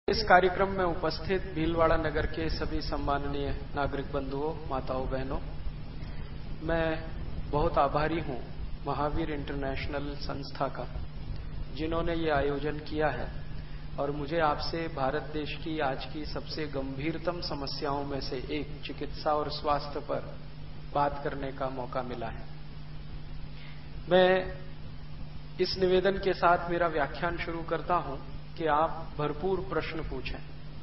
इस कार्यक्रम में उपस्थित भीलवाड़ा नगर के सभी सम्माननीय नागरिक बंधुओं, माताओं, बहनों, मैं बहुत आभारी हूं महावीर इंटरनेशनल संस्था का, जिन्होंने ये आयोजन किया है और मुझे आपसे भारत देश की आज की सबसे गंभीरतम समस्याओं में से एक चिकित्सा और स्वास्थ्य पर बात करने का मौका मिला है। मैं इस निवेदन के साथ मेरा व्याख्यान शुरू करता हूं कि आप भरपूर प्रश्न पूछें।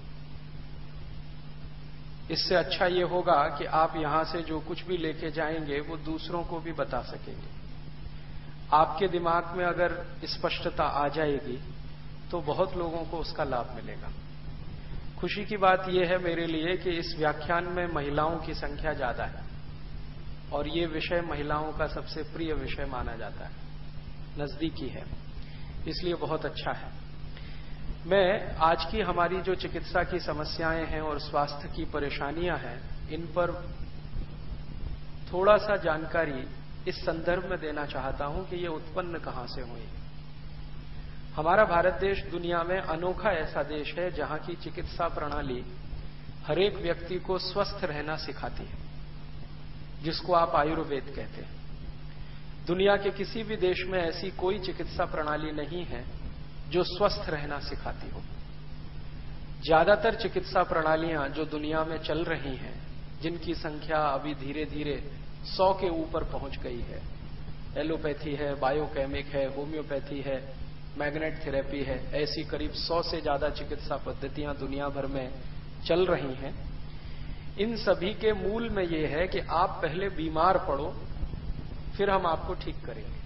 इससे अच्छा ये होगा कि आप यहां से जो कुछ भी लेके जाएंगे वो दूसरों को भी बता सकेंगे। आपके दिमाग में अगर स्पष्टता आ जाएगी तो बहुत लोगों को उसका लाभ मिलेगा। खुशी की बात यह है मेरे लिए कि इस व्याख्यान में महिलाओं की संख्या ज्यादा है और ये विषय महिलाओं का सबसे प्रिय विषय माना जाता है, नजदीकी है, इसलिए बहुत अच्छा है। मैं आज की हमारी जो चिकित्सा की समस्याएं हैं और स्वास्थ्य की परेशानियां हैं, इन पर थोड़ा सा जानकारी इस संदर्भ में देना चाहता हूं कि ये उत्पन्न कहां से हुई। हमारा भारत देश दुनिया में अनोखा ऐसा देश है जहां की चिकित्सा प्रणाली हर एक व्यक्ति को स्वस्थ रहना सिखाती है, जिसको आप आयुर्वेद कहते हैं। दुनिया के किसी भी देश में ऐसी कोई चिकित्सा प्रणाली नहीं है जो स्वस्थ रहना सिखाती हो। ज्यादातर चिकित्सा प्रणालियां जो दुनिया में चल रही हैं, जिनकी संख्या अभी धीरे धीरे 100 के ऊपर पहुंच गई है, एलोपैथी है, बायोकेमिक है, होम्योपैथी है, मैग्नेट थेरेपी है, ऐसी करीब 100 से ज्यादा चिकित्सा पद्धतियां दुनिया भर में चल रही हैं। इन सभी के मूल में यह है कि आप पहले बीमार पड़ो, फिर हम आपको ठीक करेंगे।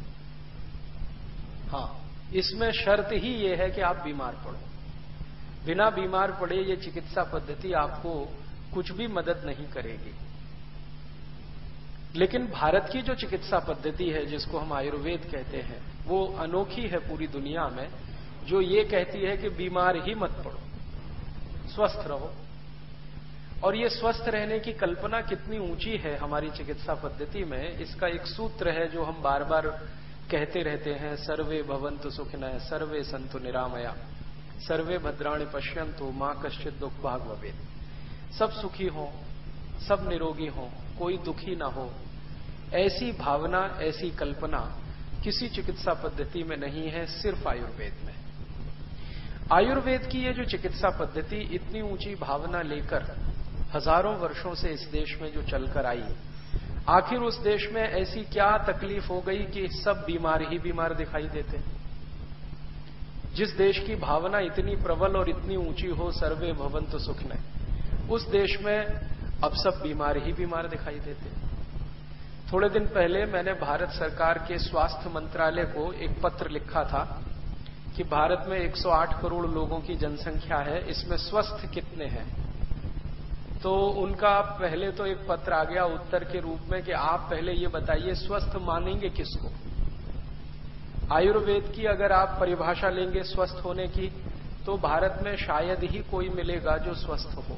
हाँ, इसमें शर्त ही यह है कि आप बीमार पड़ो। बिना बीमार पड़े ये चिकित्सा पद्धति आपको कुछ भी मदद नहीं करेगी। लेकिन भारत की जो चिकित्सा पद्धति है, जिसको हम आयुर्वेद कहते हैं, वो अनोखी है पूरी दुनिया में, जो ये कहती है कि बीमार ही मत पड़ो, स्वस्थ रहो। और ये स्वस्थ रहने की कल्पना कितनी ऊंची है हमारी चिकित्सा पद्धति में, इसका एक सूत्र है जो हम बार बार कहते रहते हैं, सर्वे भवन्तु सुखिनः सर्वे सन्तु निरामया सर्वे भद्राणि पश्यन्तु मां कश्चित् दुःख भाग् भवेत्। सब सुखी हो, सब निरोगी हो, कोई दुखी ना हो, ऐसी भावना, ऐसी कल्पना किसी चिकित्सा पद्धति में नहीं है, सिर्फ आयुर्वेद में। आयुर्वेद की ये जो चिकित्सा पद्धति इतनी ऊंची भावना लेकर हजारों वर्षों से इस देश में जो चलकर आई, आखिर उस देश में ऐसी क्या तकलीफ हो गई कि सब बीमार ही बीमार दिखाई देते। जिस देश की भावना इतनी प्रबल और इतनी ऊंची हो, सर्वे भवन्तु सुखिनः, उस देश में अब सब बीमार ही बीमार दिखाई देते। थोड़े दिन पहले मैंने भारत सरकार के स्वास्थ्य मंत्रालय को एक पत्र लिखा था कि भारत में 108 करोड़ लोगों की जनसंख्या है, इसमें स्वस्थ कितने हैं। तो उनका पहले तो एक पत्र आ गया उत्तर के रूप में कि आप पहले ये बताइए स्वस्थ मानेंगे किसको। आयुर्वेद की अगर आप परिभाषा लेंगे स्वस्थ होने की, तो भारत में शायद ही कोई मिलेगा जो स्वस्थ हो।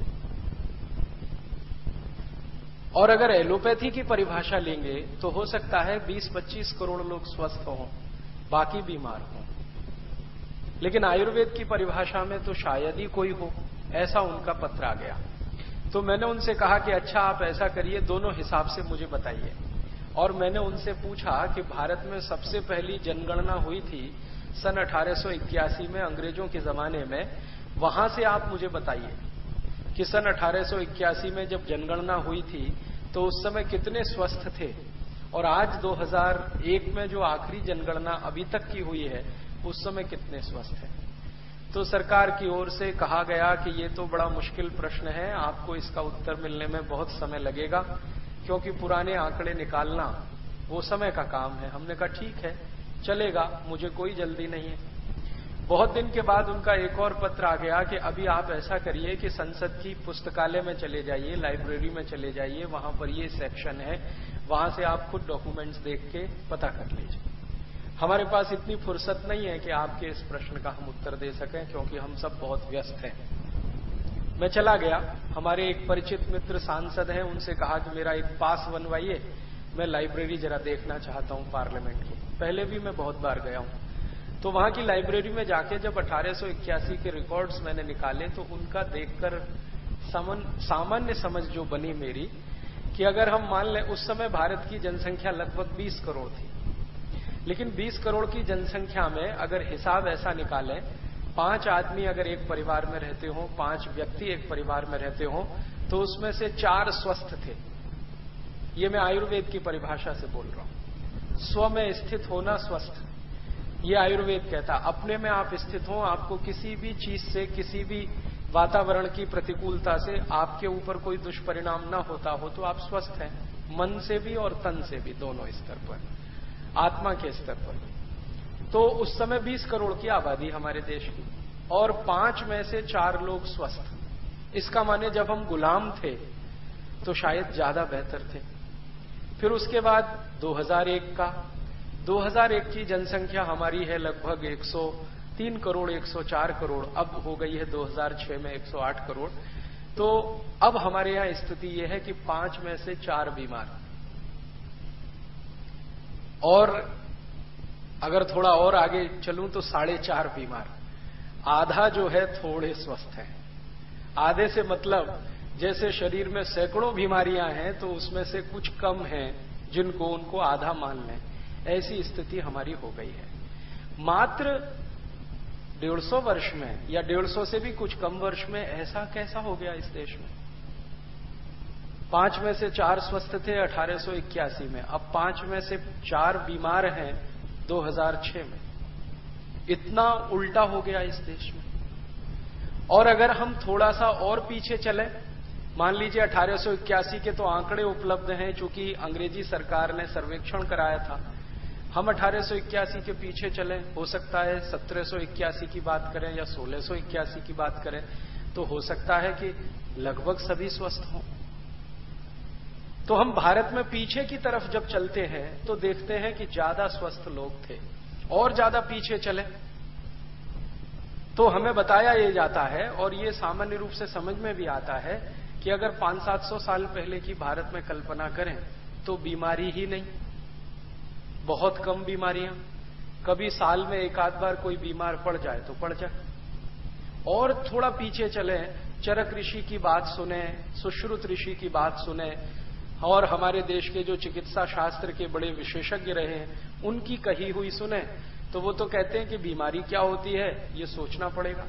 और अगर एलोपैथी की परिभाषा लेंगे तो हो सकता है 20-25 करोड़ लोग स्वस्थ हों, बाकी बीमार हों। लेकिन आयुर्वेद की परिभाषा में तो शायद ही कोई हो, ऐसा उनका पत्र आ गया। तो मैंने उनसे कहा कि अच्छा, आप ऐसा करिए, दोनों हिसाब से मुझे बताइए। और मैंने उनसे पूछा कि भारत में सबसे पहली जनगणना हुई थी सन 1881 में, अंग्रेजों के जमाने में, वहां से आप मुझे बताइए कि सन 1881 में जब जनगणना हुई थी तो उस समय कितने स्वस्थ थे, और आज 2001 में जो आखिरी जनगणना अभी तक की हुई है उस समय कितने स्वस्थ हैं। तो सरकार की ओर से कहा गया कि ये तो बड़ा मुश्किल प्रश्न है, आपको इसका उत्तर मिलने में बहुत समय लगेगा, क्योंकि पुराने आंकड़े निकालना वो समय का काम है। हमने कहा ठीक है, चलेगा, मुझे कोई जल्दी नहीं है। बहुत दिन के बाद उनका एक और पत्र आ गया कि अभी आप ऐसा करिए कि संसद की पुस्तकालय में चले जाइए, लाइब्रेरी में चले जाइए, वहां पर ये सेक्शन है, वहां से आप खुद डॉक्यूमेंट्स देख के पता कर लीजिए। हमारे पास इतनी फुर्सत नहीं है कि आपके इस प्रश्न का हम उत्तर दे सकें, क्योंकि हम सब बहुत व्यस्त हैं। मैं चला गया, हमारे एक परिचित मित्र सांसद हैं, उनसे कहा कि मेरा एक पास बनवाइए, मैं लाइब्रेरी जरा देखना चाहता हूं पार्लियामेंट की। पहले भी मैं बहुत बार गया हूं। तो वहां की लाइब्रेरी में जाके जब 1881 के रिकॉर्ड्स मैंने निकाले तो उनका देखकर सामान्य समझ जो बनी मेरी कि अगर हम मान लें उस समय भारत की जनसंख्या लगभग 20 करोड़ थी, लेकिन 20 करोड़ की जनसंख्या में अगर हिसाब ऐसा निकालें 5 आदमी अगर एक परिवार में रहते हो, 5 व्यक्ति एक परिवार में रहते हो, तो उसमें से 4 स्वस्थ थे। ये मैं आयुर्वेद की परिभाषा से बोल रहा हूं। स्व में स्थित होना स्वस्थ, ये आयुर्वेद कहता। अपने में आप स्थित हो, आपको किसी भी चीज से, किसी भी वातावरण की प्रतिकूलता से आपके ऊपर कोई दुष्परिणाम ना होता हो तो आप स्वस्थ हैं, मन से भी और तन से भी, दोनों स्तर पर, आत्मा के स्तर पर। तो उस समय 20 करोड़ की आबादी हमारे देश की, और 5 में से 4 लोग स्वस्थ। इसका माने जब हम गुलाम थे तो शायद ज्यादा बेहतर थे। फिर उसके बाद 2001 की जनसंख्या हमारी है लगभग 103 करोड़, 104 करोड़, अब हो गई है 2006 में 108 करोड़। तो अब हमारे यहां स्थिति यह है कि 5 में से 4 बीमार, और अगर थोड़ा और आगे चलूं तो 4.5 बीमार। आधा जो है थोड़े स्वस्थ हैं। आधे से मतलब जैसे शरीर में सैकड़ों बीमारियां हैं तो उसमें से कुछ कम हैं जिनको उनको आधा मान लें, ऐसी स्थिति हमारी हो गई है। मात्र 150 वर्ष में या 150 से भी कुछ कम वर्ष में ऐसा कैसा हो गया इस देश में? 5 में से 4 स्वस्थ थे 1881 में, अब 5 में से 4 बीमार हैं 2006 में। इतना उल्टा हो गया इस देश में। और अगर हम थोड़ा सा और पीछे चलें, मान लीजिए 1881 के तो आंकड़े उपलब्ध हैं, चूंकि अंग्रेजी सरकार ने सर्वेक्षण कराया था। हम 1881 के पीछे चलें, हो सकता है 1781 की बात करें या 1681 की बात करें, तो हो सकता है कि लगभग सभी स्वस्थ हों। तो हम भारत में पीछे की तरफ जब चलते हैं तो देखते हैं कि ज्यादा स्वस्थ लोग थे। और ज्यादा पीछे चलें तो हमें बताया ये जाता है, और ये सामान्य रूप से समझ में भी आता है, कि अगर 500-700 साल पहले की भारत में कल्पना करें तो बीमारी ही नहीं, बहुत कम बीमारियां, कभी साल में एक आध बार कोई बीमार पड़ जाए तो पड़ जाए। और थोड़ा पीछे चलें, चरक ऋषि की बात सुने, सुश्रुत ऋषि की बात सुने, और हमारे देश के जो चिकित्सा शास्त्र के बड़े विशेषज्ञ रहे हैं उनकी कही हुई सुने, तो वो तो कहते हैं कि बीमारी क्या होती है ये सोचना पड़ेगा।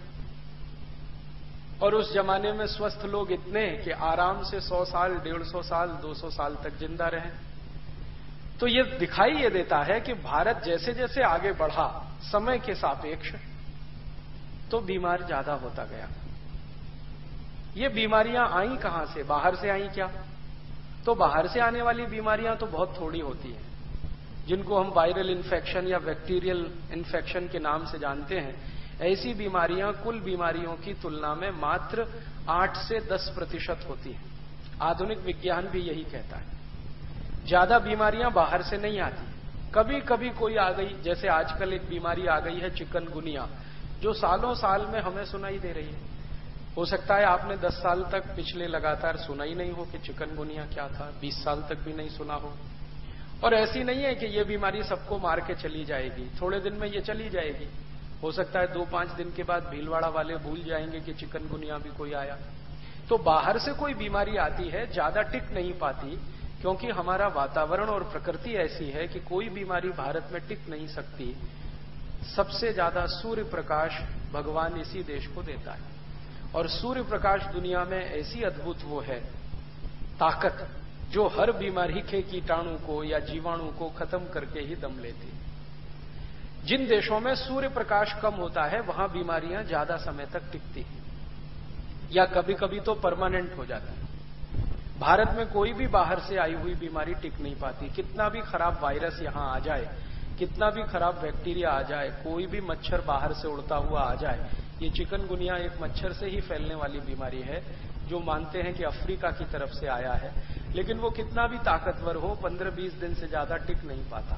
और उस जमाने में स्वस्थ लोग इतने कि आराम से 100 साल, 150 साल, 200 साल तक जिंदा रहे। तो ये दिखाई ये देता है कि भारत जैसे जैसे आगे बढ़ा समय के सापेक्ष, तो बीमार ज्यादा होता गया। ये बीमारियां आई कहां से? बाहर से आई क्या? तो बाहर से आने वाली बीमारियां तो बहुत थोड़ी होती हैं, जिनको हम वायरल इन्फेक्शन या बैक्टीरियल इन्फेक्शन के नाम से जानते हैं। ऐसी बीमारियां कुल बीमारियों की तुलना में मात्र 8 से 10% होती हैं। आधुनिक विज्ञान भी यही कहता है। ज्यादा बीमारियां बाहर से नहीं आती, कभी कभी कोई आ गई, जैसे आजकल एक बीमारी आ गई है चिकनगुनिया, जो सालों साल में हमें सुनाई दे रही है। हो सकता है आपने 10 साल तक पिछले लगातार सुना ही नहीं हो कि चिकनगुनिया क्या था, 20 साल तक भी नहीं सुना हो। और ऐसी नहीं है कि ये बीमारी सबको मार के चली जाएगी, थोड़े दिन में ये चली जाएगी। हो सकता है 2-5 दिन के बाद भीलवाड़ा वाले भूल जाएंगे कि चिकनगुनिया भी कोई आया। तो बाहर से कोई बीमारी आती है, ज्यादा टिक नहीं पाती, क्योंकि हमारा वातावरण और प्रकृति ऐसी है कि कोई बीमारी भारत में टिक नहीं सकती। सबसे ज्यादा सूर्य प्रकाश भगवान इसी देश को देता है, और सूर्य प्रकाश दुनिया में ऐसी अद्भुत वो है ताकत, जो हर बीमारी के कीटाणु को या जीवाणु को खत्म करके ही दम लेती है। जिन देशों में सूर्य प्रकाश कम होता है वहां बीमारियां ज्यादा समय तक टिकती हैं, या कभी कभी तो परमानेंट हो जाती है। भारत में कोई भी बाहर से आई हुई बीमारी टिक नहीं पाती। कितना भी खराब वायरस यहां आ जाए, कितना भी खराब बैक्टीरिया आ जाए, कोई भी मच्छर बाहर से उड़ता हुआ आ जाए, ये चिकनगुनिया एक मच्छर से ही फैलने वाली बीमारी है, जो मानते हैं कि अफ्रीका की तरफ से आया है, लेकिन वो कितना भी ताकतवर हो 15-20 दिन से ज्यादा टिक नहीं पाता।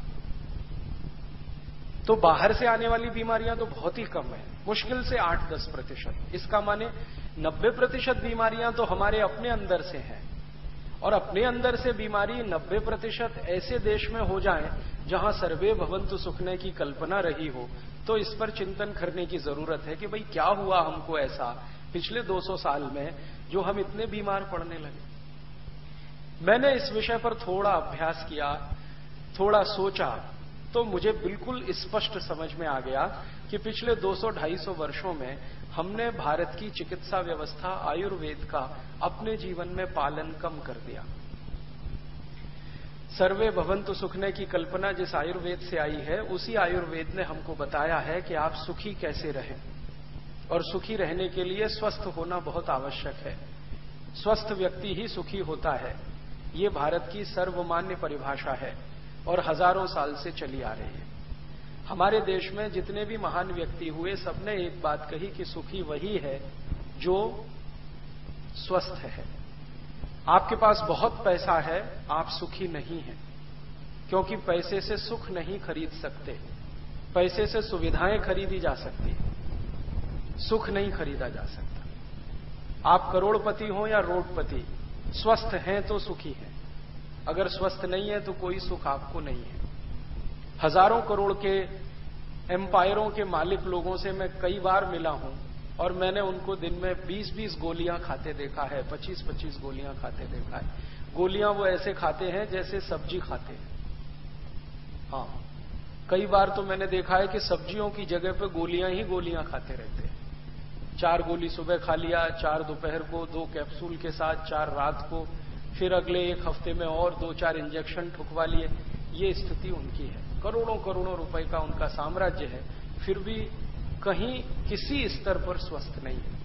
तो बाहर से आने वाली बीमारियां तो बहुत ही कम है, मुश्किल से 8-10%। इसका माने 90% बीमारियां तो हमारे अपने अंदर से हैं, और अपने अंदर से बीमारी 90% ऐसे देश में हो जाए जहां सर्वे भवन्तु सुखने की कल्पना रही हो, तो इस पर चिंतन करने की जरूरत है कि भाई क्या हुआ हमको ऐसा पिछले 200 साल में जो हम इतने बीमार पड़ने लगे। मैंने इस विषय पर थोड़ा अभ्यास किया, थोड़ा सोचा, तो मुझे बिल्कुल स्पष्ट समझ में आ गया कि पिछले 200-250 वर्षों में हमने भारत की चिकित्सा व्यवस्था आयुर्वेद का अपने जीवन में पालन कम कर दिया। सर्वे भवन्तु सुखने की कल्पना जिस आयुर्वेद से आई है, उसी आयुर्वेद ने हमको बताया है कि आप सुखी कैसे रहें, और सुखी रहने के लिए स्वस्थ होना बहुत आवश्यक है। स्वस्थ व्यक्ति ही सुखी होता है, ये भारत की सर्वमान्य परिभाषा है और हजारों साल से चली आ रही है। हमारे देश में जितने भी महान व्यक्ति हुए, सबने एक बात कही कि सुखी वही है जो स्वस्थ है। आपके पास बहुत पैसा है, आप सुखी नहीं हैं, क्योंकि पैसे से सुख नहीं खरीद सकते। पैसे से सुविधाएं खरीदी जा सकती है, सुख नहीं खरीदा जा सकता। आप करोड़पति हो या रोडपति, स्वस्थ हैं तो सुखी हैं। अगर स्वस्थ नहीं है तो कोई सुख आपको नहीं है। हजारों करोड़ के एम्पायरों के मालिक लोगों से मैं कई बार मिला हूं, और मैंने उनको दिन में 20-20 गोलियां खाते देखा है, 25-25 गोलियां खाते देखा है। गोलियां वो ऐसे खाते हैं जैसे सब्जी खाते हैं। हाँ, कई बार तो मैंने देखा है कि सब्जियों की जगह पे गोलियां ही गोलियां खाते रहते हैं। 4 गोली सुबह खा लिया, 4 दोपहर को, 2 कैप्सूल के साथ 4 रात को, फिर अगले 1 हफ्ते में और 2-4 इंजेक्शन ठुकवा लिए। ये स्थिति उनकी है। करोड़ों करोड़ों रुपए का उनका साम्राज्य है, फिर भी कहीं किसी स्तर पर स्वस्थ नहीं है।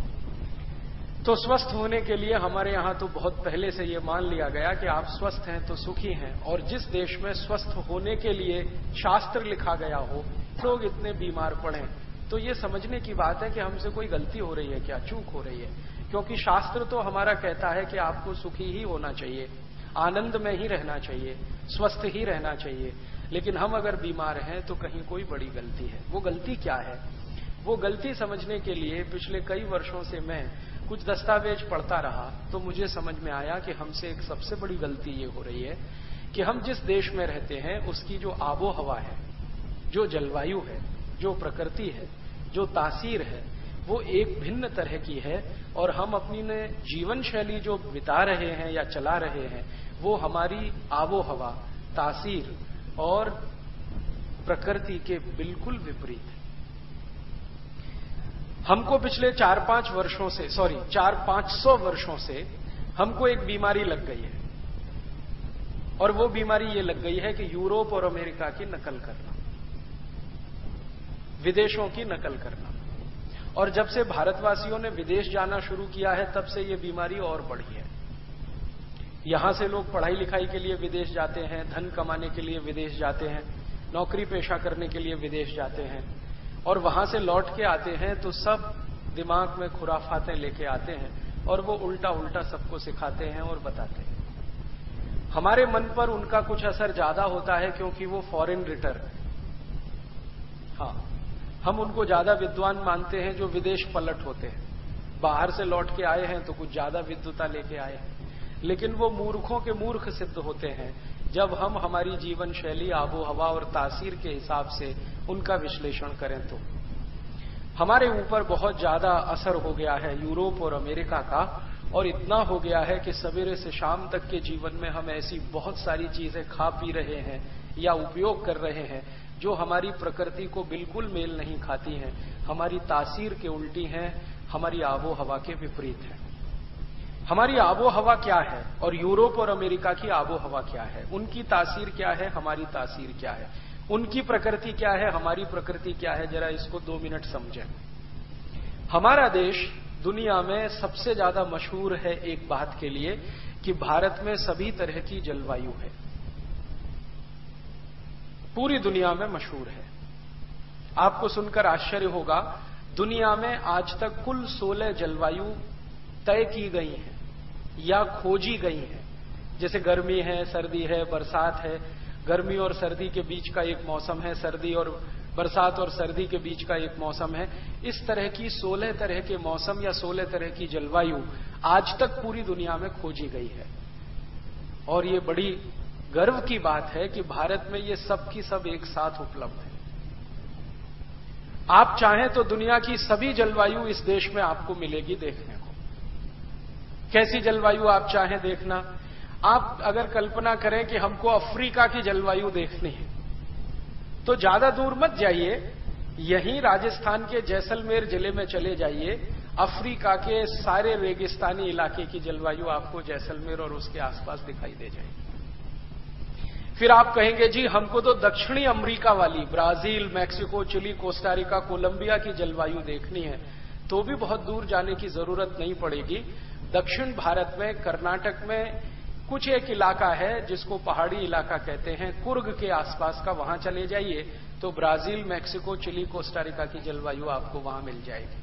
तो स्वस्थ होने के लिए हमारे यहां तो बहुत पहले से ये मान लिया गया कि आप स्वस्थ हैं तो सुखी हैं। और जिस देश में स्वस्थ होने के लिए शास्त्र लिखा गया हो, लोग इतने बीमार पड़े, तो ये समझने की बात है कि हमसे कोई गलती हो रही है, क्या चूक हो रही है। क्योंकि शास्त्र तो हमारा कहता है कि आपको सुखी ही होना चाहिए, आनंद में ही रहना चाहिए, स्वस्थ ही रहना चाहिए। लेकिन हम अगर बीमार हैं तो कहीं कोई बड़ी गलती है। वो गलती क्या है? वो गलती समझने के लिए पिछले कई वर्षों से मैं कुछ दस्तावेज पढ़ता रहा, तो मुझे समझ में आया कि हमसे एक सबसे बड़ी गलती ये हो रही है कि हम जिस देश में रहते हैं उसकी जो आबो हवा है, जो जलवायु है, जो प्रकृति है, जो तासीर है, वो एक भिन्न तरह की है। और हम अपनी जीवन शैली जो बिता रहे हैं या चला रहे हैं, वो हमारी आबो हवा, तासीर और प्रकृति के बिल्कुल विपरीत है। हमको पिछले 400-500 वर्षों से हमको एक बीमारी लग गई है, और वो बीमारी ये लग गई है कि यूरोप और अमेरिका की नकल करना, विदेशों की नकल करना। और जब से भारतवासियों ने विदेश जाना शुरू किया है, तब से ये बीमारी और बढ़ी है। यहां से लोग पढ़ाई लिखाई के लिए विदेश जाते हैं, धन कमाने के लिए विदेश जाते हैं, नौकरी पेशा करने के लिए विदेश जाते हैं, और वहां से लौट के आते हैं तो सब दिमाग में खुराफातें लेके आते हैं, और वो उल्टा उल्टा सबको सिखाते हैं और बताते हैं। हमारे मन पर उनका कुछ असर ज्यादा होता है, क्योंकि वो फॉरेन रिटर्न, हाँ, हम उनको ज्यादा विद्वान मानते हैं जो विदेश पलट होते हैं। बाहर से लौट के आए हैं तो कुछ ज्यादा विद्वता लेके आए हैं, लेकिन वो मूर्खों के मूर्ख सिद्ध होते हैं जब हम हमारी जीवन शैली, आबो हवा और तासीर के हिसाब से उनका विश्लेषण करें। तो हमारे ऊपर बहुत ज्यादा असर हो गया है यूरोप और अमेरिका का, और इतना हो गया है कि सवेरे से शाम तक के जीवन में हम ऐसी बहुत सारी चीजें खा पी रहे हैं या उपयोग कर रहे हैं जो हमारी प्रकृति को बिल्कुल मेल नहीं खाती हैं, हमारी तासीर के उल्टी हैं, हमारी आबो हवा के विपरीत है। हमारी आबो हवा क्या है और यूरोप और अमेरिका की आबो हवा क्या है? उनकी तासीर क्या है, हमारी तासीर क्या है? उनकी प्रकृति क्या है, हमारी प्रकृति क्या है? जरा इसको 2 मिनट समझें। हमारा देश दुनिया में सबसे ज्यादा मशहूर है एक बात के लिए कि भारत में सभी तरह की जलवायु है, पूरी दुनिया में मशहूर है। आपको सुनकर आश्चर्य होगा, दुनिया में आज तक कुल 16 जलवायु तय की गई हैं या खोजी गई हैं। जैसे गर्मी है, सर्दी है, बरसात है, गर्मी और सर्दी के बीच का एक मौसम है, सर्दी और बरसात और सर्दी के बीच का एक मौसम है। इस तरह की 16 तरह के मौसम या 16 तरह की जलवायु आज तक पूरी दुनिया में खोजी गई है। और ये बड़ी गर्व की बात है कि भारत में ये सब की सब एक साथ उपलब्ध है। आप चाहें तो दुनिया की सभी जलवायु इस देश में आपको मिलेगी देखने को। कैसी जलवायु आप चाहें देखना, आप अगर कल्पना करें कि हमको अफ्रीका की जलवायु देखनी है तो ज्यादा दूर मत जाइए, यहीं राजस्थान के जैसलमेर जिले में चले जाइए, अफ्रीका के सारे रेगिस्तानी इलाके की जलवायु आपको जैसलमेर और उसके आसपास दिखाई दे जाएगी। फिर आप कहेंगे जी हमको तो दक्षिणी अमेरिका वाली Brazil, Mexico, Chile, Costa Rica, Colombia की जलवायु देखनी है, तो भी बहुत दूर जाने की जरूरत नहीं पड़ेगी। दक्षिण भारत में कर्नाटक में कुछ एक इलाका है जिसको पहाड़ी इलाका कहते हैं, कुर्ग के आसपास का, वहां चले जाइए तो ब्राजील, मैक्सिको, चिली, कोस्टारिका की जलवायु आपको वहां मिल जाएगी।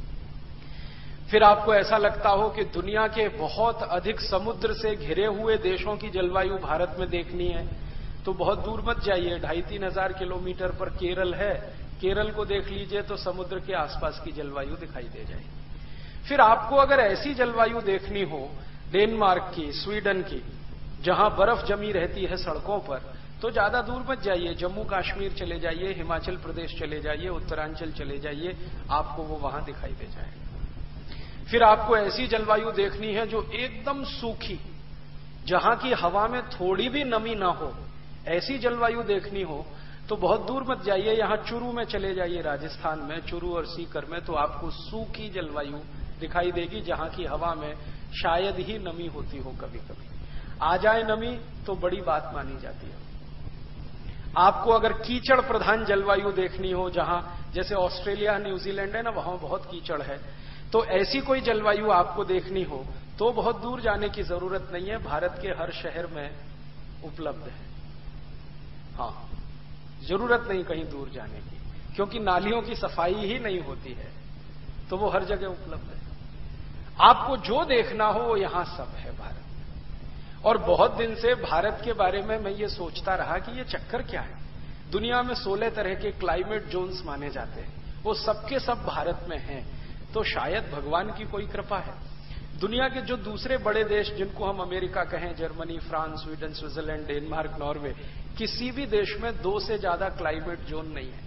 फिर आपको ऐसा लगता हो कि दुनिया के बहुत अधिक समुद्र से घिरे हुए देशों की जलवायु भारत में देखनी है, तो बहुत दूर मत जाइए, 2,500-3 हजार किलोमीटर पर केरल है, केरल को देख लीजिए तो समुद्र के आसपास की जलवायु दिखाई दे जाएगी। फिर आपको अगर ऐसी जलवायु देखनी हो डेनमार्क की, स्वीडन की, जहां बर्फ जमी रहती है सड़कों पर, तो ज्यादा दूर मत जाइए, जम्मू कश्मीर चले जाइए, हिमाचल प्रदेश चले जाइए, उत्तरांचल चले जाइए, आपको वो वहां दिखाई दे जाएगा। फिर आपको ऐसी जलवायु देखनी है जो एकदम सूखी, जहां की हवा में थोड़ी भी नमी ना हो, ऐसी जलवायु देखनी हो तो बहुत दूर मत जाइए, यहां चुरू में चले जाइए, राजस्थान में चुरू और सीकर में, तो आपको सूखी जलवायु दिखाई देगी, जहां की हवा में शायद ही नमी होती हो, कभी कभी आ जाए नमी तो बड़ी बात मानी जाती है। आपको अगर कीचड़ प्रधान जलवायु देखनी हो, जहां जैसे ऑस्ट्रेलिया, न्यूजीलैंड है ना, वहां बहुत कीचड़ है, तो ऐसी कोई जलवायु आपको देखनी हो तो बहुत दूर जाने की जरूरत नहीं है, भारत के हर शहर में उपलब्ध है। हाँ, जरूरत नहीं कहीं दूर जाने की, क्योंकि नालियों की सफाई ही नहीं होती है, तो वो हर जगह उपलब्ध है। आपको जो देखना हो वो यहां सब है भारत में। और बहुत दिन से भारत के बारे में मैं ये सोचता रहा कि ये चक्कर क्या है। दुनिया में 16 तरह के क्लाइमेट जोन्स माने जाते हैं, वो सबके सब भारत में हैं, तो शायद भगवान की कोई कृपा है। दुनिया के जो दूसरे बड़े देश जिनको हम अमेरिका कहें, Germany, France, Sweden, Switzerland, Denmark, Norway, किसी भी देश में 2 से ज्यादा क्लाइमेट जोन नहीं है।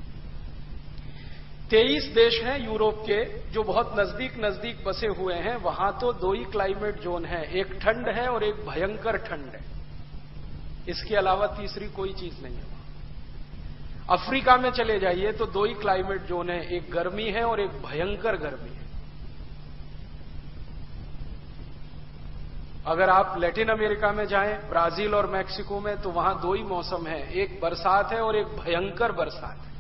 23 देश हैं यूरोप के जो बहुत नजदीक नजदीक बसे हुए हैं, वहां तो 2 ही क्लाइमेट जोन है, एक ठंड है और एक भयंकर ठंड है, इसके अलावा तीसरी कोई चीज नहीं है। अफ्रीका में चले जाइए तो 2 ही क्लाइमेट जोन है, एक गर्मी है और एक भयंकर गर्मी है। अगर आप लैटिन अमेरिका में जाएं, ब्राजील और मैक्सिको में, तो वहां 2 ही मौसम है, एक बरसात है और एक भयंकर बरसात है।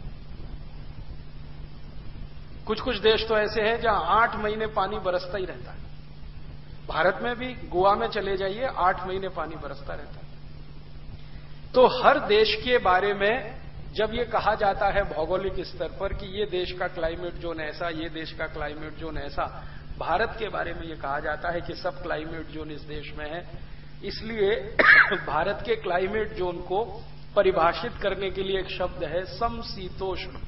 कुछ कुछ देश तो ऐसे हैं जहां 8 महीने पानी बरसता ही रहता है। भारत में भी गोवा में चले जाइए, 8 महीने पानी बरसता रहता है। तो हर देश के बारे में जब ये कहा जाता है भौगोलिक स्तर पर कि ये देश का क्लाइमेट जोन ऐसा, ये देश का क्लाइमेट जोन ऐसा, भारत के बारे में ये कहा जाता है कि सब क्लाइमेट जोन इस देश में है। इसलिए भारत के क्लाइमेट जोन को परिभाषित करने के लिए एक शब्द है समशीतोष्ण।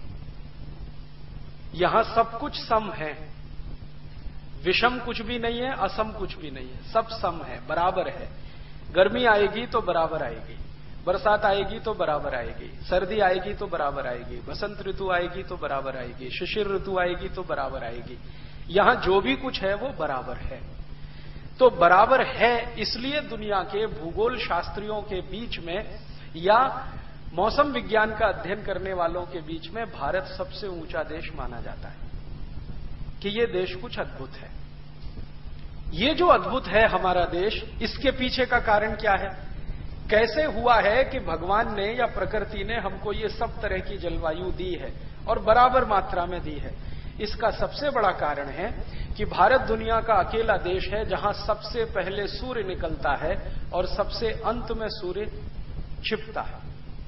यहां सब कुछ सम है, विषम कुछ भी नहीं है, असम कुछ भी नहीं है, सब सम है, बराबर है। गर्मी आएगी तो बराबर आएगी, बरसात आएगी तो बराबर आएगी, सर्दी आएगी तो बराबर आएगी, बसंत ऋतु आएगी तो बराबर आएगी, शिशिर ऋतु आएगी तो बराबर आएगी। यहां जो भी कुछ है वो बराबर है। तो बराबर है, इसलिए दुनिया के भूगोल शास्त्रियों के बीच में या मौसम विज्ञान का अध्ययन करने वालों के बीच में भारत सबसे ऊंचा देश माना जाता है कि ये देश कुछ अद्भुत है। ये जो अद्भुत है हमारा देश, इसके पीछे का कारण क्या है? कैसे हुआ है कि भगवान ने या प्रकृति ने हमको ये सब तरह की जलवायु दी है और बराबर मात्रा में दी है? इसका सबसे बड़ा कारण है कि भारत दुनिया का अकेला देश है जहां सबसे पहले सूर्य निकलता है और सबसे अंत में सूर्य छिपता है।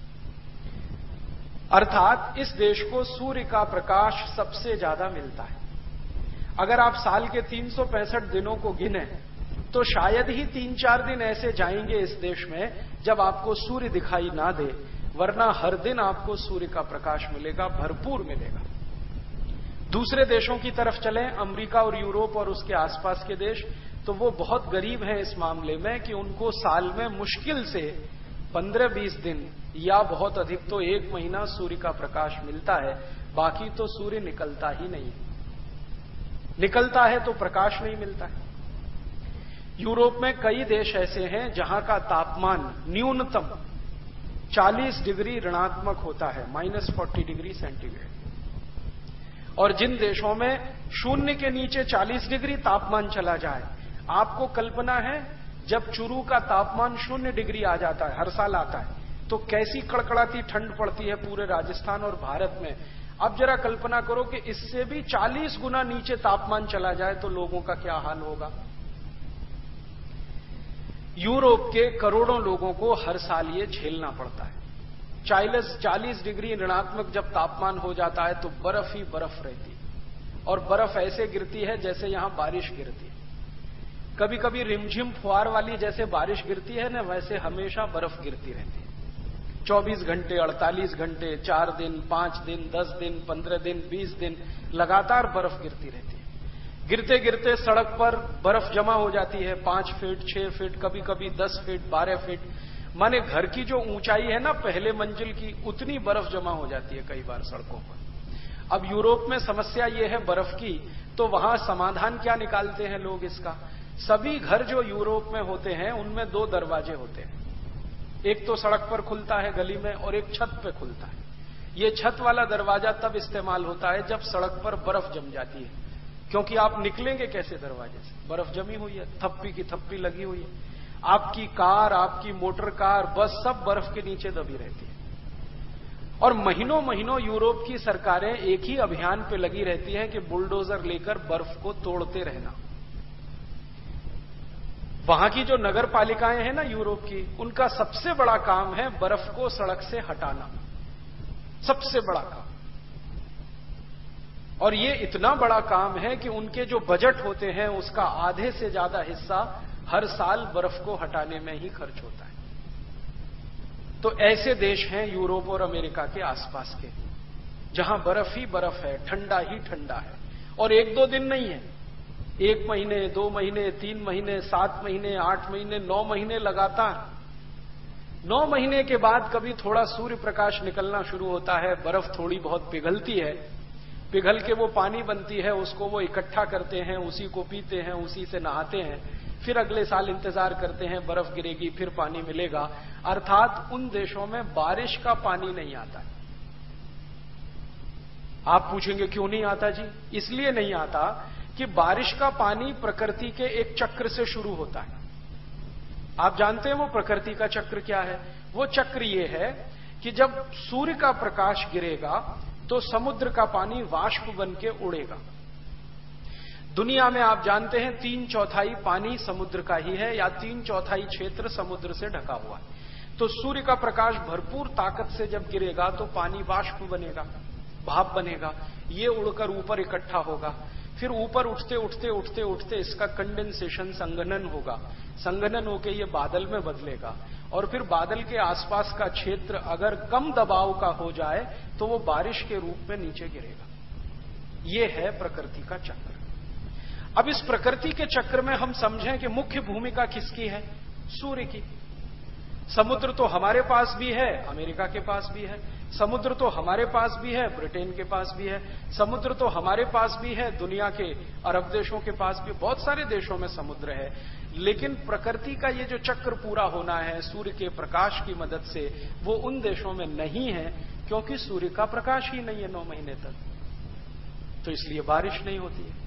अर्थात इस देश को सूर्य का प्रकाश सबसे ज्यादा मिलता है। अगर आप साल के 365 दिनों को गिने तो शायद ही 3-4 दिन ऐसे जाएंगे इस देश में जब आपको सूर्य दिखाई ना दे, वरना हर दिन आपको सूर्य का प्रकाश मिलेगा, भरपूर मिलेगा। दूसरे देशों की तरफ चलें, अमेरिका और यूरोप और उसके आसपास के देश, तो वो बहुत गरीब हैं इस मामले में कि उनको साल में मुश्किल से 15-20 दिन या बहुत अधिक तो 1 महीना सूर्य का प्रकाश मिलता है। बाकी तो सूर्य निकलता ही नहीं, निकलता है तो प्रकाश नहीं मिलता है। यूरोप में कई देश ऐसे हैं जहां का तापमान न्यूनतम 40 डिग्री ऋणात्मक होता है, -40 डिग्री सेंटीग्रेड। और जिन देशों में शून्य के नीचे 40 डिग्री तापमान चला जाए, आपको कल्पना है जब चुरू का तापमान 0 डिग्री आ जाता है, हर साल आता है, तो कैसी कड़कड़ाती ठंड पड़ती है पूरे राजस्थान और भारत में। अब जरा कल्पना करो कि इससे भी 40 गुना नीचे तापमान चला जाए तो लोगों का क्या हाल होगा। यूरोप के करोड़ों लोगों को हर साल ये झेलना पड़ता है। 40 डिग्री ऋणात्मक जब तापमान हो जाता है तो बर्फ ही बर्फ रहती है, और बर्फ ऐसे गिरती है जैसे यहां बारिश गिरती है। कभी कभी रिमझिम फुहार वाली जैसे बारिश गिरती है ना, वैसे हमेशा बर्फ गिरती रहती है। 24 घंटे, 48 घंटे, 4 दिन, 5 दिन, 10 दिन, 15 दिन, 20 दिन लगातार बर्फ गिरती रहती है। गिरते गिरते सड़क पर बर्फ जमा हो जाती है, 5 फीट, 6 फीट, कभी कभी 10 फीट, 12 फीट। माने घर की जो ऊंचाई है ना पहले मंजिल की, उतनी बर्फ जमा हो जाती है कई बार सड़कों पर। अब यूरोप में समस्या ये है बर्फ की, तो वहां समाधान क्या निकालते हैं लोग इसका। सभी घर जो यूरोप में होते हैं उनमें 2 दरवाजे होते हैं, एक तो सड़क पर खुलता है गली में और एक छत पे खुलता है। ये छत वाला दरवाजा तब इस्तेमाल होता है जब सड़क पर बर्फ जम जाती है, क्योंकि आप निकलेंगे कैसे दरवाजे से, बर्फ जमी हुई है, थप्पी की थप्पी लगी हुई है। आपकी कार, आपकी मोटर कार, बस सब बर्फ के नीचे दबी रहती है। और महीनों महीनों यूरोप की सरकारें एक ही अभियान पे लगी रहती हैं कि बुलडोजर लेकर बर्फ को तोड़ते रहना। वहां की जो नगर पालिकाएं हैं ना यूरोप की, उनका सबसे बड़ा काम है बर्फ को सड़क से हटाना, सबसे बड़ा काम। और ये इतना बड़ा काम है कि उनके जो बजट होते हैं उसका आधे से ज्यादा हिस्सा हर साल बर्फ को हटाने में ही खर्च होता है। तो ऐसे देश हैं यूरोप और अमेरिका के आसपास के, जहां बर्फ ही बर्फ है, ठंडा ही ठंडा है। और 1-2 दिन नहीं है, 1 महीने, 2 महीने, 3 महीने, 7 महीने, 8 महीने, 9 महीने लगातार। 9 महीने के बाद कभी थोड़ा सूर्य प्रकाश निकलना शुरू होता है, बर्फ थोड़ी बहुत पिघलती है, पिघल के वो पानी बनती है, उसको वो इकट्ठा करते हैं, उसी को पीते हैं, उसी से नहाते हैं। फिर अगले साल इंतजार करते हैं बर्फ गिरेगी, फिर पानी मिलेगा। अर्थात उन देशों में बारिश का पानी नहीं आता। आप पूछेंगे क्यों नहीं आता जी? इसलिए नहीं आता कि बारिश का पानी प्रकृति के एक चक्र से शुरू होता है। आप जानते हैं वो प्रकृति का चक्र क्या है? वो चक्र ये है कि जब सूर्य का प्रकाश गिरेगा तो समुद्र का पानी वाष्प बन के उड़ेगा। दुनिया में आप जानते हैं 3/4 पानी समुद्र का ही है, या 3/4 क्षेत्र समुद्र से ढका हुआ है। तो सूर्य का प्रकाश भरपूर ताकत से जब गिरेगा तो पानी वाष्प बनेगा, भाप बनेगा, ये उड़कर ऊपर इकट्ठा होगा। फिर ऊपर उठते उठते उठते उठते इसका कंडेंसेशन, संघनन होगा। संघनन होकर ये बादल में बदलेगा, और फिर बादल के आसपास का क्षेत्र अगर कम दबाव का हो जाए तो वो बारिश के रूप में नीचे गिरेगा। ये है प्रकृति का चक्र। अब इस प्रकृति के चक्र में हम समझें कि मुख्य भूमिका किसकी है? सूर्य की। समुद्र तो हमारे पास भी है, अमेरिका के पास भी है। समुद्र तो हमारे पास भी है, ब्रिटेन के पास भी है। समुद्र तो हमारे पास भी है, दुनिया के अरब देशों के पास भी, बहुत सारे देशों में समुद्र है। लेकिन प्रकृति का ये जो चक्र पूरा होना है सूर्य के प्रकाश की मदद से, वो उन देशों में नहीं है, क्योंकि सूर्य का प्रकाश ही नहीं है 9 महीने तक। तो इसलिए बारिश नहीं होती है।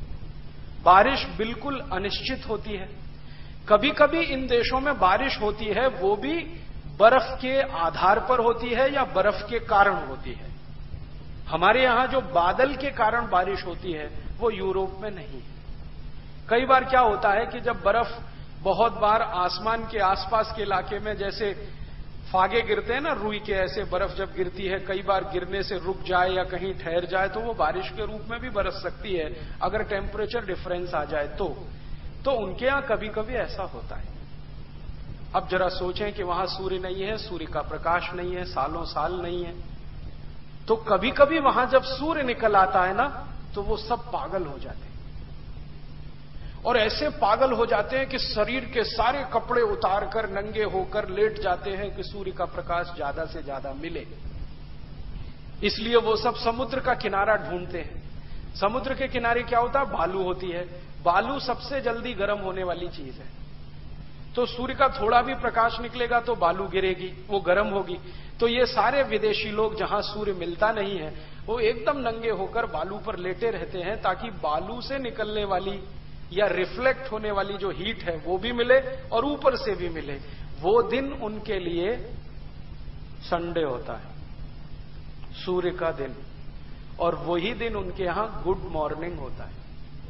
बारिश बिल्कुल अनिश्चित होती है। कभी कभी इन देशों में बारिश होती है, वो भी बर्फ के आधार पर होती है या बर्फ के कारण होती है। हमारे यहां जो बादल के कारण बारिश होती है वो यूरोप में नहीं है। कई बार क्या होता है कि जब बर्फ बहुत बार आसमान के आसपास के इलाके में, जैसे फागे गिरते हैं ना रुई के, ऐसे बर्फ जब गिरती है कई बार गिरने से रुक जाए या कहीं ठहर जाए तो वो बारिश के रूप में भी बरस सकती है अगर टेम्परेचर डिफरेंस आ जाए तो उनके यहां कभी कभी ऐसा होता है। अब जरा सोचें कि वहां सूर्य नहीं है, सूर्य का प्रकाश नहीं है, सालों साल नहीं है, तो कभी कभी वहां जब सूर्य निकल आता है ना तो वो सब पागल हो जाते हैं। और ऐसे पागल हो जाते हैं कि शरीर के सारे कपड़े उतार कर नंगे होकर लेट जाते हैं कि सूर्य का प्रकाश ज्यादा से ज्यादा मिले। इसलिए वो सब समुद्र का किनारा ढूंढते हैं। समुद्र के किनारे क्या होता है? बालू होती है। बालू सबसे जल्दी गर्म होने वाली चीज है। तो सूर्य का थोड़ा भी प्रकाश निकलेगा तो बालू गिरेगी, वो गर्म होगी। तो ये सारे विदेशी लोग जहां सूर्य मिलता नहीं है, वो एकदम नंगे होकर बालू पर लेटे रहते हैं ताकि बालू से निकलने वाली या रिफ्लेक्ट होने वाली जो हीट है वो भी मिले और ऊपर से भी मिले। वो दिन उनके लिए संडे होता है, सूर्य का दिन, और वही दिन उनके यहां गुड मॉर्निंग होता है।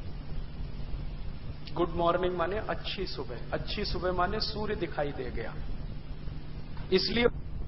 गुड मॉर्निंग माने अच्छी सुबह, अच्छी सुबह माने सूर्य दिखाई दे गया। इसलिए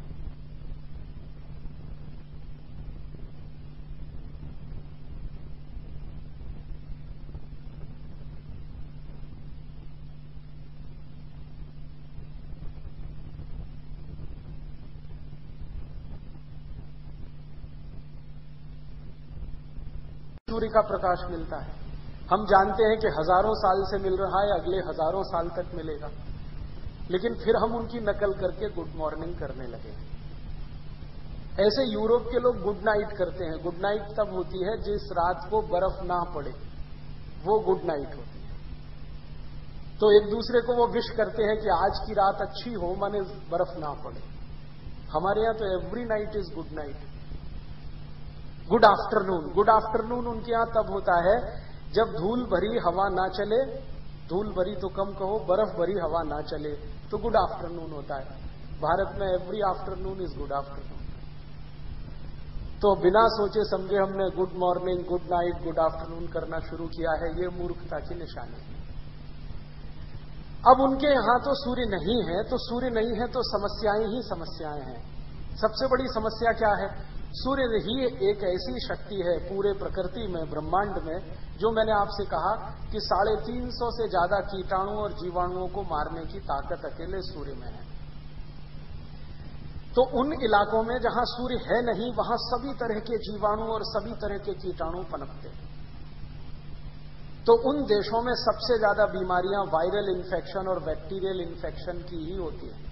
सूर्य का प्रकाश मिलता है। हम जानते हैं कि हजारों साल से मिल रहा है, अगले हजारों साल तक मिलेगा, लेकिन फिर हम उनकी नकल करके गुड मॉर्निंग करने लगे। ऐसे यूरोप के लोग गुड नाइट करते हैं। गुड नाइट तब होती है जिस रात को बर्फ ना पड़े, वो गुड नाइट होती है। तो एक दूसरे को वो विश करते हैं कि आज की रात अच्छी हो, माने बर्फ ना पड़े। हमारे यहां तो every night is good night. Good afternoon, good afternoon उनके यहां तब होता है जब धूल भरी हवा ना चले, धूल भरी तो कम कहो, बर्फ भरी हवा ना चले, तो गुड आफ्टरनून होता है। भारत में every afternoon is good afternoon. तो बिना सोचे समझे हमने good morning, good night, good afternoon करना शुरू किया है। ये मूर्खता की निशानी है। अब उनके यहां तो सूर्य नहीं है, तो सूर्य नहीं है तो समस्याएं ही समस्याएं हैं। सबसे बड़ी समस्या क्या है? सूर्य ही एक ऐसी शक्ति है पूरे प्रकृति में, ब्रह्मांड में, जो मैंने आपसे कहा कि 350 से ज्यादा कीटाणु और जीवाणुओं को मारने की ताकत अकेले सूर्य में है। तो उन इलाकों में जहां सूर्य है नहीं, वहां सभी तरह के जीवाणु और सभी तरह के कीटाणु पनपते हैं। तो उन देशों में सबसे ज्यादा बीमारियां वायरल इन्फेक्शन और बैक्टीरियल इन्फेक्शन की ही होती है।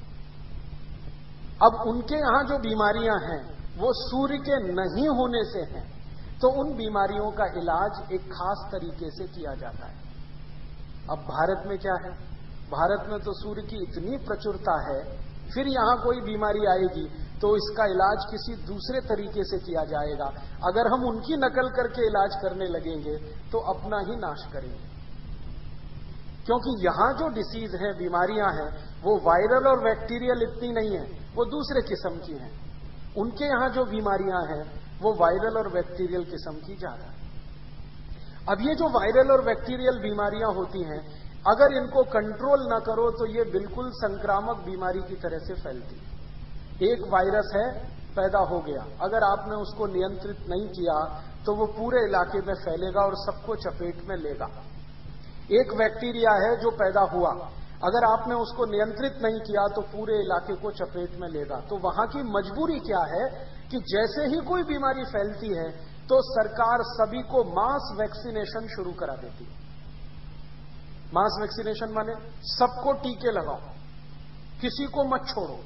अब उनके यहां जो बीमारियां हैं वो सूर्य के नहीं होने से हैं, तो उन बीमारियों का इलाज एक खास तरीके से किया जाता है। अब भारत में क्या है? भारत में तो सूर्य की इतनी प्रचुरता है, फिर यहां कोई बीमारी आएगी तो इसका इलाज किसी दूसरे तरीके से किया जाएगा। अगर हम उनकी नकल करके इलाज करने लगेंगे तो अपना ही नाश करेंगे, क्योंकि यहां जो डिसीज है, बीमारियां हैं, वो वायरल और बैक्टीरियल इतनी नहीं है, वो दूसरे किस्म की हैं। उनके यहां जो बीमारियां हैं वो वायरल और बैक्टीरियल किस्म की ज्यादा है। अब ये जो वायरल और बैक्टीरियल बीमारियां होती हैं, अगर इनको कंट्रोल ना करो तो ये बिल्कुल संक्रामक बीमारी की तरह से फैलती है। एक वायरस है, पैदा हो गया, अगर आपने उसको नियंत्रित नहीं किया तो वो पूरे इलाके में फैलेगा और सबको चपेट में लेगा। एक बैक्टीरिया है जो पैदा हुआ, अगर आपने उसको नियंत्रित नहीं किया तो पूरे इलाके को चपेट में लेगा। तो वहां की मजबूरी क्या है कि जैसे ही कोई बीमारी फैलती है तो सरकार सभी को मास वैक्सीनेशन शुरू करा देती है। मास वैक्सीनेशन माने सबको टीके लगाओ, किसी को मत छोड़ो।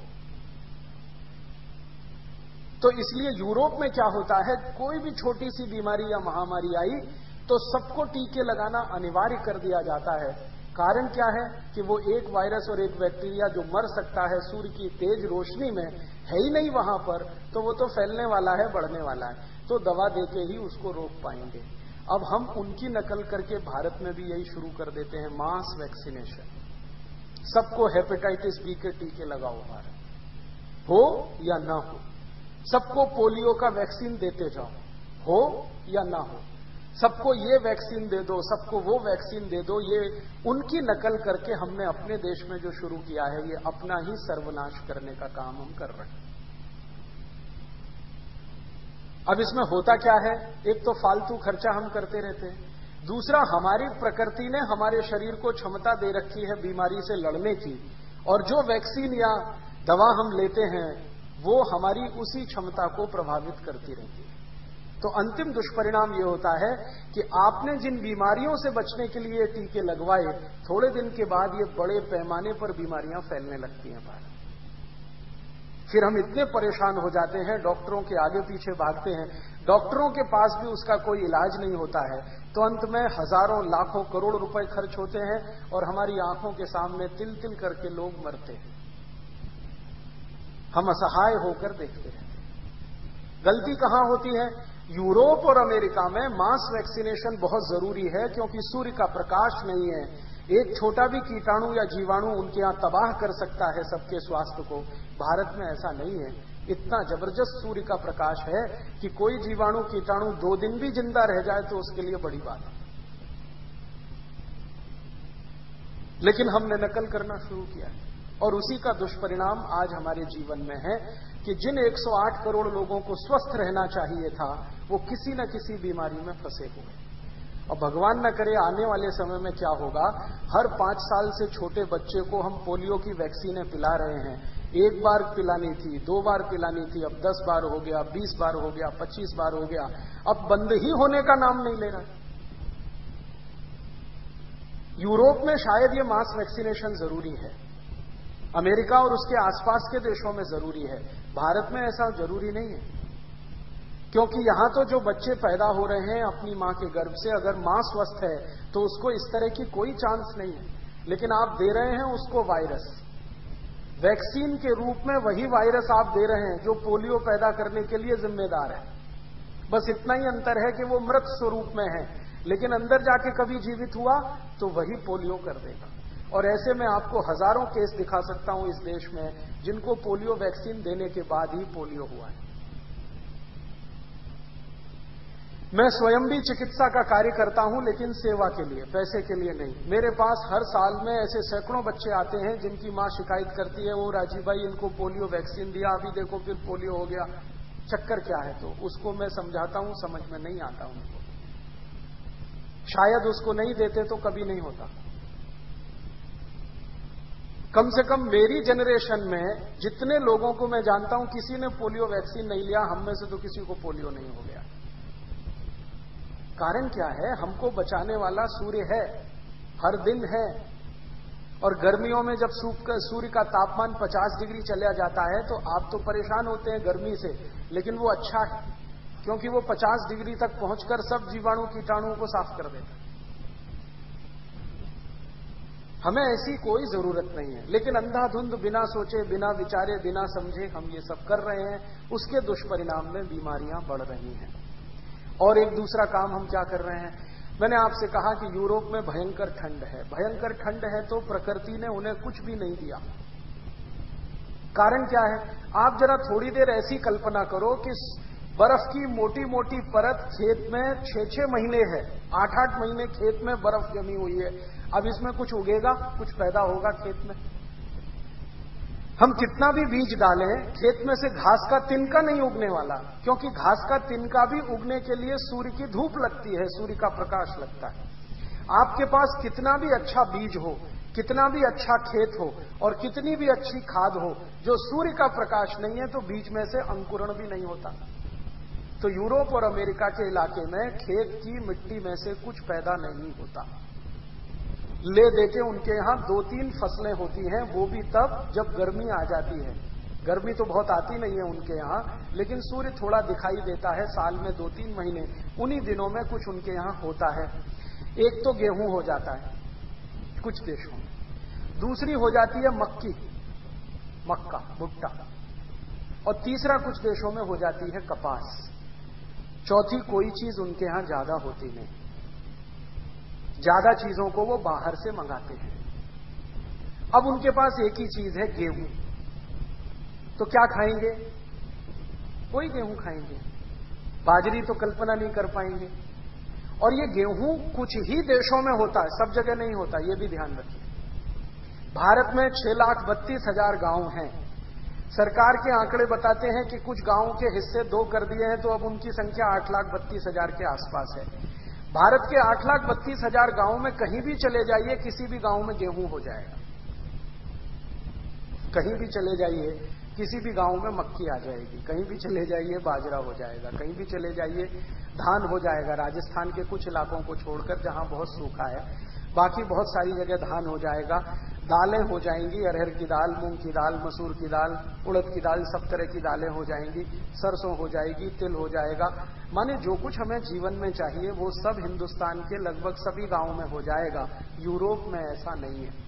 तो इसलिए यूरोप में क्या होता है, कोई भी छोटी सी बीमारी या महामारी आई तो सबको टीके लगाना अनिवार्य कर दिया जाता है। कारण क्या है कि वो एक वायरस और एक बैक्टीरिया जो मर सकता है सूर्य की तेज रोशनी में, है ही नहीं वहां पर, तो वो तो फैलने वाला है, बढ़ने वाला है, तो दवा देके ही उसको रोक पाएंगे। अब हम उनकी नकल करके भारत में भी यही शुरू कर देते हैं, मास वैक्सीनेशन। सबको हेपेटाइटिस बी के टीके लगाओ, भारत हो या ना हो। सबको पोलियो का वैक्सीन देते जाओ, हो या ना हो। सबको ये वैक्सीन दे दो, सबको वो वैक्सीन दे दो। ये उनकी नकल करके हमने अपने देश में जो शुरू किया है, ये अपना ही सर्वनाश करने का काम हम कर रहे हैं। अब इसमें होता क्या है, एक तो फालतू खर्चा हम करते रहते हैं, दूसरा हमारी प्रकृति ने हमारे शरीर को क्षमता दे रखी है बीमारी से लड़ने की, और जो वैक्सीन या दवा हम लेते हैं वो हमारी उसी क्षमता को प्रभावित करती रहती है। तो अंतिम दुष्परिणाम यह होता है कि आपने जिन बीमारियों से बचने के लिए टीके लगवाए, थोड़े दिन के बाद ये बड़े पैमाने पर बीमारियां फैलने लगती हैं बाहर। फिर हम इतने परेशान हो जाते हैं, डॉक्टरों के आगे पीछे भागते हैं, डॉक्टरों के पास भी उसका कोई इलाज नहीं होता है, तो अंत में हजारों लाखों करोड़ रुपए खर्च होते हैं और हमारी आंखों के सामने तिल तिल करके लोग मरते हैं। हम असहाय होकर देखते हैं। गलती कहां होती है? यूरोप और अमेरिका में मास वैक्सीनेशन बहुत जरूरी है, क्योंकि सूर्य का प्रकाश नहीं है, एक छोटा भी कीटाणु या जीवाणु उनके यहां तबाह कर सकता है सबके स्वास्थ्य को। भारत में ऐसा नहीं है। इतना जबरदस्त सूर्य का प्रकाश है कि कोई जीवाणु कीटाणु 2 दिन भी जिंदा रह जाए तो उसके लिए बड़ी बात है। लेकिन हमने नकल करना शुरू किया है और उसी का दुष्परिणाम आज हमारे जीवन में है कि जिन 108 करोड़ लोगों को स्वस्थ रहना चाहिए था, वो किसी न किसी बीमारी में फंसे हुए। और भगवान न करे आने वाले समय में क्या होगा, हर 5 साल से छोटे बच्चे को हम पोलियो की वैक्सीनें पिला रहे हैं। 1 बार पिलानी थी, 2 बार पिलानी थी, अब 10 बार हो गया, 20 बार हो गया, 25 बार हो गया, अब बंद ही होने का नाम नहीं ले रहा। यूरोप में शायद ये मास वैक्सीनेशन जरूरी है, अमेरिका और उसके आसपास के देशों में जरूरी है, भारत में ऐसा जरूरी नहीं है। क्योंकि यहां तो जो बच्चे पैदा हो रहे हैं अपनी मां के गर्भ से, अगर मां स्वस्थ है तो उसको इस तरह की कोई चांस नहीं है। लेकिन आप दे रहे हैं उसको वायरस, वैक्सीन के रूप में वही वायरस आप दे रहे हैं जो पोलियो पैदा करने के लिए जिम्मेदार है। बस इतना ही अंतर है कि वो मृत स्वरूप में है, लेकिन अंदर जाके कभी जीवित हुआ तो वही पोलियो कर देगा। और ऐसे में आपको हजारों केस दिखा सकता हूं इस देश में जिनको पोलियो वैक्सीन देने के बाद ही पोलियो हुआ है। मैं स्वयं भी चिकित्सा का कार्य करता हूं, लेकिन सेवा के लिए, पैसे के लिए नहीं। मेरे पास हर साल में ऐसे सैकड़ों बच्चे आते हैं जिनकी मां शिकायत करती है, वो राजीव भाई इनको पोलियो वैक्सीन दिया, अभी देखो फिर पोलियो हो गया, चक्कर क्या है? तो उसको मैं समझाता हूं, समझ में नहीं आता उनको। शायद उसको नहीं देते तो कभी नहीं होता। कम से कम मेरी जनरेशन में जितने लोगों को मैं जानता हूं, किसी ने पोलियो वैक्सीन नहीं लिया। हम में से तो किसी को पोलियो नहीं हो गया। कारण क्या है? हमको बचाने वाला सूर्य है, हर दिन है। और गर्मियों में जब सूर्य का तापमान 50 डिग्री चला जाता है तो आप तो परेशान होते हैं गर्मी से, लेकिन वो अच्छा है क्योंकि वो 50 डिग्री तक पहुंचकर सब जीवाणु कीटाणुओं को साफ कर देता है। हमें ऐसी कोई जरूरत नहीं है, लेकिन अंधाधुंध बिना सोचे, बिना विचारे, बिना समझे हम ये सब कर रहे हैं। उसके दुष्परिणाम में बीमारियां बढ़ रही हैं। और एक दूसरा काम हम क्या कर रहे हैं? मैंने आपसे कहा कि यूरोप में भयंकर ठंड है। भयंकर ठंड है तो प्रकृति ने उन्हें कुछ भी नहीं दिया। कारण क्या है? आप जरा थोड़ी देर ऐसी कल्पना करो कि बर्फ की मोटी मोटी परत खेत में 6-6 महीने है, 8-8 महीने खेत में बर्फ जमी हुई है। अब इसमें कुछ उगेगा, कुछ पैदा होगा खेत में? हम कितना भी बीज डालें, खेत में से घास का तिनका नहीं उगने वाला, क्योंकि घास का तिनका भी उगने के लिए सूर्य की धूप लगती है, सूर्य का प्रकाश लगता है। आपके पास कितना भी अच्छा बीज हो, कितना भी अच्छा खेत हो और कितनी भी अच्छी खाद हो, जो सूर्य का प्रकाश नहीं है तो बीज में से अंकुरण भी नहीं होता। तो यूरोप और अमेरिका के इलाके में खेत की मिट्टी में से कुछ पैदा नहीं होता। ले देके उनके यहां 2-3 फसलें होती हैं, वो भी तब जब गर्मी आ जाती है। गर्मी तो बहुत आती नहीं है उनके यहां, लेकिन सूर्य थोड़ा दिखाई देता है साल में 2-3 महीने, उन्हीं दिनों में कुछ उनके यहां होता है। एक तो गेहूं हो जाता है कुछ देशों में, दूसरी हो जाती है मक्का, भुट्टा, और तीसरा कुछ देशों में हो जाती है कपास। चौथी कोई चीज उनके यहां ज्यादा होती नहीं। ज्यादा चीजों को वो बाहर से मंगाते हैं। अब उनके पास एक ही चीज है, गेहूं। तो क्या खाएंगे? कोई गेहूं खाएंगे, बाजरी तो कल्पना नहीं कर पाएंगे। और ये गेहूं कुछ ही देशों में होता है, सब जगह नहीं होता, ये भी ध्यान रखिए। भारत में 6,32,000 गांव हैं। सरकार के आंकड़े बताते हैं कि कुछ गांवों के हिस्से 2 कर दिए हैं, तो अब उनकी संख्या 8,32,000 के आसपास है। भारत के 8,32,000 गांवों में कहीं भी चले जाइए, किसी भी गांव में गेहूं हो जाएगा। कहीं भी चले जाइए, किसी भी गांव में मक्की आ जाएगी, कहीं भी चले जाइए बाजरा हो जाएगा, कहीं भी चले जाइए धान हो जाएगा। राजस्थान के कुछ इलाकों को छोड़कर जहां बहुत सूखा है, बाकी बहुत सारी जगह धान हो जाएगा। दालें हो जाएंगी, अरहर की दाल, मूंग की दाल, मसूर की दाल, उड़द की दाल, सब तरह की दालें हो जाएंगी, सरसों हो जाएगी, तिल हो जाएगा। माने जो कुछ हमें जीवन में चाहिए वो सब हिंदुस्तान के लगभग सभी गांवों में हो जाएगा। यूरोप में ऐसा नहीं है।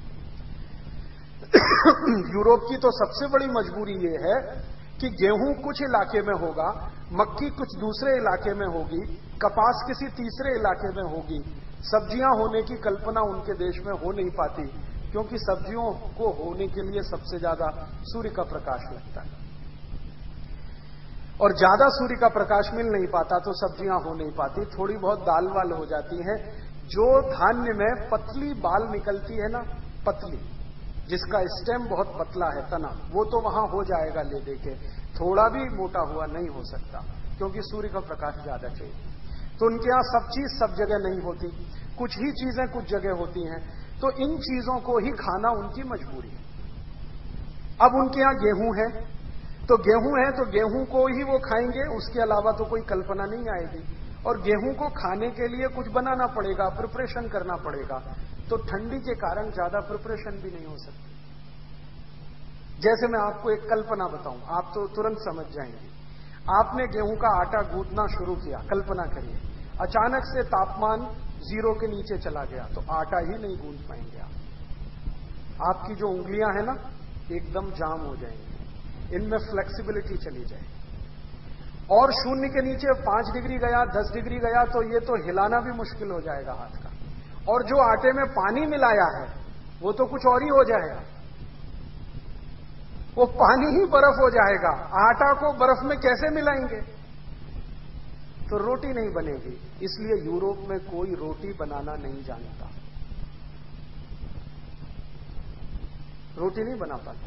यूरोप की तो सबसे बड़ी मजबूरी ये है कि गेहूं कुछ इलाके में होगा, मक्की कुछ दूसरे इलाके में होगी, कपास किसी तीसरे इलाके में होगी। सब्जियां होने की कल्पना उनके देश में हो नहीं पाती, क्योंकि सब्जियों को होने के लिए सबसे ज्यादा सूर्य का प्रकाश लगता है, और ज्यादा सूर्य का प्रकाश मिल नहीं पाता तो सब्जियां हो नहीं पाती। थोड़ी बहुत दाल वाल हो जाती है। जो धान्य में पतली बाल निकलती है ना, पतली, जिसका स्टेम बहुत पतला है, तना, वो तो वहां हो जाएगा ले दे के। थोड़ा भी मोटा हुआ नहीं हो सकता, क्योंकि सूर्य का प्रकाश ज्यादा चाहिए। तो उनके यहां सब चीज सब जगह नहीं होती, कुछ ही चीजें कुछ जगह होती हैं। तो इन चीजों को ही खाना उनकी मजबूरी है। अब उनके यहां गेहूं है, तो गेहूं है तो गेहूं को ही वो खाएंगे, उसके अलावा तो कोई कल्पना नहीं आएगी। और गेहूं को खाने के लिए कुछ बनाना पड़ेगा, प्रिपरेशन करना पड़ेगा। तो ठंडी के कारण ज्यादा प्रिपरेशन भी नहीं हो सकती। जैसे मैं आपको एक कल्पना बताऊं, आप तो तुरंत समझ जाएंगे। आपने गेहूं का आटा गूंथना शुरू किया, कल्पना करिए, अचानक से तापमान 0 के नीचे चला गया, तो आटा ही नहीं गूंथ पाएंगे आप। आपकी जो उंगलियां हैं ना, एकदम जाम हो जाएंगी, इनमें फ्लेक्सिबिलिटी चली जाएगी। और 0 के नीचे 5 डिग्री गया, 10 डिग्री गया, तो ये तो हिलाना भी मुश्किल हो जाएगा हाथ का। और जो आटे में पानी मिलाया है वो तो कुछ और ही हो जाएगा, वो पानी ही बर्फ हो जाएगा। आटा को बर्फ में कैसे मिलाएंगे? तो रोटी नहीं बनेगी। इसलिए यूरोप में कोई रोटी बनाना नहीं जानता, रोटी नहीं बना पाते।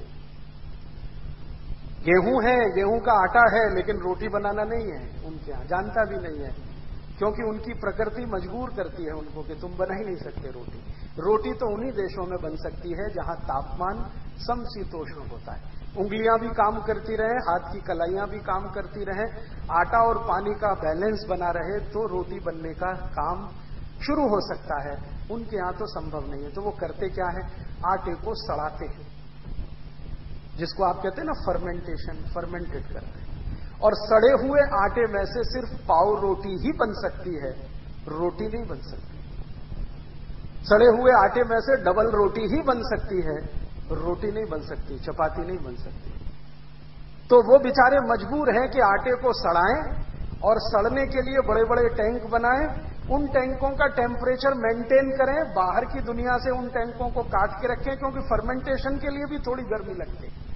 गेहूं है, गेहूं का आटा है, लेकिन रोटी बनाना नहीं है उनके यहां, जानता भी नहीं है, क्योंकि उनकी प्रकृति मजबूर करती है उनको कि तुम बना ही नहीं सकते रोटी। रोटी तो उन्हीं देशों में बन सकती है जहां तापमान समशीतोष्ण होता है, उंगलियां भी काम करती रहे, हाथ की कलाइयां भी काम करती रहे, आटा और पानी का बैलेंस बना रहे, तो रोटी बनने का काम शुरू हो सकता है। उनके यहां तो संभव नहीं है। तो वो करते क्या है, आटे को सड़ाते हैं, जिसको आप कहते हैं ना फर्मेंटेशन, फर्मेंटेड करते हैं। और सड़े हुए आटे में से सिर्फ पाव रोटी ही बन सकती है, रोटी नहीं बन सकती। सड़े हुए आटे में से डबल रोटी ही बन सकती है, रोटी नहीं बन सकती, चपाती नहीं बन सकती। तो वो बेचारे मजबूर हैं कि आटे को सड़ाएं और सड़ने के लिए बड़े बड़े टैंक बनाएं, उन टैंकों का टेम्परेचर मेंटेन करें, बाहर की दुनिया से उन टैंकों को काट के रखें, क्योंकि फर्मेंटेशन के लिए भी थोड़ी गर्मी लगती है।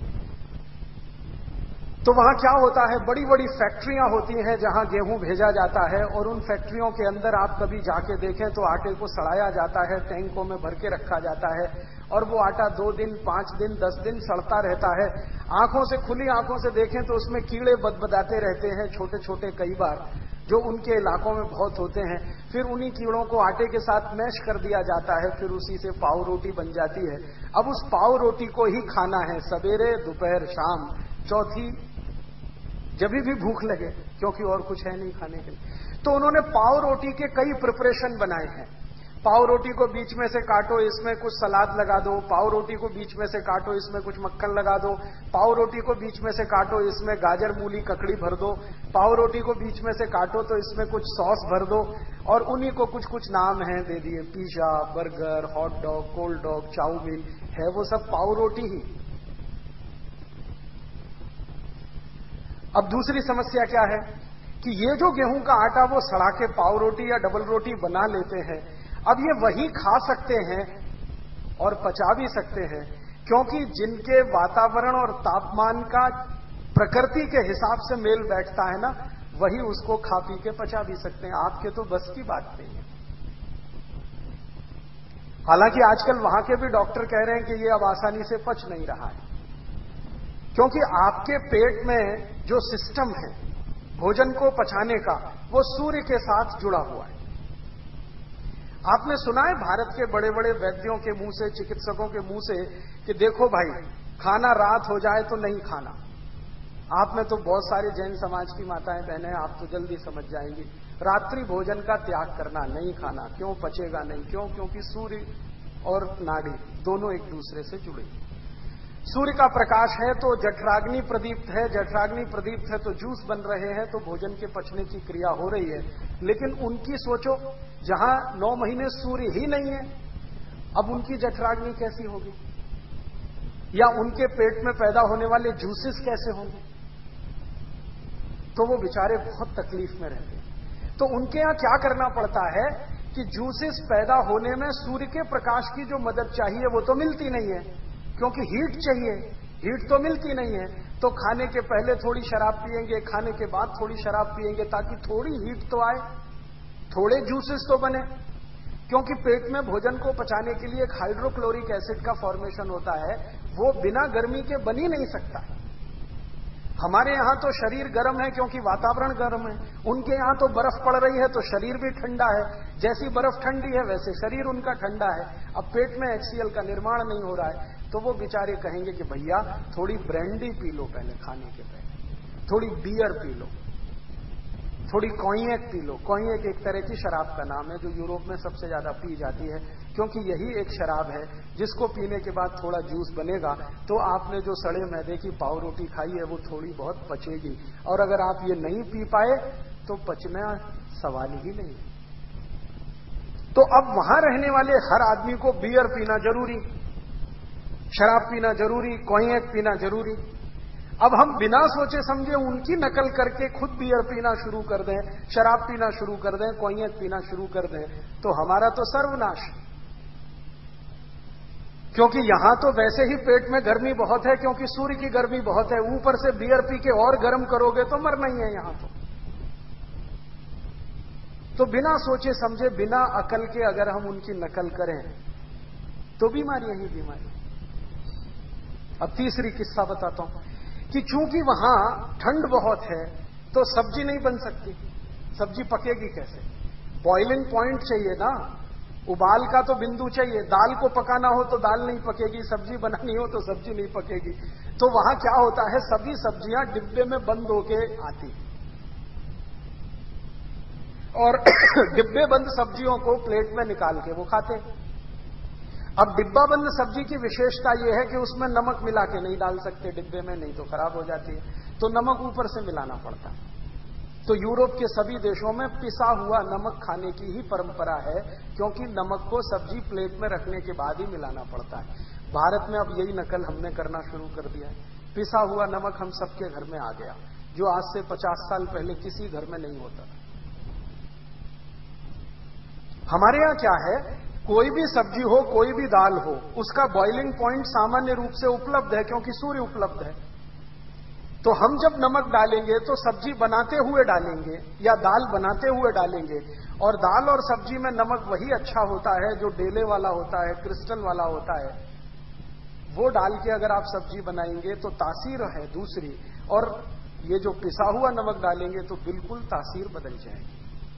तो वहां क्या होता है, बड़ी बड़ी फैक्ट्रियां होती हैं जहां गेहूं भेजा जाता है, और उन फैक्ट्रियों के अंदर आप कभी जाके देखें तो आटे को सड़ाया जाता है, टैंकों में भर के रखा जाता है, और वो आटा 2 दिन, 5 दिन, 10 दिन सड़ता रहता है। आंखों से, खुली आंखों से देखें तो उसमें कीड़े बदबदाते रहते हैं, छोटे छोटे, कई बार, जो उनके इलाकों में बहुत होते हैं। फिर उन्हीं कीड़ों को आटे के साथ मैश कर दिया जाता है, फिर उसी से पाव रोटी बन जाती है। अब उस पाव रोटी को ही खाना है सवेरे, दोपहर, शाम, चौथी जब भी भूख लगे, क्योंकि और कुछ है नहीं खाने के लिए। तो उन्होंने पाव रोटी के कई प्रिपरेशन बनाए हैं। पाव रोटी को बीच में से काटो, इसमें कुछ सलाद लगा दो, पाव रोटी को बीच में से काटो, इसमें कुछ मक्खन लगा दो, पाव रोटी को बीच में से काटो, इसमें गाजर, मूली, ककड़ी भर दो, पाव रोटी को बीच में से काटो तो इसमें कुछ सॉस भर दो, और उन्हीं को कुछ कुछ नाम है दे दिए, pizza, burger, hot dog, cold dog, chowmein, है वो सब पाव रोटी ही। अब दूसरी समस्या क्या है कि ये जो गेहूं का आटा वो सड़ा के पाव रोटी या डबल रोटी बना लेते हैं, अब ये वही खा सकते हैं और पचा भी सकते हैं, क्योंकि जिनके वातावरण और तापमान का प्रकृति के हिसाब से मेल बैठता है ना, वही उसको खा पी के पचा भी सकते हैं। आपके तो बस की बात नहीं है। हालांकि आजकल वहां के भी डॉक्टर कह रहे हैं कि ये अब आसानी से पच नहीं रहा है, क्योंकि आपके पेट में जो सिस्टम है भोजन को पचाने का, वो सूर्य के साथ जुड़ा हुआ है। आपने सुना है भारत के बड़े बड़े वैद्यों के मुंह से, चिकित्सकों के मुंह से, कि देखो भाई, खाना रात हो जाए तो नहीं खाना, आप में तो बहुत सारे जैन समाज की माताएं बहनें, आप तो जल्दी समझ जाएंगी। रात्रि भोजन का त्याग करना, नहीं खाना, क्यों? पचेगा नहीं। क्यों? क्योंकि सूर्य और नाड़ी दोनों एक दूसरे से जुड़े। सूर्य का प्रकाश है तो जठराग्नि प्रदीप्त है, जठराग्नि प्रदीप्त है तो जूस बन रहे हैं, तो भोजन के पचने की क्रिया हो रही है। लेकिन उनकी सोचो, जहां 9 महीने सूर्य ही नहीं है, अब उनकी जठराग्नि कैसी होगी? या उनके पेट में पैदा होने वाले जूसेस कैसे होंगे? तो वो बेचारे बहुत तकलीफ में रहते हैं। तो उनके यहां क्या करना पड़ता है कि जूसेस पैदा होने में सूर्य के प्रकाश की जो मदद चाहिए वो तो मिलती नहीं है, क्योंकि हीट चाहिए, हीट तो मिलती नहीं है। तो खाने के पहले थोड़ी शराब पिएंगे, खाने के बाद थोड़ी शराब पिएंगे, ताकि थोड़ी हीट तो आए, थोड़े जूसेस तो बने। क्योंकि पेट में भोजन को पचाने के लिए एक हाइड्रोक्लोरिक एसिड का फॉर्मेशन होता है, वो बिना गर्मी के बन ही नहीं सकता। हमारे यहां तो शरीर गर्म है क्योंकि वातावरण गर्म है, उनके यहां तो बर्फ पड़ रही है तो शरीर भी ठंडा है। जैसी बर्फ ठंडी है वैसे शरीर उनका ठंडा है। अब पेट में HCl का निर्माण नहीं हो रहा है, तो वो बेचारे कहेंगे कि भैया थोड़ी ब्रांडी पी लो पहले, खाने के पहले थोड़ी बियर पी लो, थोड़ी कॉन्यैक पी लो। कॉन्यैक एक तरह की शराब का नाम है जो यूरोप में सबसे ज्यादा पी जाती है, क्योंकि यही एक शराब है जिसको पीने के बाद थोड़ा जूस बनेगा तो आपने जो सड़े मैदे की पाव रोटी खाई है वो थोड़ी बहुत पचेगी, और अगर आप ये नहीं पी पाए तो पचना सवाल ही नहीं। तो अब वहां रहने वाले हर आदमी को बियर पीना जरूरी, शराब पीना जरूरी, कॉन्यैक पीना जरूरी। अब हम बिना सोचे समझे उनकी नकल करके खुद बियर पीना शुरू कर दें, शराब पीना शुरू कर दें, कॉन्यैक पीना शुरू कर दें, तो हमारा तो सर्वनाश। क्योंकि यहां तो वैसे ही पेट में गर्मी बहुत है, क्योंकि सूर्य की गर्मी बहुत है, ऊपर से बियर पी के और गर्म करोगे तो मरना ही है यहां तो बिना सोचे समझे, बिना अकल के अगर हम उनकी नकल करें तो बीमारियां ही बीमारी। अब तीसरी किस्सा बताता हूं कि चूंकि वहां ठंड बहुत है तो सब्जी नहीं बन सकती। सब्जी पकेगी कैसे? बॉइलिंग पॉइंट चाहिए ना, उबाल का तो बिंदु चाहिए। दाल को पकाना हो तो दाल नहीं पकेगी, सब्जी बनानी हो तो सब्जी नहीं पकेगी। तो वहां क्या होता है, सभी सब्जियां डिब्बे में बंद होके आती और डिब्बे बंद सब्जियों को प्लेट में निकाल के वो खाते। अब डिब्बा बंद सब्जी की विशेषता यह है कि उसमें नमक मिला के नहीं डाल सकते डिब्बे में, नहीं तो खराब हो जाती है, तो नमक ऊपर से मिलाना पड़ता है। तो यूरोप के सभी देशों में पिसा हुआ नमक खाने की ही परंपरा है, क्योंकि नमक को सब्जी प्लेट में रखने के बाद ही मिलाना पड़ता है। भारत में अब यही नकल हमने करना शुरू कर दिया है। पिसा हुआ नमक हम सबके घर में आ गया, जो आज से 50 साल पहले किसी घर में नहीं होता था। हमारे यहां क्या है, कोई भी सब्जी हो, कोई भी दाल हो, उसका बॉइलिंग पॉइंट सामान्य रूप से उपलब्ध है, क्योंकि सूर्य उपलब्ध है। तो हम जब नमक डालेंगे तो सब्जी बनाते हुए डालेंगे या दाल बनाते हुए डालेंगे, और दाल और सब्जी में नमक वही अच्छा होता है जो डेले वाला होता है, क्रिस्टल वाला होता है। वो डाल के अगर आप सब्जी बनाएंगे तो तासीर है दूसरी, और ये जो पिसा हुआ नमक डालेंगे तो बिल्कुल तासीर बदल जाएगी।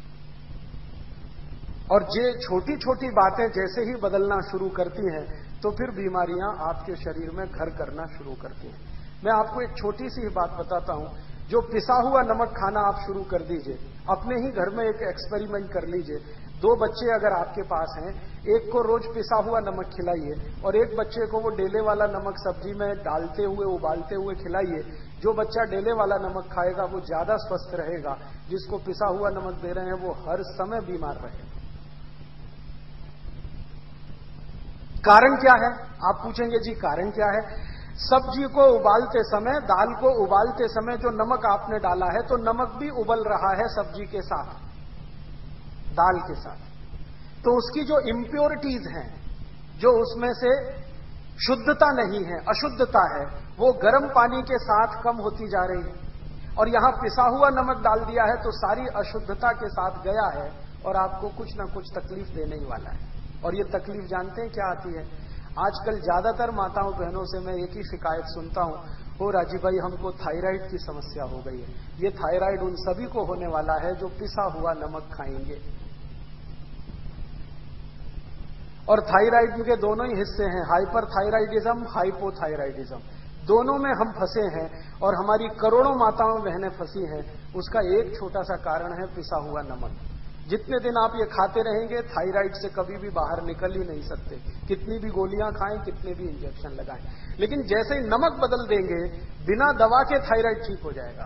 और ये छोटी छोटी बातें जैसे ही बदलना शुरू करती हैं तो फिर बीमारियां आपके शरीर में घर करना शुरू करती हैं। मैं आपको एक छोटी सी बात बताता हूं, जो पिसा हुआ नमक खाना आप शुरू कर दीजिए। अपने ही घर में एक एक्सपेरिमेंट कर लीजिए। 2 बच्चे अगर आपके पास हैं, एक को रोज पिसा हुआ नमक खिलाइए और एक बच्चे को वो डेले वाला नमक सब्जी में डालते हुए, उबालते हुए खिलाइए। जो बच्चा डेले वाला नमक खाएगा वो ज्यादा स्वस्थ रहेगा, जिसको पिसा हुआ नमक दे रहे हैं वो हर समय बीमार रहेगा। कारण क्या है? आप पूछेंगे जी कारण क्या है? सब्जी को उबालते समय, दाल को उबालते समय जो नमक आपने डाला है, तो नमक भी उबल रहा है सब्जी के साथ, दाल के साथ। तो उसकी जो इंप्योरिटीज हैं, जो उसमें से शुद्धता नहीं है, अशुद्धता है, वो गर्म पानी के साथ कम होती जा रही है। और यहां पिसा हुआ नमक डाल दिया है तो सारी अशुद्धता के साथ गया है और आपको कुछ ना कुछ तकलीफ देने ही वाला है। और ये तकलीफ जानते हैं क्या आती है? आजकल ज्यादातर माताओं बहनों से मैं एक ही शिकायत सुनता हूं, ओ राजीव भाई हमको थायराइड की समस्या हो गई है। ये थायराइड उन सभी को होने वाला है जो पिसा हुआ नमक खाएंगे। और थायराइड के दोनों ही हिस्से हैं, हाइपरथायराइडिज्म, हाइपोथायराइडिज्म। दोनों में हम फंसे हैं और हमारी करोड़ों माताओं बहनें फंसी हैं। उसका एक छोटा सा कारण है पिसा हुआ नमक। जितने दिन आप ये खाते रहेंगे, थायराइड से कभी भी बाहर निकल ही नहीं सकते, कितनी भी गोलियां खाएं, कितने भी इंजेक्शन लगाएं। लेकिन जैसे ही नमक बदल देंगे, बिना दवा के थायराइड ठीक हो जाएगा।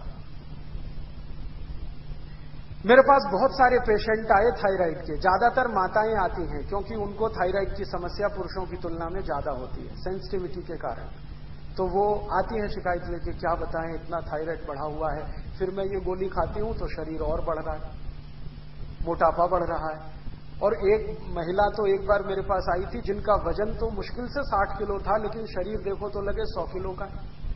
मेरे पास बहुत सारे पेशेंट आए थायराइड के, ज्यादातर माताएं आती हैं क्योंकि उनको थायराइड की समस्या पुरुषों की तुलना में ज्यादा होती है सेंसिटिविटी के कारण। तो वो आती हैं शिकायत लेके, क्या बताएं इतना थायराइड बढ़ा हुआ है, फिर मैं ये गोली खाती हूं तो शरीर और बढ़ रहा है, मोटापा बढ़ रहा है। और एक महिला तो एक बार मेरे पास आई थी जिनका वजन तो मुश्किल से 60 किलो था, लेकिन शरीर देखो तो लगे 100 किलो का,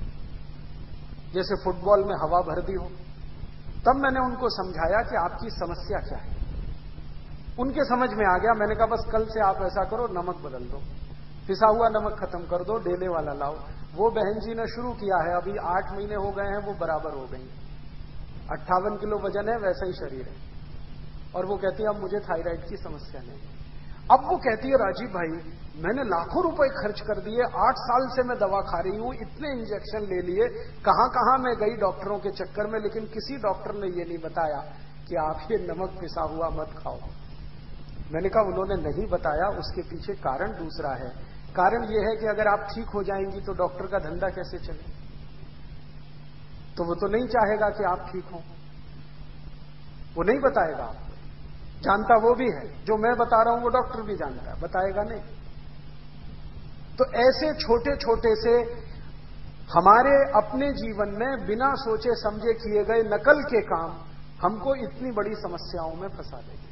जैसे फुटबॉल में हवा भर दी हो। तब मैंने उनको समझाया कि आपकी समस्या क्या है। उनके समझ में आ गया। मैंने कहा बस कल से आप ऐसा करो, नमक बदल दो, पिसा हुआ नमक खत्म कर दो, डेले वाला लाओ। वो बहन जी ने शुरू किया है, अभी 8 महीने हो गए हैं, वो बराबर हो गई। 58 किलो वजन है, वैसा ही शरीर है। और वो कहती है अब मुझे थायराइड की समस्या नहीं। अब वो कहती है राजीव भाई मैंने लाखों रुपए खर्च कर दिए, 8 साल से मैं दवा खा रही हूं, इतने इंजेक्शन ले लिए, कहां कहां मैं गई डॉक्टरों के चक्कर में, लेकिन किसी डॉक्टर ने ये नहीं बताया कि आप ये नमक पिसा हुआ मत खाओ। मैंने कहा उन्होंने नहीं बताया, उसके पीछे कारण दूसरा है। कारण यह है कि अगर आप ठीक हो जाएंगी तो डॉक्टर का धंधा कैसे चले। तो वो तो नहीं चाहेगा कि आप ठीक हो, वो नहीं बताएगा आपको। जानता वो भी है, जो मैं बता रहा हूं वो डॉक्टर भी जानता है, बताएगा नहीं। तो ऐसे छोटे छोटे से हमारे अपने जीवन में बिना सोचे समझे किए गए नकल के काम हमको इतनी बड़ी समस्याओं में फंसा देंगे।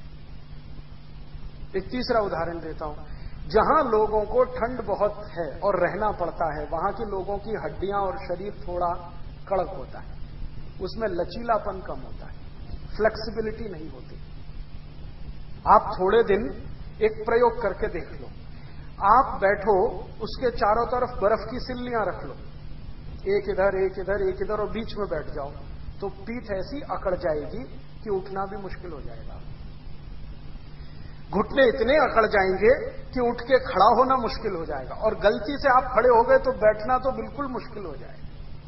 एक तीसरा उदाहरण देता हूं। जहां लोगों को ठंड बहुत है और रहना पड़ता है, वहां के लोगों की हड्डियां और शरीर थोड़ा कड़क होता है, उसमें लचीलापन कम होता है, फ्लेक्सिबिलिटी नहीं होती। आप थोड़े दिन एक प्रयोग करके देख लो। आप बैठो, उसके चारों तरफ बर्फ की सिल्लियां रख लो, एक इधर एक इधर एक इधर, और बीच में बैठ जाओ, तो पीठ ऐसी अकड़ जाएगी कि उठना भी मुश्किल हो जाएगा। घुटने इतने अकड़ जाएंगे कि उठ के खड़ा होना मुश्किल हो जाएगा, और गलती से आप खड़े हो गए तो बैठना तो बिल्कुल मुश्किल हो जाएगा।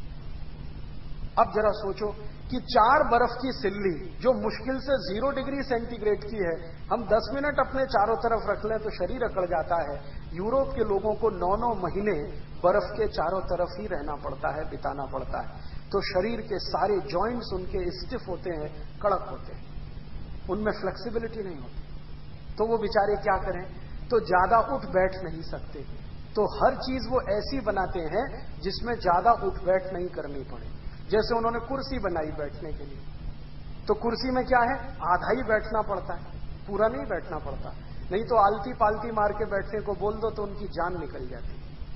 अब जरा सोचो कि 4 बर्फ की सिल्ली जो मुश्किल से 0 डिग्री सेंटीग्रेड की है, हम 10 मिनट अपने चारों तरफ रख लें तो शरीर अकड़ जाता है। यूरोप के लोगों को 9-9 महीने बर्फ के चारों तरफ ही रहना पड़ता है, बिताना पड़ता है। तो शरीर के सारे जॉइंट्स उनके स्टिफ होते हैं, कड़क होते हैं, उनमें फ्लेक्सिबिलिटी नहीं होती। तो वो बेचारे क्या करें, तो ज्यादा उठ बैठ नहीं सकते। तो हर चीज वो ऐसी बनाते हैं जिसमें ज्यादा उठ बैठ नहीं करनी पड़े। जैसे उन्होंने कुर्सी बनाई बैठने के लिए, तो कुर्सी में क्या है, आधा ही बैठना पड़ता है, पूरा नहीं बैठना पड़ता। नहीं तो आलती पालती मार के बैठने को बोल दो तो उनकी जान निकल जाती।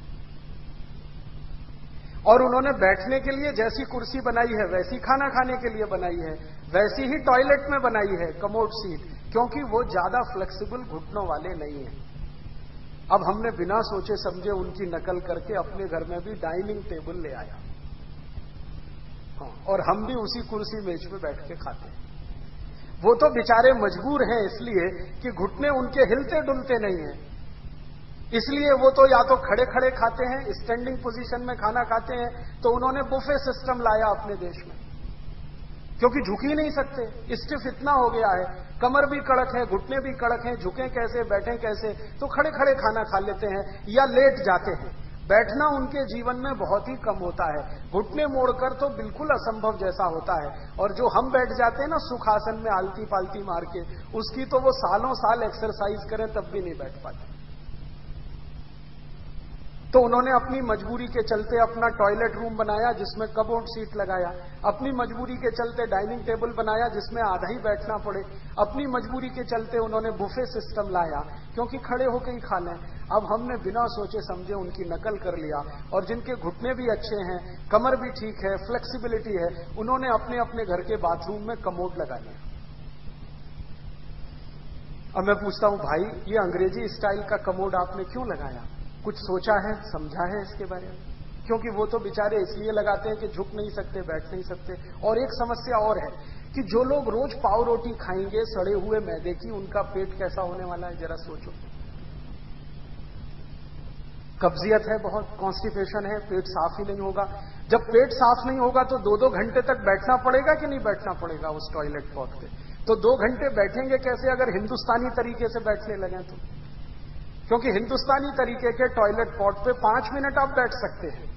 और उन्होंने बैठने के लिए जैसी कुर्सी बनाई है वैसी खाना खाने के लिए बनाई है, वैसी ही टॉयलेट में बनाई है कमोड सीट, क्योंकि वो ज्यादा फ्लेक्सिबल घुटनों वाले नहीं है। अब हमने बिना सोचे समझे उनकी नकल करके अपने घर में भी डाइनिंग टेबल ले आया, हाँ, और हम भी उसी कुर्सी मेज पे बैठ के खाते हैं। वो तो बेचारे मजबूर हैं इसलिए कि घुटने उनके हिलते डुलते नहीं हैं, इसलिए वो तो या तो खड़े खड़े खाते हैं, स्टैंडिंग पोजीशन में खाना खाते हैं। तो उन्होंने बुफे सिस्टम लाया अपने देश में, क्योंकि झुक ही नहीं सकते, स्टिफ इतना हो गया है, कमर भी कड़क है, घुटने भी कड़क हैं, झुकें कैसे बैठें कैसे, तो खड़े खड़े खाना खा लेते हैं या लेट जाते हैं। बैठना उनके जीवन में बहुत ही कम होता है, घुटने मोड़कर तो बिल्कुल असंभव जैसा होता है। और जो हम बैठ जाते हैं ना सुखासन में आलती पालती मार के, उसकी तो वो सालों साल एक्सरसाइज करें तब भी नहीं बैठ पाते। तो उन्होंने अपनी मजबूरी के चलते अपना टॉयलेट रूम बनाया जिसमें कबोर्ड सीट लगाया, अपनी मजबूरी के चलते डाइनिंग टेबल बनाया जिसमें आधा ही बैठना पड़े, अपनी मजबूरी के चलते उन्होंने बुफे सिस्टम लाया क्योंकि खड़े होकर ही खा लें। अब हमने बिना सोचे समझे उनकी नकल कर लिया, और जिनके घुटने भी अच्छे हैं, कमर भी ठीक है, फ्लेक्सिबिलिटी है, उन्होंने अपने अपने घर के बाथरूम में कमोड लगा लिया। अब मैं पूछता हूं भाई, ये अंग्रेजी स्टाइल का कमोड आपने क्यों लगाया? कुछ सोचा है, समझा है इसके बारे में? क्योंकि वो तो बेचारे इसलिए लगाते हैं कि झुक नहीं सकते, बैठ नहीं सकते। और एक समस्या और है कि जो लोग रोज पाव रोटी खाएंगे सड़े हुए मैदे की, उनका पेट कैसा होने वाला है जरा सोचो। कब्जियत है बहुत, कॉन्स्टिपेशन है, पेट साफ ही नहीं होगा। जब पेट साफ नहीं होगा तो 2-2 घंटे तक बैठना पड़ेगा कि नहीं बैठना पड़ेगा उस टॉयलेट पॉट पे? तो 2 घंटे बैठेंगे कैसे अगर हिंदुस्तानी तरीके से बैठने लगे तो? क्योंकि हिंदुस्तानी तरीके के टॉयलेट पॉट पे 5 मिनट आप बैठ सकते हैं,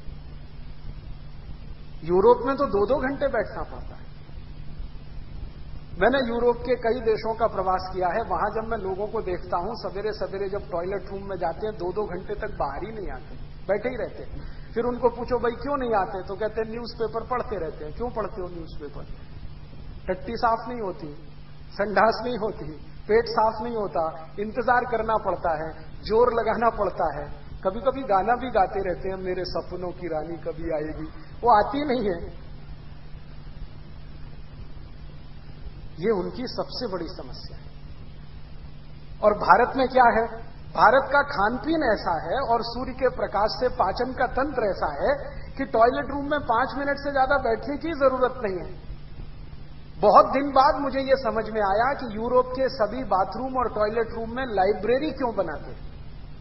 यूरोप में तो 2-2 घंटे बैठना पड़ता है। मैंने यूरोप के कई देशों का प्रवास किया है, वहां जब मैं लोगों को देखता हूं सवेरे सवेरे जब टॉयलेट रूम में जाते हैं 2-2 घंटे तक बाहर ही नहीं आते, बैठे ही रहते हैं। फिर उनको पूछो भाई क्यों नहीं आते, तो कहते हैं न्यूज़पेपर पढ़ते रहते हैं। क्यों पढ़ते हो न्यूज़पेपर? टट्टी साफ नहीं होती, संडास नहीं होती, पेट साफ नहीं होता, इंतजार करना पड़ता है, जोर लगाना पड़ता है। कभी कभी गाना भी गाते रहते हैं, मेरे सपनों की रानी कभी आएगी, वो आती नहीं है। ये उनकी सबसे बड़ी समस्या है। और भारत में क्या है? भारत का खान पीन ऐसा है और सूर्य के प्रकाश से पाचन का तंत्र ऐसा है कि टॉयलेट रूम में 5 मिनट से ज्यादा बैठने की जरूरत नहीं है। बहुत दिन बाद मुझे यह समझ में आया कि यूरोप के सभी बाथरूम और टॉयलेट रूम में लाइब्रेरी क्यों बनाते हैं।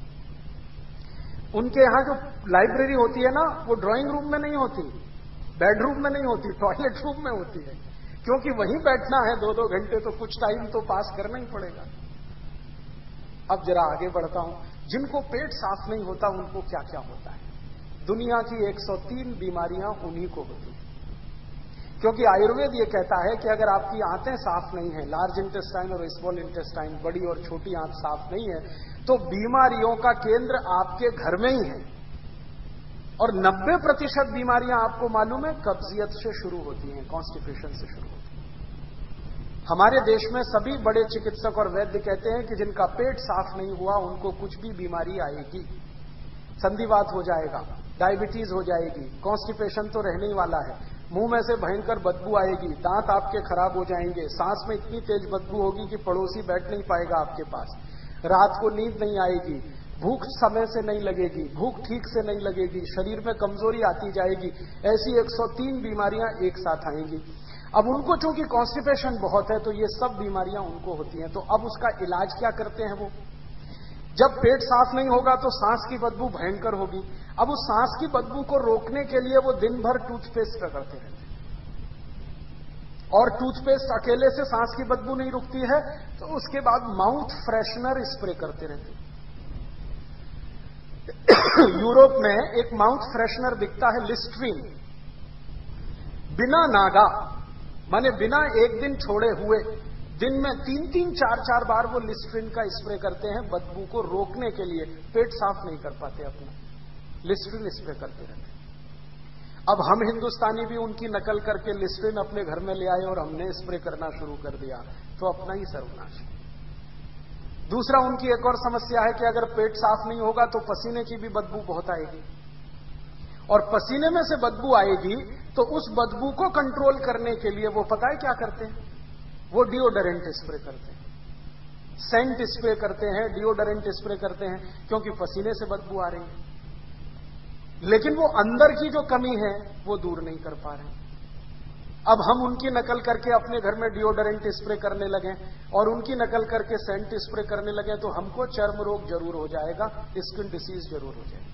उनके यहां जो लाइब्रेरी होती है ना, वो ड्राइंग रूम में नहीं होती, बेडरूम में नहीं होती, टॉयलेट रूम में होती है। क्योंकि वहीं बैठना है 2-2 घंटे, तो कुछ टाइम तो पास करना ही पड़ेगा। अब जरा आगे बढ़ता हूं, जिनको पेट साफ नहीं होता उनको क्या क्या होता है। दुनिया की 103 बीमारियां उन्हीं को होती हैं, क्योंकि आयुर्वेद ये कहता है कि अगर आपकी आंतें साफ नहीं है, लार्ज इंटेस्टाइन और स्मॉल इंटेस्टाइन, बड़ी और छोटी आंत साफ नहीं है, तो बीमारियों का केंद्र आपके घर में ही है। और 90% बीमारियां आपको मालूम है कब्जियत से शुरू होती हैं, कॉन्स्टिपेशन से शुरू होती हैं। हमारे देश में सभी बड़े चिकित्सक और वैद्य कहते हैं कि जिनका पेट साफ नहीं हुआ उनको कुछ भी बीमारी आएगी, संधिवात हो जाएगा, डायबिटीज हो जाएगी, कॉन्स्टिपेशन तो रहने ही वाला है, मुंह में से भयंकर बदबू आएगी, दांत आपके खराब हो जाएंगे, सांस में इतनी तेज बदबू होगी कि पड़ोसी बैठ नहीं पाएगा आपके पास, रात को नींद नहीं आएगी, भूख समय से नहीं लगेगी, भूख ठीक से नहीं लगेगी, शरीर में कमजोरी आती जाएगी। ऐसी 103 बीमारियां एक साथ आएंगी। अब उनको चूंकि कॉन्स्टिपेशन बहुत है तो ये सब बीमारियां उनको होती हैं। तो अब उसका इलाज क्या करते हैं वो? जब पेट साफ नहीं होगा तो सांस की बदबू भयंकर होगी। अब उस सांस की बदबू को रोकने के लिए वो दिन भर टूथपेस्ट रगड़ते रहते हैं, और टूथपेस्ट अकेले से सांस की बदबू नहीं रुकती है, तो उसके बाद माउथ फ्रेशनर स्प्रे करते रहते हैं। यूरोप में एक माउथ फ्रेशनर बिकता है, लिस्ट्रीन, बिना नागा, माने बिना एक दिन छोड़े हुए दिन में 3-3, 4-4 बार वो लिस्ट्रीन का स्प्रे करते हैं बदबू को रोकने के लिए। पेट साफ नहीं कर पाते अपना, लिस्ट्रीन स्प्रे करते रहते हैं। अब हम हिंदुस्तानी भी उनकी नकल करके लिस्ट्रीन अपने घर में ले आए और हमने स्प्रे करना शुरू कर दिया, तो अपना ही सर्वनाश। दूसरा, उनकी एक और समस्या है कि अगर पेट साफ नहीं होगा तो पसीने की भी बदबू बहुत आएगी, और पसीने में से बदबू आएगी तो उस बदबू को कंट्रोल करने के लिए वो पता है क्या करते हैं? वो डिओडोरेंट स्प्रे करते हैं, सेंट स्प्रे करते हैं, डिओडोरेंट स्प्रे करते हैं, क्योंकि पसीने से बदबू आ रही है। लेकिन वो अंदर की जो कमी है वो दूर नहीं कर पा रहे। अब हम उनकी नकल करके अपने घर में डिओडोरेंट स्प्रे करने लगे और उनकी नकल करके सेंट स्प्रे करने लगे, तो हमको चर्म रोग जरूर हो जाएगा, स्किन डिसीज जरूर हो जाएगी।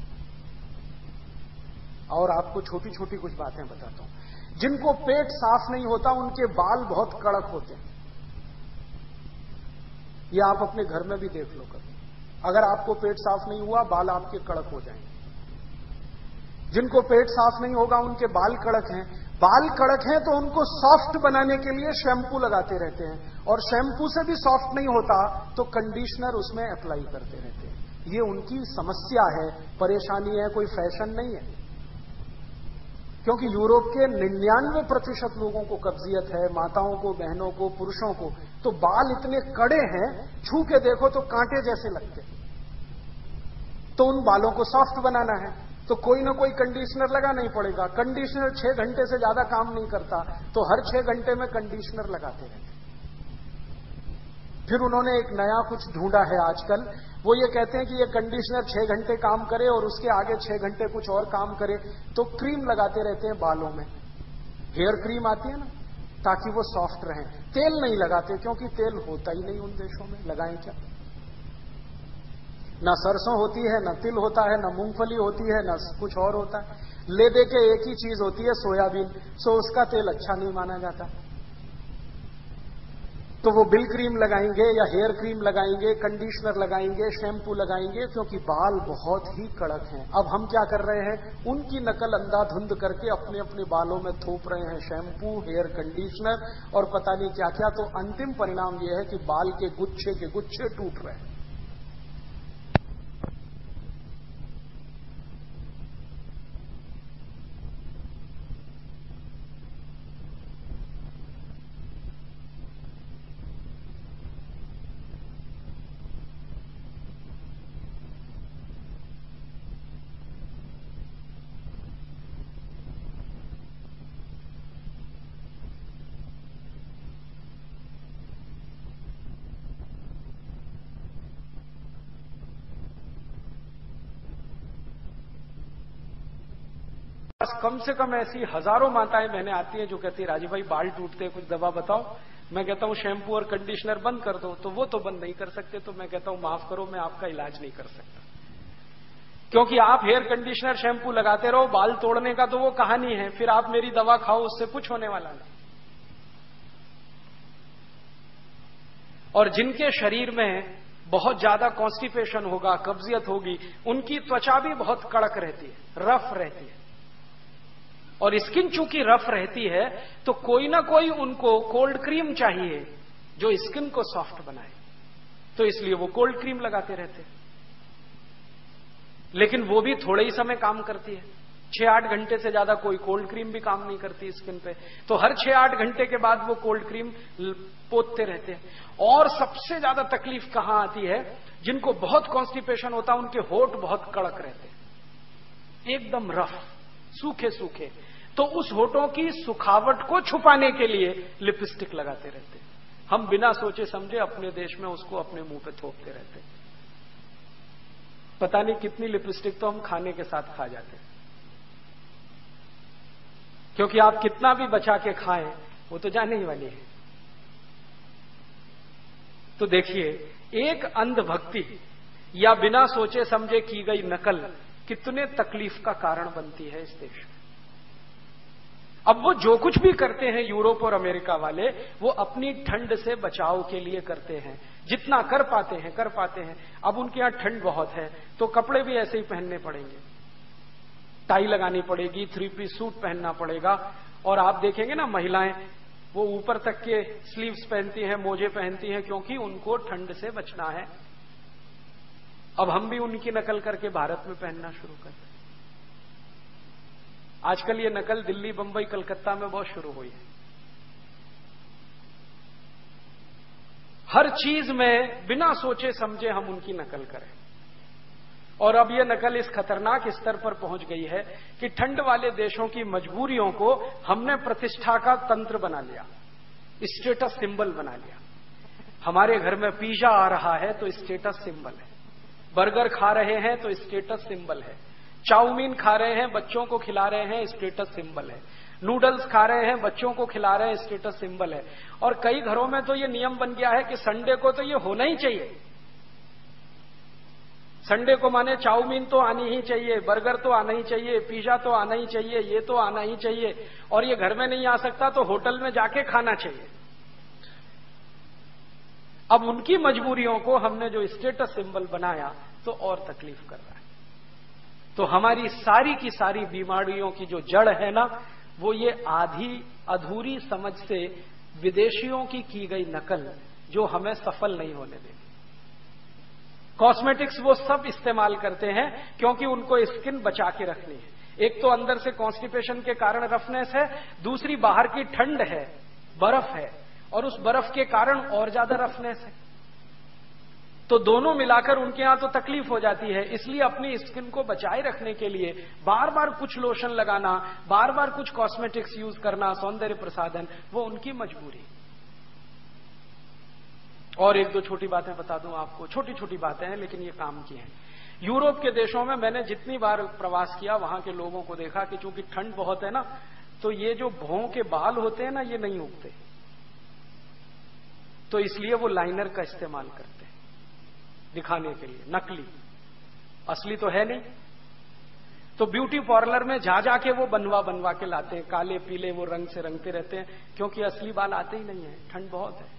और आपको छोटी छोटी कुछ बातें बताता हूं। जिनको पेट साफ नहीं होता उनके बाल बहुत कड़क होते हैं। ये आप अपने घर में भी देख लो कभी, अगर आपको पेट साफ नहीं हुआ बाल आपके कड़क हो जाएंगे। जिनको पेट साफ नहीं होगा उनके बाल कड़क हैं, बाल कड़क हैं तो उनको सॉफ्ट बनाने के लिए शैम्पू लगाते रहते हैं, और शैम्पू से भी सॉफ्ट नहीं होता तो कंडीशनर उसमें अप्लाई करते रहते हैं। ये उनकी समस्या है, परेशानी है, कोई फैशन नहीं है। क्योंकि यूरोप के 99% लोगों को कब्जियत है, माताओं को, बहनों को, पुरुषों को, तो बाल इतने कड़े हैं, छू के देखो तो कांटे जैसे लगते। तो उन बालों को सॉफ्ट बनाना है तो कोई ना कोई कंडीशनर लगाना ही पड़ेगा। कंडीशनर 6 घंटे से ज्यादा काम नहीं करता, तो हर 6 घंटे में कंडीशनर लगाते रहते। फिर उन्होंने एक नया कुछ ढूंढा है आजकल, वो ये कहते हैं कि ये कंडीशनर 6 घंटे काम करे और उसके आगे 6 घंटे कुछ और काम करे, तो क्रीम लगाते रहते हैं बालों में। हेयर क्रीम आती है ना, ताकि वो सॉफ्ट रहें। तेल नहीं लगाते क्योंकि तेल होता ही नहीं उन देशों में, लगाएं क्या। ना सरसों होती है, ना तिल होता है, ना मूंगफली होती है, ना कुछ और होता है। ले दे के एक ही चीज होती है, सोयाबीन। सो उसका तेल अच्छा नहीं माना जाता। तो वो बिल क्रीम लगाएंगे या हेयर क्रीम लगाएंगे, कंडीशनर लगाएंगे, शैम्पू लगाएंगे, क्योंकि बाल बहुत ही कड़क हैं। अब हम क्या कर रहे हैं, उनकी नकल अंधाधुंध करके अपने अपने बालों में थोप रहे हैं शैम्पू, हेयर कंडीशनर और पता नहीं क्या क्या। तो अंतिम परिणाम यह है कि बाल के गुच्छे टूट रहे हैं। कम से कम ऐसी हजारों माताएं बहनें आती हैं जो कहती है राजीव भाई बाल टूटते हैं, कुछ दवा बताओ। मैं कहता हूं शैम्पू और कंडीशनर बंद कर दो, तो वो तो बंद नहीं कर सकते। तो मैं कहता हूं माफ करो, मैं आपका इलाज नहीं कर सकता, क्योंकि आप हेयर कंडीशनर शैम्पू लगाते रहो, बाल तोड़ने का तो वो कहानी है, फिर आप मेरी दवा खाओ, उससे कुछ होने वाला नहीं। और जिनके शरीर में बहुत ज्यादा कॉन्स्टिपेशन होगा, कब्जियत होगी, उनकी त्वचा भी बहुत कड़क रहती है, रफ रहती है। और स्किन चूंकि रफ रहती है तो कोई ना कोई उनको कोल्ड क्रीम चाहिए जो स्किन को सॉफ्ट बनाए, तो इसलिए वो कोल्ड क्रीम लगाते रहते हैं। लेकिन वो भी थोड़े ही समय काम करती है, 6-8 घंटे से ज्यादा कोई कोल्ड क्रीम भी काम नहीं करती स्किन पे। तो हर 6-8 घंटे के बाद वो कोल्ड क्रीम पोतते रहते हैं। और सबसे ज्यादा तकलीफ कहां आती है, जिनको बहुत कॉन्स्टिपेशन होता है उनके होठ बहुत कड़क रहते हैं, एकदम रफ, सूखे सूखे। तो उस होठों की सुखावट को छुपाने के लिए लिपस्टिक लगाते रहते हैं। हम बिना सोचे समझे अपने देश में उसको अपने मुंह पे थोपते रहते हैं। पता नहीं कितनी लिपस्टिक तो हम खाने के साथ खा जाते हैं, क्योंकि आप कितना भी बचा के खाएं वो तो जाने ही वाली है। तो देखिए, एक अंधभक्ति या बिना सोचे समझे की गई नकल कितने तकलीफ का कारण बनती है इस देश में। अब वो जो कुछ भी करते हैं यूरोप और अमेरिका वाले, वो अपनी ठंड से बचाव के लिए करते हैं, जितना कर पाते हैं। अब उनके यहां ठंड बहुत है तो कपड़े भी ऐसे ही पहनने पड़ेंगे, टाई लगानी पड़ेगी, 3 पीस सूट पहनना पड़ेगा। और आप देखेंगे ना, महिलाएं वो ऊपर तक के स्लीव्स पहनती हैं, मोजे पहनती हैं, क्योंकि उनको ठंड से बचना है। अब हम भी उनकी नकल करके भारत में पहनना शुरू कर दें। आजकल ये नकल दिल्ली, बंबई, कलकत्ता में बहुत शुरू हुई है। हर चीज में बिना सोचे समझे हम उनकी नकल करें। और अब यह नकल इस खतरनाक स्तर पर पहुंच गई है कि ठंड वाले देशों की मजबूरियों को हमने प्रतिष्ठा का तंत्र बना लिया, स्टेटस सिंबल बना लिया। हमारे घर में पिज्जा आ रहा है तो स्टेटस सिंबल है, बर्गर खा रहे हैं तो स्टेटस सिंबल है, चाउमीन खा रहे हैं, बच्चों को खिला रहे हैं, स्टेटस सिंबल है, नूडल्स खा रहे हैं, बच्चों को खिला रहे हैं, स्टेटस सिंबल है। और कई घरों में तो ये नियम बन गया है कि संडे को तो ये होना ही चाहिए। संडे को माने चाउमीन तो आनी ही चाहिए, बर्गर तो आना ही चाहिए, पिज्जा तो आना ही चाहिए, ये तो आना ही चाहिए। और ये घर में नहीं आ सकता तो होटल में जाके खाना चाहिए। अब उनकी मजबूरियों को हमने जो स्टेटस सिंबल बनाया तो और तकलीफ कर रहा है। तो हमारी सारी की सारी बीमारियों की जो जड़ है ना, वो ये आधी अधूरी समझ से विदेशियों की गई नकल, जो हमें सफल नहीं होने देगी। कॉस्मेटिक्स वो सब इस्तेमाल करते हैं क्योंकि उनको स्किन बचा के रखनी है। एक तो अंदर से कॉन्स्टिपेशन के कारण रफनेस है, दूसरी बाहर की ठंड है, बर्फ है, और उस बर्फ के कारण और ज्यादा रफनेस है। तो दोनों मिलाकर उनके यहां तो तकलीफ हो जाती है। इसलिए अपनी स्किन को बचाए रखने के लिए बार बार कुछ लोशन लगाना, बार बार कुछ कॉस्मेटिक्स यूज करना, सौंदर्य प्रसाधन, वो उनकी मजबूरी। और एक दो छोटी बातें बता दूं आपको, छोटी छोटी बातें हैं लेकिन ये काम की हैं। यूरोप के देशों में मैंने जितनी बार प्रवास किया, वहां के लोगों को देखा कि चूंकि ठंड बहुत है ना, तो ये जो भौं के बाल होते हैं ना, ये नहीं उगते, तो इसलिए वो लाइनर का इस्तेमाल करते हैं दिखाने के लिए, नकली। असली तो है नहीं। तो ब्यूटी पार्लर में जा जाके वो बनवा के लाते हैं, काले पीले वो रंग से रंगते रहते हैं, क्योंकि असली बाल आते ही नहीं है, ठंड बहुत है।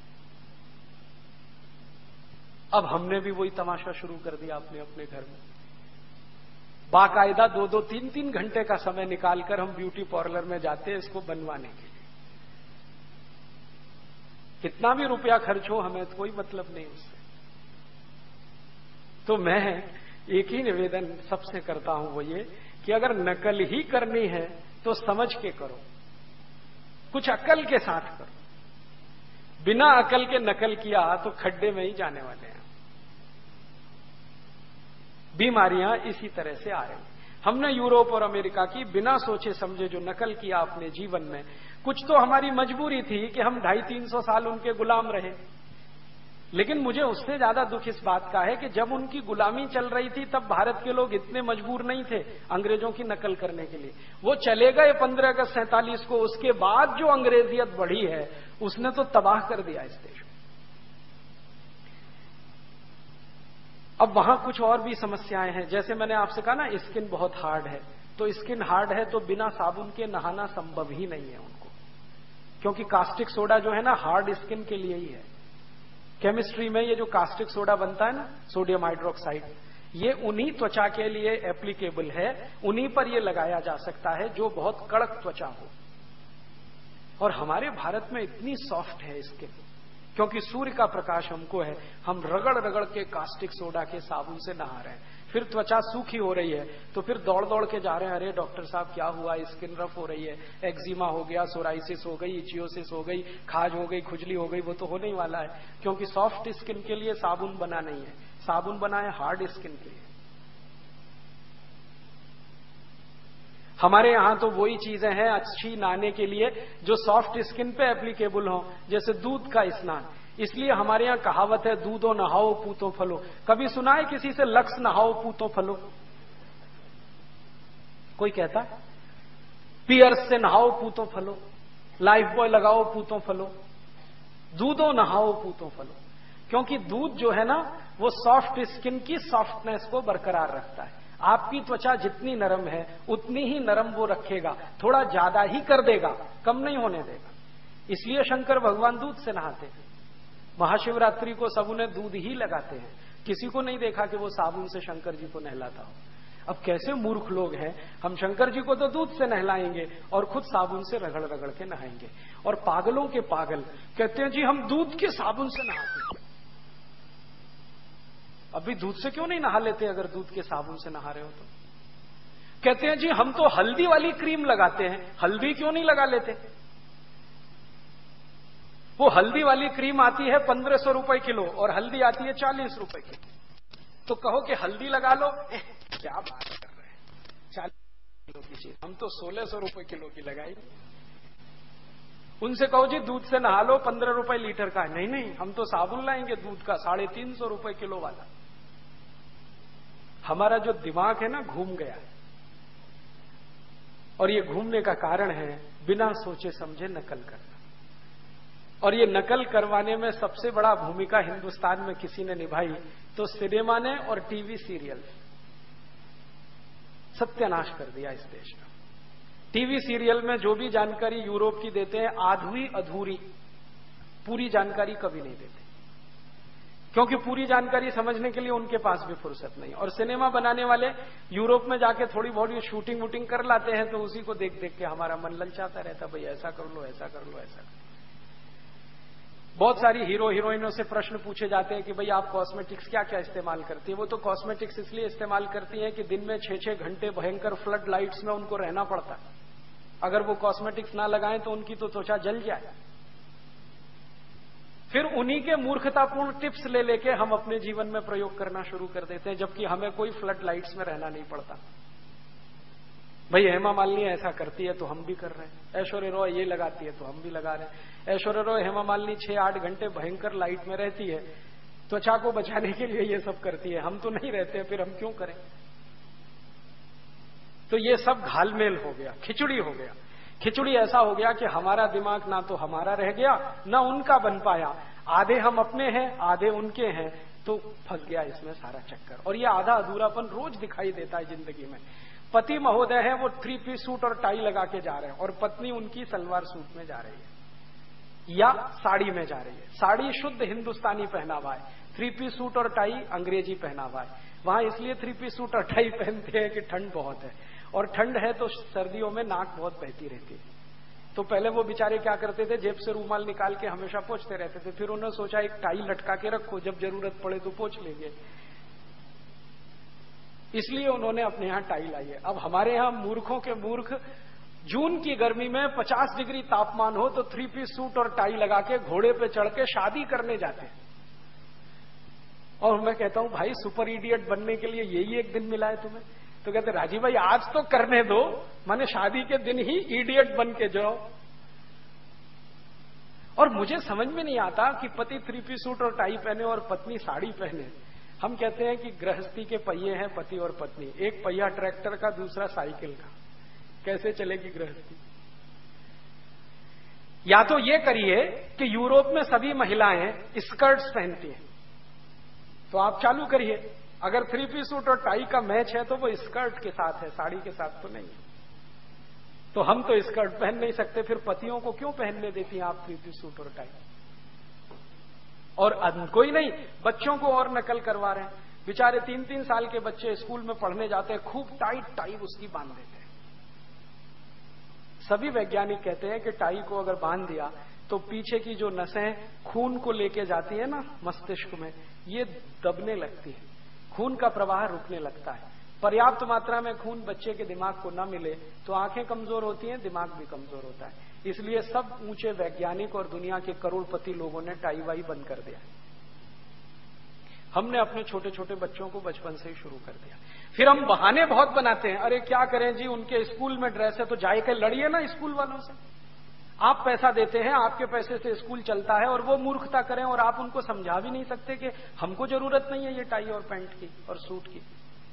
अब हमने भी वही तमाशा शुरू कर दिया अपने घर में। बाकायदा 2-2, 3-3 घंटे का समय निकालकर हम ब्यूटी पार्लर में जाते हैं इसको बनवाने के लिए। कितना भी रुपया खर्च हो, हमें तो कोई मतलब नहीं उससे। तो मैं एक ही निवेदन सबसे करता हूं, वो ये कि अगर नकल ही करनी है तो समझ के करो, कुछ अकल के साथ करो। बिना अकल के नकल किया तो खड्डे में ही जाने वाले हैं। बीमारियां इसी तरह से आ रही। हमने यूरोप और अमेरिका की बिना सोचे समझे जो नकल किया अपने जीवन में, कुछ तो हमारी मजबूरी थी कि हम 250-300 साल उनके गुलाम रहे। लेकिन मुझे उससे ज्यादा दुख इस बात का है कि जब उनकी गुलामी चल रही थी तब भारत के लोग इतने मजबूर नहीं थे अंग्रेजों की नकल करने के लिए। वो चले गए 15 अगस्त 47 को, उसके बाद जो अंग्रेजियत बढ़ी है उसने तो तबाह कर दिया इस देश को। अब वहां कुछ और भी समस्याएं हैं, जैसे मैंने आपसे कहा ना स्किन बहुत हार्ड है, तो स्किन हार्ड है तो बिना साबुन के नहाना संभव ही नहीं है उनको, क्योंकि कास्टिक सोडा जो है ना हार्ड स्किन के लिए ही है। केमिस्ट्री में ये जो कास्टिक सोडा बनता है ना, सोडियम हाइड्रोक्साइड, ये उन्हीं त्वचा के लिए एप्लीकेबल है, उन्हीं पर ये लगाया जा सकता है जो बहुत कड़क त्वचा हो। और हमारे भारत में इतनी सॉफ्ट है स्किन, क्योंकि सूर्य का प्रकाश हमको है, हम रगड़ रगड़ के कास्टिक सोडा के साबुन से नहा रहे हैं। फिर त्वचा सूखी हो रही है तो फिर दौड़ दौड़ के जा रहे हैं, अरे डॉक्टर साहब क्या हुआ, स्किन रफ हो रही है, एक्जिमा हो गया, सोराइसिस हो गई, इचियोसिस हो गई, खाज हो गई, खुजली हो गई। वो तो होने ही वाला है, क्योंकि सॉफ्ट स्किन के लिए साबुन बना नहीं है, साबुन बना है हार्ड स्किन के लिए। हमारे यहां तो वही चीजें हैं अच्छी नहाने के लिए जो सॉफ्ट स्किन पे एप्लीकेबल हो, जैसे दूध का स्नान। इसलिए हमारे यहां कहावत है, दूधो नहाओ पूतो फलो। कभी सुना है किसी से लक्स नहाओ पूतो फलो? कोई कहता? पियर्स से नहाओ पूतो फलो, लाइफ बॉय लगाओ पूतो फलो, दूधो नहाओ पूतो फलो। क्योंकि दूध जो है ना वो सॉफ्ट स्किन की सॉफ्टनेस को बरकरार रखता है। आपकी त्वचा जितनी नरम है उतनी ही नरम वो रखेगा, थोड़ा ज्यादा ही कर देगा, कम नहीं होने देगा। इसलिए शंकर भगवान दूध से नहाते हैं। महाशिवरात्रि को सब उन्हें दूध ही लगाते हैं, किसी को नहीं देखा कि वो साबुन से शंकर जी को नहलाता हो। अब कैसे मूर्ख लोग हैं, हम शंकर जी को तो दूध से नहलाएंगे और खुद साबुन से रगड़ रगड़ के नहाएंगे। और पागलों के पागल कहते हैं जी हम दूध के साबुन से नहाते हैं। अभी दूध से क्यों नहीं नहा लेते अगर दूध के साबुन से नहा रहे हो तो? कहते हैं जी हम तो हल्दी वाली क्रीम लगाते हैं, हल्दी क्यों नहीं लगा लेते? वो हल्दी वाली क्रीम आती है 1500 रुपए किलो और हल्दी आती है 40 रुपए किलो। तो कहो कि हल्दी लगा लो, क्या बात कर रहे हैं, 40 किलो की चीज, हम तो 1600 रुपए किलो की लगाई। उनसे कहो जी दूध से नहा लो, 15 रुपए लीटर का। नहीं नहीं, हम तो साबुन लाएंगे दूध का 350 रुपए किलो वाला। हमारा जो दिमाग है ना घूम गया है, और ये घूमने का कारण है बिना सोचे समझे नकल करना। और ये नकल करवाने में सबसे बड़ा भूमिका हिंदुस्तान में किसी ने निभाई तो सिनेमा ने और टीवी सीरियल। सत्यानाश कर दिया इस देश का। टीवी सीरियल में जो भी जानकारी यूरोप की देते हैं आधी अधूरी, पूरी जानकारी कभी नहीं देते, क्योंकि पूरी जानकारी समझने के लिए उनके पास भी फुर्सत नहीं। और सिनेमा बनाने वाले यूरोप में जाके थोड़ी बहुत शूटिंग वूटिंग कर लाते हैं तो उसी को देख देख के हमारा मन ललचाता रहता, भाई ऐसा कर लो, ऐसा कर लो, ऐसा कर लो। बहुत सारी हीरो हीरोइनों से प्रश्न पूछे जाते हैं कि भाई आप कॉस्मेटिक्स क्या क्या इस्तेमाल करती है? वो तो कॉस्मेटिक्स इसलिए इस्तेमाल करती हैं कि दिन में 6-6 घंटे भयंकर फ्लड लाइट्स में उनको रहना पड़ता है। अगर वो कॉस्मेटिक्स ना लगाएं तो उनकी तो त्वचा जल जाए। फिर उन्हीं के मूर्खतापूर्ण टिप्स ले लेके हम अपने जीवन में प्रयोग करना शुरू कर देते हैं, जबकि हमें कोई फ्लड लाइट्स में रहना नहीं पड़ता। भाई हेमा मालिनी ऐसा करती है तो हम भी कर रहे हैं, ऐश्वर्या रॉय ये लगाती है तो हम भी लगा रहे हैं। ऐश्वर्या रॉय हेमा मालिनी 6-8 घंटे भयंकर लाइट में रहती है, त्वचा को बचाने के लिए ये सब करती है, हम तो नहीं रहते, फिर हम क्यों करें? तो ये सब घालमेल हो गया, खिचड़ी हो गया। खिचड़ी ऐसा हो गया कि हमारा दिमाग ना तो हमारा रह गया ना उनका बन पाया। आधे हम अपने हैं, आधे उनके हैं। तो फंस गया इसमें सारा चक्कर। और ये आधा अधूरापन रोज दिखाई देता है जिंदगी में। पति महोदय है, वो 3 पीस सूट और टाई लगा के जा रहे हैं, और पत्नी उनकी सलवार सूट में जा रही है या साड़ी में जा रही है। साड़ी शुद्ध हिंदुस्तानी पहनावा है, 3 पीस सूट और टाई अंग्रेजी पहनावा है। वहां इसलिए 3 पीस सूट और टाई पहनते हैं कि ठंड बहुत है, और ठंड है तो सर्दियों में नाक बहुत बहती रहती है। तो पहले वो बेचारे क्या करते थे, जेब से रूमाल निकाल के हमेशा पोंछते रहते थे। फिर उन्होंने सोचा एक टाई लटका के रखो, जब जरूरत पड़े तो पोंछ लेंगे, इसलिए उन्होंने अपने यहां टाई लाई है। अब हमारे यहां मूर्खों के मूर्ख जून की गर्मी में 50 डिग्री तापमान हो तो 3 पीस सूट और टाई लगा के घोड़े पे चढ़ के शादी करने जाते हैं। और मैं कहता हूं भाई सुपर इडियट बनने के लिए यही एक दिन मिला है तुम्हें? तो कहते राजीव भाई आज तो करने दो, माने शादी के दिन ही इडियट बन के जाओ। और मुझे समझ में नहीं आता कि पति 3 पीस सूट और टाई पहने और पत्नी साड़ी पहने। हम कहते हैं कि गृहस्थी के पहिए हैं पति और पत्नी, एक पहिया ट्रैक्टर का, दूसरा साइकिल का, कैसे चलेगी गृहस्थी? या तो ये करिए कि यूरोप में सभी महिलाएं स्कर्ट्स पहनती हैं, तो आप चालू करिए। अगर 3 पीस सूट और टाई का मैच है तो वो स्कर्ट के साथ है, साड़ी के साथ तो नहीं है। तो हम तो स्कर्ट पहन नहीं सकते, फिर पतियों को क्यों पहनने देती हैं आप 3 पीस सूट और टाई? और कोई नहीं, बच्चों को और नकल करवा रहे हैं। बेचारे 3-3 साल के बच्चे स्कूल में पढ़ने जाते हैं, खूब टाइट टाई उसकी बांध देते हैं। सभी वैज्ञानिक कहते हैं कि टाई को अगर बांध दिया तो पीछे की जो नसें खून को लेके जाती है ना मस्तिष्क में, ये दबने लगती है, खून का प्रवाह रुकने लगता है। पर्याप्त मात्रा में खून बच्चे के दिमाग को न मिले तो आंखें कमजोर होती हैं, दिमाग भी कमजोर होता है। इसलिए सब ऊंचे वैज्ञानिक और दुनिया के करोड़पति लोगों ने टाई वाई बंद कर दिया। हमने अपने छोटे छोटे बच्चों को बचपन से ही शुरू कर दिया। फिर हम बहाने बहुत बनाते हैं, अरे क्या करें जी, उनके स्कूल में ड्रेस है तो जाके लड़िए ना स्कूल वालों से। आप पैसा देते हैं, आपके पैसे से स्कूल चलता है, और वो मूर्खता करें और आप उनको समझा भी नहीं सकते कि हमको जरूरत नहीं है ये टाई और पैंट की और सूट की।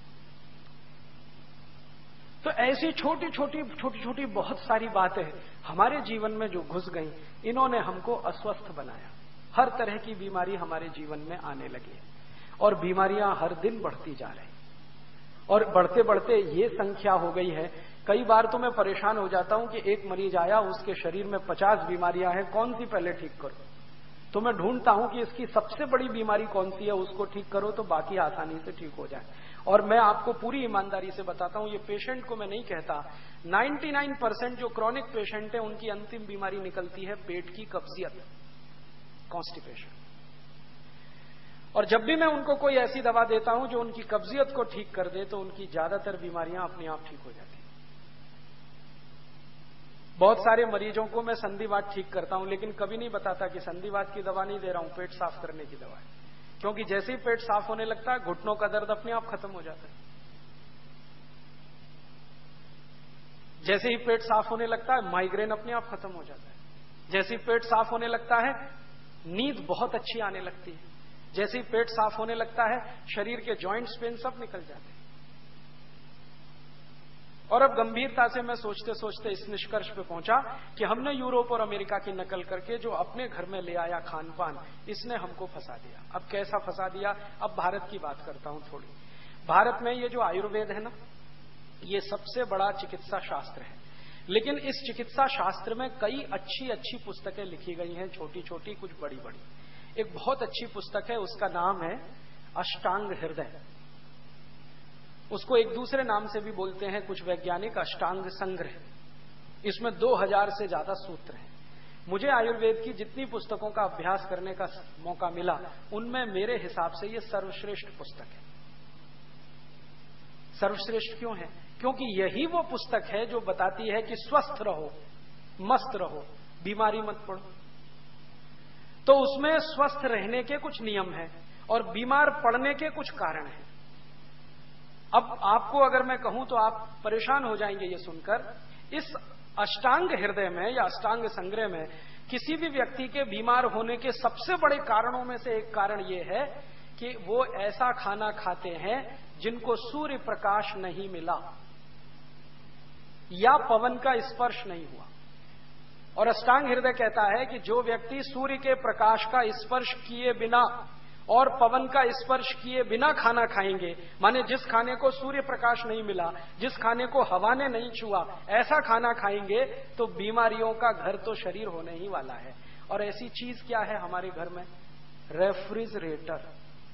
तो ऐसी छोटी छोटी बहुत सारी बातें हमारे जीवन में जो घुस गई, इन्होंने हमको अस्वस्थ बनाया। हर तरह की बीमारी हमारे जीवन में आने लगी है, और बीमारियां हर दिन बढ़ती जा रही, और बढ़ते बढ़ते ये संख्या हो गई है। कई बार तो मैं परेशान हो जाता हूं कि एक मरीज आया, उसके शरीर में 50 बीमारियां हैं, कौन सी पहले ठीक करो? तो मैं ढूंढता हूं कि इसकी सबसे बड़ी बीमारी कौन सी है, उसको ठीक करो तो बाकी आसानी से ठीक हो जाए। और मैं आपको पूरी ईमानदारी से बताता हूं, ये पेशेंट को मैं नहीं कहता, 99% जो क्रॉनिक पेशेंट है उनकी अंतिम बीमारी निकलती है पेट की कब्जियत, कॉन्स्टिपेशन। और जब भी मैं उनको कोई ऐसी दवा देता हूं जो उनकी कब्जियत को ठीक कर दे, तो उनकी ज्यादातर बीमारियां अपने आप ठीक हो जाती हैं। बहुत सारे मरीजों को मैं संधिवात ठीक करता हूं, लेकिन कभी नहीं बताता कि संधिवात की दवा नहीं दे रहा हूं, पेट साफ करने की दवा है। क्योंकि जैसे ही पेट साफ होने लगता है, घुटनों का दर्द अपने आप खत्म हो जाता है। जैसे ही पेट साफ होने लगता है, माइग्रेन अपने आप खत्म हो जाता है। जैसे ही पेट साफ होने लगता है, नींद बहुत अच्छी आने लगती है। जैसे ही पेट साफ होने लगता है, शरीर के जॉइंट्स पेन सब निकल जाते हैं। और अब गंभीरता से मैं सोचते सोचते इस निष्कर्ष पे पहुंचा कि हमने यूरोप और अमेरिका की नकल करके जो अपने घर में ले आया खान पान, इसने हमको फंसा दिया। अब कैसा फंसा दिया? अब भारत की बात करता हूं थोड़ी। भारत में ये जो आयुर्वेद है ना, ये सबसे बड़ा चिकित्सा शास्त्र है। लेकिन इस चिकित्सा शास्त्र में कई अच्छी अच्छी पुस्तकें लिखी गई हैं, छोटी छोटी, कुछ बड़ी बड़ी। एक बहुत अच्छी पुस्तक है, उसका नाम है अष्टांग हृदय। उसको एक दूसरे नाम से भी बोलते हैं कुछ वैज्ञानिक, अष्टांग संग्रह। इसमें 2000 से ज्यादा सूत्र हैं। मुझे आयुर्वेद की जितनी पुस्तकों का अभ्यास करने का मौका मिला, उनमें मेरे हिसाब से ये सर्वश्रेष्ठ पुस्तक है। सर्वश्रेष्ठ क्यों है? क्योंकि यही वो पुस्तक है जो बताती है कि स्वस्थ रहो, मस्त रहो, बीमारी मत पड़ो। तो उसमें स्वस्थ रहने के कुछ नियम हैं और बीमार पड़ने के कुछ कारण हैं। अब आपको अगर मैं कहूं तो आप परेशान हो जाएंगे ये सुनकर। इस अष्टांग हृदय में या अष्टांग संग्रह में किसी भी व्यक्ति के बीमार होने के सबसे बड़े कारणों में से एक कारण यह है कि वो ऐसा खाना खाते हैं जिनको सूर्य प्रकाश नहीं मिला या पवन का स्पर्श नहीं हुआ। और अष्टांग हृदय कहता है कि जो व्यक्ति सूर्य के प्रकाश का स्पर्श किए बिना और पवन का स्पर्श किए बिना खाना खाएंगे, माने जिस खाने को सूर्य प्रकाश नहीं मिला, जिस खाने को हवा ने नहीं छुआ, ऐसा खाना खाएंगे तो बीमारियों का घर तो शरीर होने ही वाला है। और ऐसी चीज क्या है हमारे घर में? रेफ्रिजरेटर।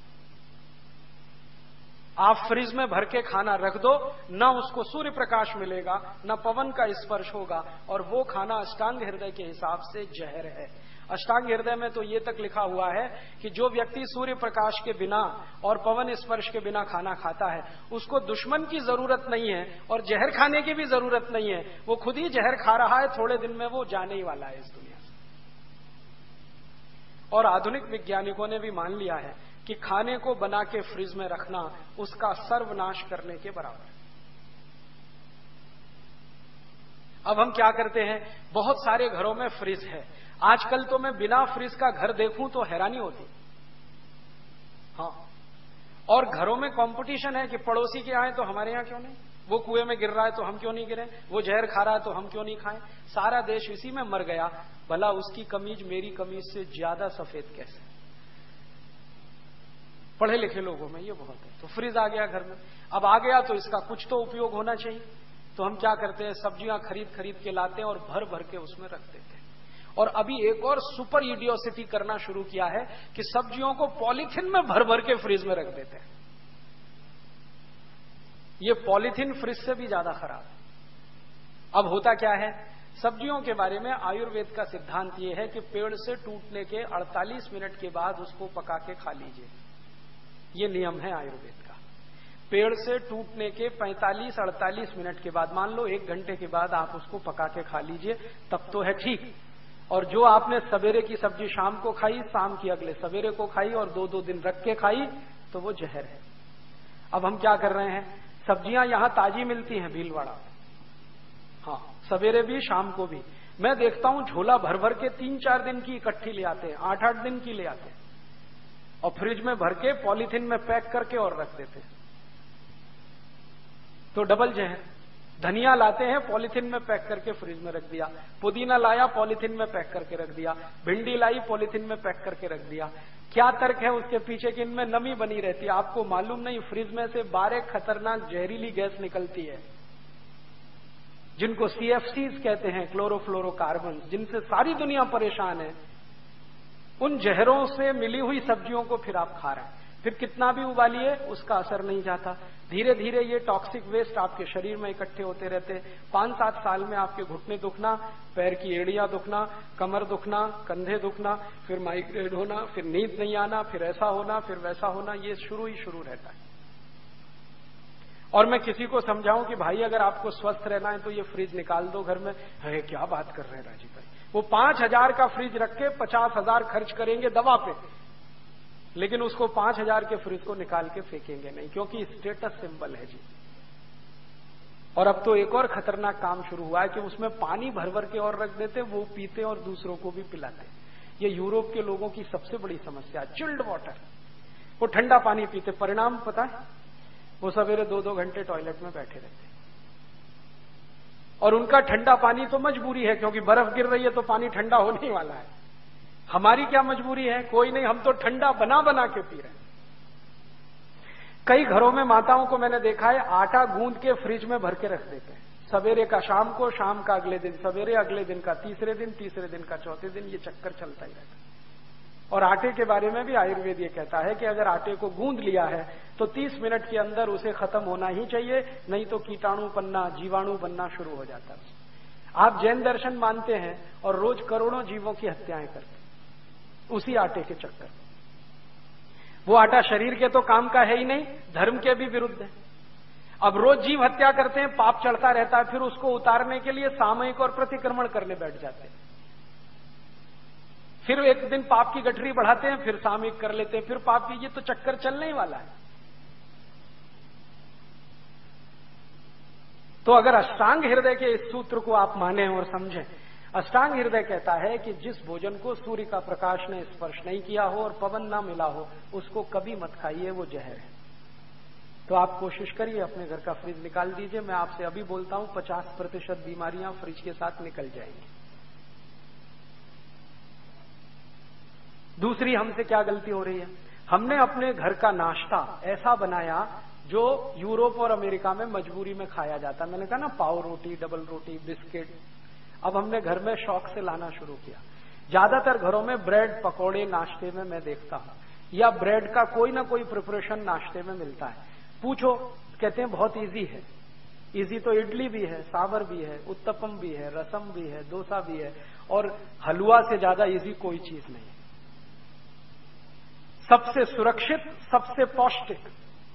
आप फ्रिज में भर के खाना रख दो, ना उसको सूर्य प्रकाश मिलेगा, ना पवन का स्पर्श होगा, और वो खाना अष्टांग हृदय के हिसाब से जहर है। अष्टांग हृदय में तो ये तक लिखा हुआ है कि जो व्यक्ति सूर्य प्रकाश के बिना और पवन स्पर्श के बिना खाना खाता है, उसको दुश्मन की जरूरत नहीं है और जहर खाने की भी जरूरत नहीं है, वो खुद ही जहर खा रहा है, थोड़े दिन में वो जाने ही वाला है इस दुनिया से। और आधुनिक वैज्ञानिकों ने भी मान लिया है कि खाने को बना के फ्रिज में रखना उसका सर्वनाश करने के बराबर है। अब हम क्या करते हैं, बहुत सारे घरों में फ्रिज है। आजकल तो मैं बिना फ्रिज का घर देखूं तो हैरानी होती। हाँ, और घरों में कंपटीशन है कि पड़ोसी के आए तो हमारे यहां क्यों नहीं, वो कुएं में गिर रहा है तो हम क्यों नहीं गिरे, वो जहर खा रहा है तो हम क्यों नहीं खाएं। सारा देश इसी में मर गया, भला उसकी कमीज मेरी कमीज से ज्यादा सफेद कैसे? पढ़े लिखे लोगों में ये बहुत है। तो फ्रिज आ गया घर में, अब आ गया तो इसका कुछ तो उपयोग होना चाहिए। तो हम क्या करते हैं, सब्जियां खरीद खरीद के लाते हैं और भर भर के उसमें रख देते हैं। और अभी एक और सुपर इडियोसिटी करना शुरू किया है कि सब्जियों को पॉलीथिन में भर भर के फ्रिज में रख देते हैं। ये पॉलीथिन फ्रिज से भी ज्यादा खराब है। अब होता क्या है, सब्जियों के बारे में आयुर्वेद का सिद्धांत यह है कि पेड़ से टूटने के 48 मिनट के बाद उसको पका के खा लीजिए। ये नियम है आयुर्वेद का। पेड़ से टूटने के 45-48 मिनट के बाद, मान लो 1 घंटे के बाद आप उसको पका के खा लीजिए, तब तो है ठीक। और जो आपने सवेरे की सब्जी शाम को खाई, शाम की अगले सवेरे को खाई और 2-2 दिन रख के खाई, तो वो जहर है। अब हम क्या कर रहे हैं, सब्जियां यहां ताजी मिलती हैं भीलवाड़ा, हाँ, सवेरे भी शाम को भी। मैं देखता हूं झोला भर भर के 3-4 दिन की इकट्ठी ले आते हैं, 8-8 दिन की ले आते हैं और फ्रिज में भर के पॉलीथिन में पैक करके और रख देते हैं। तो डबल जहर। धनिया लाते हैं, पॉलीथिन में पैक करके फ्रिज में रख दिया, पुदीना लाया पॉलीथिन में पैक करके रख दिया, भिंडी लाई पॉलीथिन में पैक करके रख दिया। क्या तर्क है उसके पीछे कि इनमें नमी बनी रहती है? आपको मालूम नहीं, फ्रिज में से 12 खतरनाक जहरीली गैस निकलती है जिनको CFCs कहते हैं, क्लोरोफ्लोरोकार्बन, जिनसे सारी दुनिया परेशान है। उन जहरों से मिली हुई सब्जियों को फिर आप खा रहे हैं, फिर कितना भी उबालिए उसका असर नहीं जाता। धीरे धीरे ये टॉक्सिक वेस्ट आपके शरीर में इकट्ठे होते रहते। 5-7 साल में आपके घुटने दुखना, पैर की एड़ियां दुखना, कमर दुखना, कंधे दुखना, फिर माइग्रेन होना, फिर नींद नहीं आना, फिर ऐसा होना, फिर वैसा होना, ये शुरू ही शुरू रहता है। और मैं किसी को समझाऊं कि भाई अगर आपको स्वस्थ रहना है तो ये फ्रिज निकाल दो घर में, है क्या बात कर रहे हैं राजीव भाई, वो 5,000 का फ्रिज रख के 50,000 खर्च करेंगे दवा पे, लेकिन उसको 5,000 के फ्रिज को निकाल के फेंकेंगे नहीं, क्योंकि स्टेटस सिंबल है जी। और अब तो एक और खतरनाक काम शुरू हुआ है कि उसमें पानी भर भर के और रख देते, वो पीते और दूसरों को भी पिलाते। ये यूरोप के लोगों की सबसे बड़ी समस्या है, चिल्ड वाटर। वो ठंडा पानी पीते, परिणाम पता है, वो सवेरे 2-2 घंटे टॉयलेट में बैठे रहते। और उनका ठंडा पानी तो मजबूरी है, क्योंकि बर्फ गिर रही है तो पानी ठंडा होने ही वाला है। हमारी क्या मजबूरी है? कोई नहीं, हम तो ठंडा बना बना के पी रहे हैं। कई घरों में माताओं को मैंने देखा है, आटा गूंद के फ्रिज में भर के रख देते हैं, सवेरे का शाम को, शाम का अगले दिन सवेरे, अगले दिन का तीसरे दिन, तीसरे दिन का चौथे दिन, ये चक्कर चलता ही रहता है। और आटे के बारे में भी आयुर्वेद ये कहता है कि अगर आटे को गूंद लिया है तो 30 मिनट के अंदर उसे खत्म होना ही चाहिए, नहीं तो कीटाणु बनना, जीवाणु बनना शुरू हो जाता है। आप जैन दर्शन मानते हैं और रोज करोड़ों जीवों की हत्याएं करते हैं उसी आटे के चक्कर। वो आटा शरीर के तो काम का है ही नहीं, धर्म के भी विरुद्ध है। अब रोज जीव हत्या करते हैं, पाप चढ़ता रहता है, फिर उसको उतारने के लिए सामयिक और प्रतिक्रमण करने बैठ जाते हैं। फिर एक दिन पाप की गठरी बढ़ाते हैं, फिर सामयिक कर लेते हैं, फिर पाप की, ये तो चक्कर चलने ही वाला है। तो अगर अष्टांग हृदय के इस सूत्र को आप माने और समझें, अष्टांग हृदय कहता है कि जिस भोजन को सूर्य का प्रकाश ने स्पर्श नहीं किया हो और पवन ना मिला हो, उसको कभी मत खाइए, वो जहर है। तो आप कोशिश करिए, अपने घर का फ्रिज निकाल दीजिए। मैं आपसे अभी बोलता हूं 50% बीमारियां फ्रिज के साथ निकल जाएंगी। दूसरी हमसे क्या गलती हो रही है, हमने अपने घर का नाश्ता ऐसा बनाया जो यूरोप और अमेरिका में मजबूरी में खाया जाता। मैंने कहा ना, पाव रोटी, डबल रोटी, बिस्किट। अब हमने घर में शौक से लाना शुरू किया। ज्यादातर घरों में ब्रेड पकौड़े नाश्ते में मैं देखता हूं, या ब्रेड का कोई ना कोई प्रिपरेशन नाश्ते में मिलता है। पूछो, कहते हैं बहुत इजी है। इजी तो इडली भी है, सांभर भी है, उत्तपम भी है, रसम भी है, डोसा भी है, और हलवा से ज्यादा इजी कोई चीज नहीं है। सबसे सुरक्षित, सबसे पौष्टिक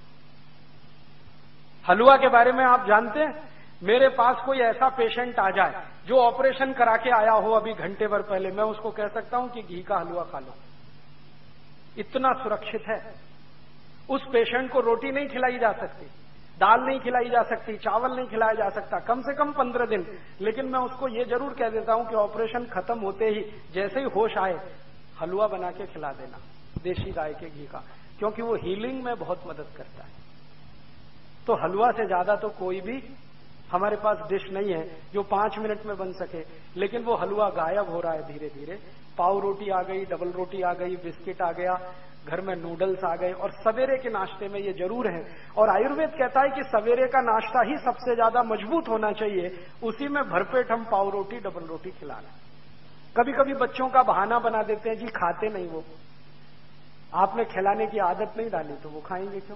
हलवा के बारे में आप जानते हैं? मेरे पास कोई ऐसा पेशेंट आ जाए जो ऑपरेशन करा के आया हो अभी घंटे भर पहले, मैं उसको कह सकता हूं कि घी का हलवा खा लो, इतना सुरक्षित है। उस पेशेंट को रोटी नहीं खिलाई जा सकती, दाल नहीं खिलाई जा सकती, चावल नहीं खिलाया जा सकता, कम से कम 15 दिन। लेकिन मैं उसको ये जरूर कह देता हूं कि ऑपरेशन खत्म होते ही जैसे ही होश आए हलवा बना के खिला देना, देशी गाय के घी का, क्योंकि वो हीलिंग में बहुत मदद करता है। तो हलवा से ज्यादा तो कोई भी हमारे पास डिश नहीं है जो 5 मिनट में बन सके। लेकिन वो हलवा गायब हो रहा है धीरे धीरे। पाव रोटी आ गई, डबल रोटी आ गई, बिस्किट आ गया, घर में नूडल्स आ गए, और सवेरे के नाश्ते में ये जरूर है। और आयुर्वेद कहता है कि सवेरे का नाश्ता ही सबसे ज्यादा मजबूत होना चाहिए, उसी में भरपेट हम पाव रोटी, डबल रोटी खिला रहे हैं। कभी कभी बच्चों का बहाना बना देते हैं, जी खाते नहीं वो, आपने खिलाने की आदत नहीं डाली तो वो खाएंगे क्यों?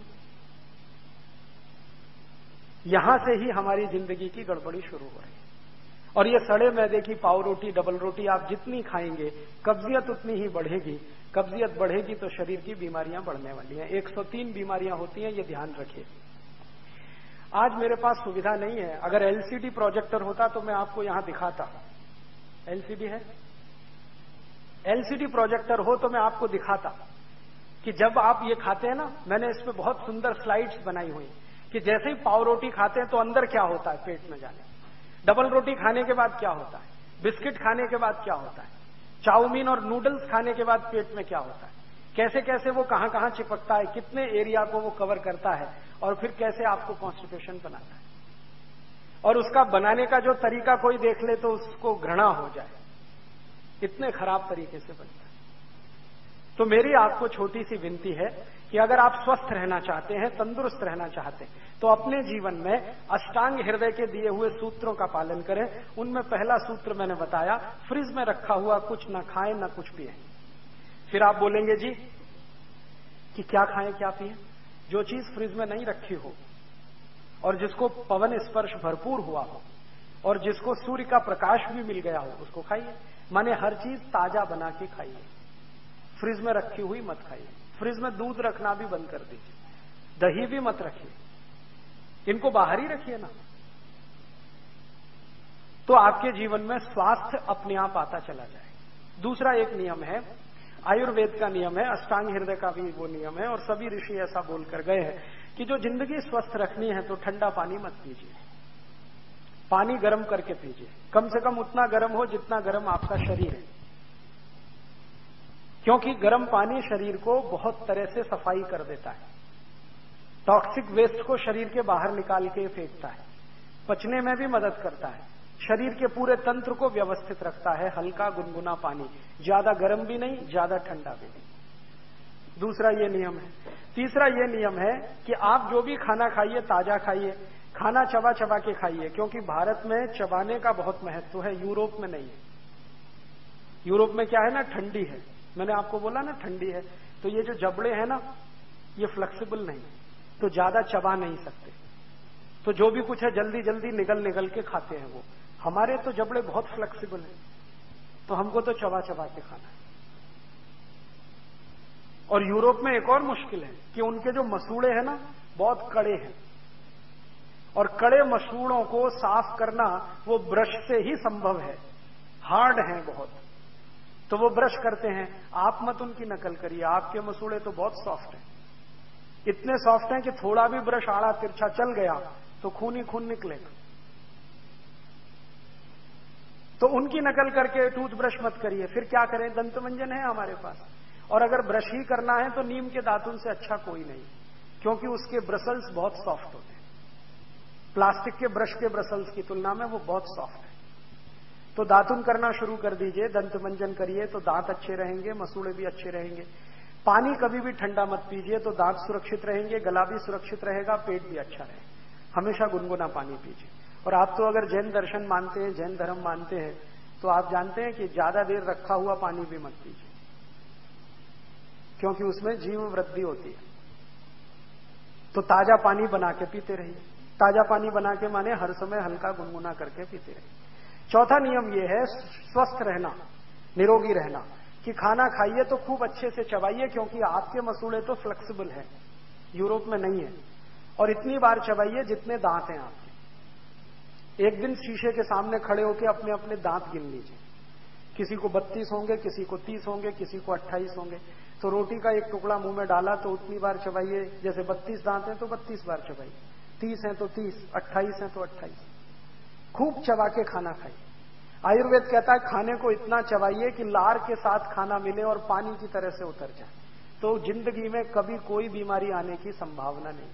यहां से ही हमारी जिंदगी की गड़बड़ी शुरू हो रही है। और ये सड़े मैदे की पाव रोटी, डबल रोटी आप जितनी खाएंगे कब्जियत उतनी ही बढ़ेगी। कब्जियत बढ़ेगी तो शरीर की बीमारियां बढ़ने वाली हैं। 103 बीमारियां होती हैं, ये ध्यान रखिए। आज मेरे पास सुविधा नहीं है, अगर एलसीडी प्रोजेक्टर होता तो मैं आपको यहां दिखाता। एलसीडी है? एलसीडी प्रोजेक्टर हो तो मैं आपको दिखाता कि जब आप ये खाते हैं ना, मैंने इसमें बहुत सुंदर स्लाइड्स बनाई हुई कि जैसे ही पाव रोटी खाते हैं तो अंदर क्या होता है पेट में जाने, डबल रोटी खाने के बाद क्या होता है, बिस्किट खाने के बाद क्या होता है, चाउमीन और नूडल्स खाने के बाद पेट में क्या होता है, कैसे कैसे वो कहां कहां चिपकता है, कितने एरिया को वो कवर करता है, और फिर कैसे आपको कॉन्स्टिपेशन बनाता है। और उसका बनाने का जो तरीका कोई देख ले तो उसको घृणा हो जाए, इतने खराब तरीके से बनता है। तो मेरी आपको छोटी सी विनती है कि अगर आप स्वस्थ रहना चाहते हैं, तंदुरुस्त रहना चाहते हैं, तो अपने जीवन में अष्टांग हृदय के दिए हुए सूत्रों का पालन करें। उनमें पहला सूत्र मैंने बताया, फ्रिज में रखा हुआ कुछ ना खाएं ना कुछ पिएं। फिर आप बोलेंगे जी कि क्या खाएं क्या पिएं? जो चीज फ्रिज में नहीं रखी हो और जिसको पवन स्पर्श भरपूर हुआ हो और जिसको सूर्य का प्रकाश भी मिल गया हो उसको खाइए। माने हर चीज ताजा बना के खाइए, फ्रिज में रखी हुई मत खाइए। फ्रिज में दूध रखना भी बंद कर दीजिए, दही भी मत रखिए, इनको बाहर ही रखिए ना। तो आपके जीवन में स्वास्थ्य अपने आप आता चला जाए। दूसरा एक नियम है, आयुर्वेद का नियम है, अष्टांग हृदय का भी वो नियम है, और सभी ऋषि ऐसा बोलकर गए हैं कि जो जिंदगी स्वस्थ रखनी है तो ठंडा पानी मत पीजिए, पानी गर्म करके पीजिए। कम से कम उतना गर्म हो जितना गर्म आपका शरीर है, क्योंकि गर्म पानी शरीर को बहुत तरह से सफाई कर देता है, टॉक्सिक वेस्ट को शरीर के बाहर निकाल के फेंकता है, पचने में भी मदद करता है, शरीर के पूरे तंत्र को व्यवस्थित रखता है। हल्का गुनगुना पानी, ज्यादा गर्म भी नहीं, ज्यादा ठंडा भी नहीं। दूसरा ये नियम है। तीसरा ये नियम है कि आप जो भी खाना खाइए ताजा खाइए, खाना चबा चबा के खाइए, क्योंकि भारत में चबाने का बहुत महत्व है, यूरोप में नहीं है। यूरोप में क्या है ना, ठंडी है, मैंने आपको बोला ना ठंडी है, तो ये जो जबड़े हैं ना ये फ्लेक्सिबल नहीं, तो ज्यादा चबा नहीं सकते, तो जो भी कुछ है जल्दी जल्दी निगल निगल के खाते हैं वो। हमारे तो जबड़े बहुत फ्लेक्सिबल हैं, तो हमको तो चबा चबा के खाना है। और यूरोप में एक और मुश्किल है कि उनके जो मसूड़े हैं ना बहुत कड़े हैं, और कड़े मसूड़ों को साफ करना वो ब्रश से ही संभव है, हार्ड हैं बहुत, तो वो ब्रश करते हैं। आप मत उनकी नकल करिए, आपके मसूड़े तो बहुत सॉफ्ट हैं, इतने सॉफ्ट हैं कि थोड़ा भी ब्रश आड़ा तिरछा चल गया तो खून ही खून निकलेगा। तो उनकी नकल करके टूथब्रश मत करिए। फिर क्या करें, दंतमंजन है हमारे पास, और अगर ब्रश ही करना है तो नीम के दातुन से अच्छा कोई नहीं, क्योंकि उसके ब्रसल्स बहुत सॉफ्ट होते हैं, प्लास्टिक के ब्रश के ब्रसल्स की तुलना में वो बहुत सॉफ्ट है। तो दातुन करना शुरू कर दीजिए, दंतमंजन करिए तो दांत अच्छे रहेंगे, मसूड़े भी अच्छे रहेंगे। पानी कभी भी ठंडा मत पीजिए, तो दांत सुरक्षित रहेंगे, गला भी सुरक्षित रहेगा, पेट भी अच्छा रहेगा। हमेशा गुनगुना पानी पीजिए। और आप तो अगर जैन दर्शन मानते हैं, जैन धर्म मानते हैं, तो आप जानते हैं कि ज्यादा देर रखा हुआ पानी भी मत पीजिए, क्योंकि उसमें जीव वृद्धि होती है। तो ताजा पानी बना के पीते रहिए। ताजा पानी बना के माने हर समय हल्का गुनगुना करके पीते रहिए। चौथा नियम यह है स्वस्थ रहना, निरोगी रहना, कि खाना खाइए तो खूब अच्छे से चबाइए, क्योंकि आपके मसूड़े तो फ्लेक्सिबल है, यूरोप में नहीं है। और इतनी बार चबाइए जितने दांत हैं आपके। एक दिन शीशे के सामने खड़े होकर अपने अपने दांत गिन लीजिए। किसी को 32 होंगे, किसी को 30 होंगे, किसी को 28 होंगे। तो रोटी का एक टुकड़ा मुंह में डाला तो उतनी बार चबाइए, जैसे 32 दांत हैं तो 32 बार चबाइए, 30 हैं तो 30, 28 हैं तो 28। खूब चबा के खाना खाइए। आयुर्वेद कहता है खाने को इतना चबाइए कि लार के साथ खाना मिले और पानी की तरह से उतर जाए, तो जिंदगी में कभी कोई बीमारी आने की संभावना नहीं।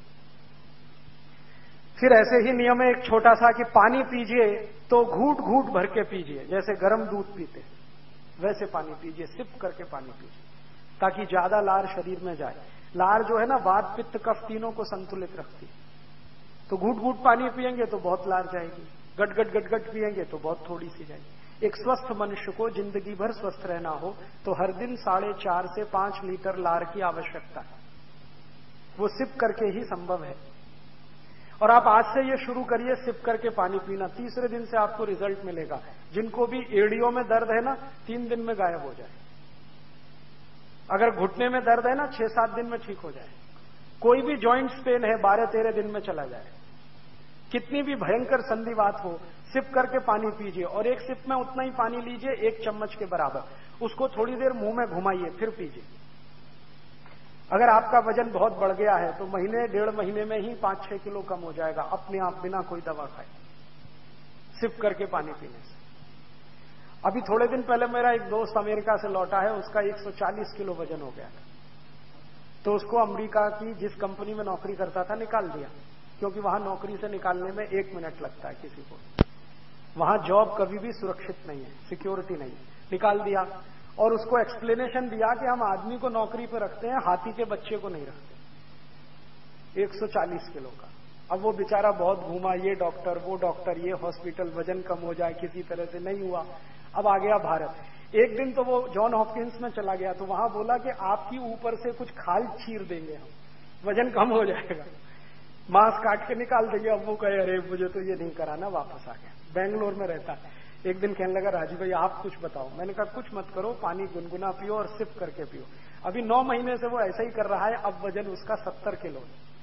फिर ऐसे ही नियम है एक छोटा सा कि पानी पीजिए तो घूट घूट भर के पीजिए, जैसे गर्म दूध पीते वैसे पानी पीजिए, सिप करके पानी पीजिए, ताकि ज्यादा लार शरीर में जाए। लार जो है ना, वात पित्त कफ तीनों को संतुलित रखती है। तो घूट घूट पानी पिएंगे तो बहुत लार जाएगी, गट गट गट गट पिएंगे तो बहुत थोड़ी सी जाएगी। एक स्वस्थ मनुष्य को जिंदगी भर स्वस्थ रहना हो तो हर दिन 4.5 से 5 लीटर लार की आवश्यकता है। वो सिप करके ही संभव है। और आप आज से ये शुरू करिए सिप करके पानी पीना, तीसरे दिन से आपको रिजल्ट मिलेगा। जिनको भी एड़ियों में दर्द है ना, 3 दिन में गायब हो जाए। अगर घुटने में दर्द है ना, 6-7 दिन में ठीक हो जाए। कोई भी जॉइंट्स पेन है, 12-13 दिन में चला जाए। कितनी भी भयंकर संधिवात हो, सिप करके पानी पीजिए। और एक सिप में उतना ही पानी लीजिए, 1 चम्मच के बराबर। उसको थोड़ी देर मुंह में घुमाइए, फिर पीजिए। अगर आपका वजन बहुत बढ़ गया है तो महीने 1.5 महीने में ही 5-6 किलो कम हो जाएगा अपने आप, बिना कोई दवा खाए, सिप करके पानी पीने से। अभी थोड़े दिन पहले मेरा एक दोस्त अमेरिका से लौटा है, उसका 140 किलो वजन हो गया। तो उसको अमेरिका की जिस कंपनी में नौकरी करता था निकाल दिया, क्योंकि वहां नौकरी से निकालने में 1 मिनट लगता है किसी को। वहां जॉब कभी भी सुरक्षित नहीं है, सिक्योरिटी नहीं है। निकाल दिया और उसको एक्सप्लेनेशन दिया कि हम आदमी को नौकरी पर रखते हैं, हाथी के बच्चे को नहीं रखते। 140 किलो का। अब वो बेचारा बहुत घूमा, ये डॉक्टर वो डॉक्टर, ये हॉस्पिटल, वजन कम हो जाए, किसी तरह से नहीं हुआ। अब आ गया भारत। एक दिन तो वो जॉन हॉपकिंस में चला गया, तो वहां बोला कि आपकी ऊपर से कुछ खाल चीर देंगे हम, वजन कम हो जाएगा, मांस काट के निकाल देंगे। अब वो कहे अरे मुझे तो ये नहीं कराना, वापस आ गया। बेंगलोर में रहता है। एक दिन कहने लगा राजू भाई आप कुछ बताओ। मैंने कहा कुछ मत करो, पानी गुनगुना पियो और सिप करके पियो। अभी 9 महीने से वो ऐसा ही कर रहा है। अब वजन उसका 70 किलो,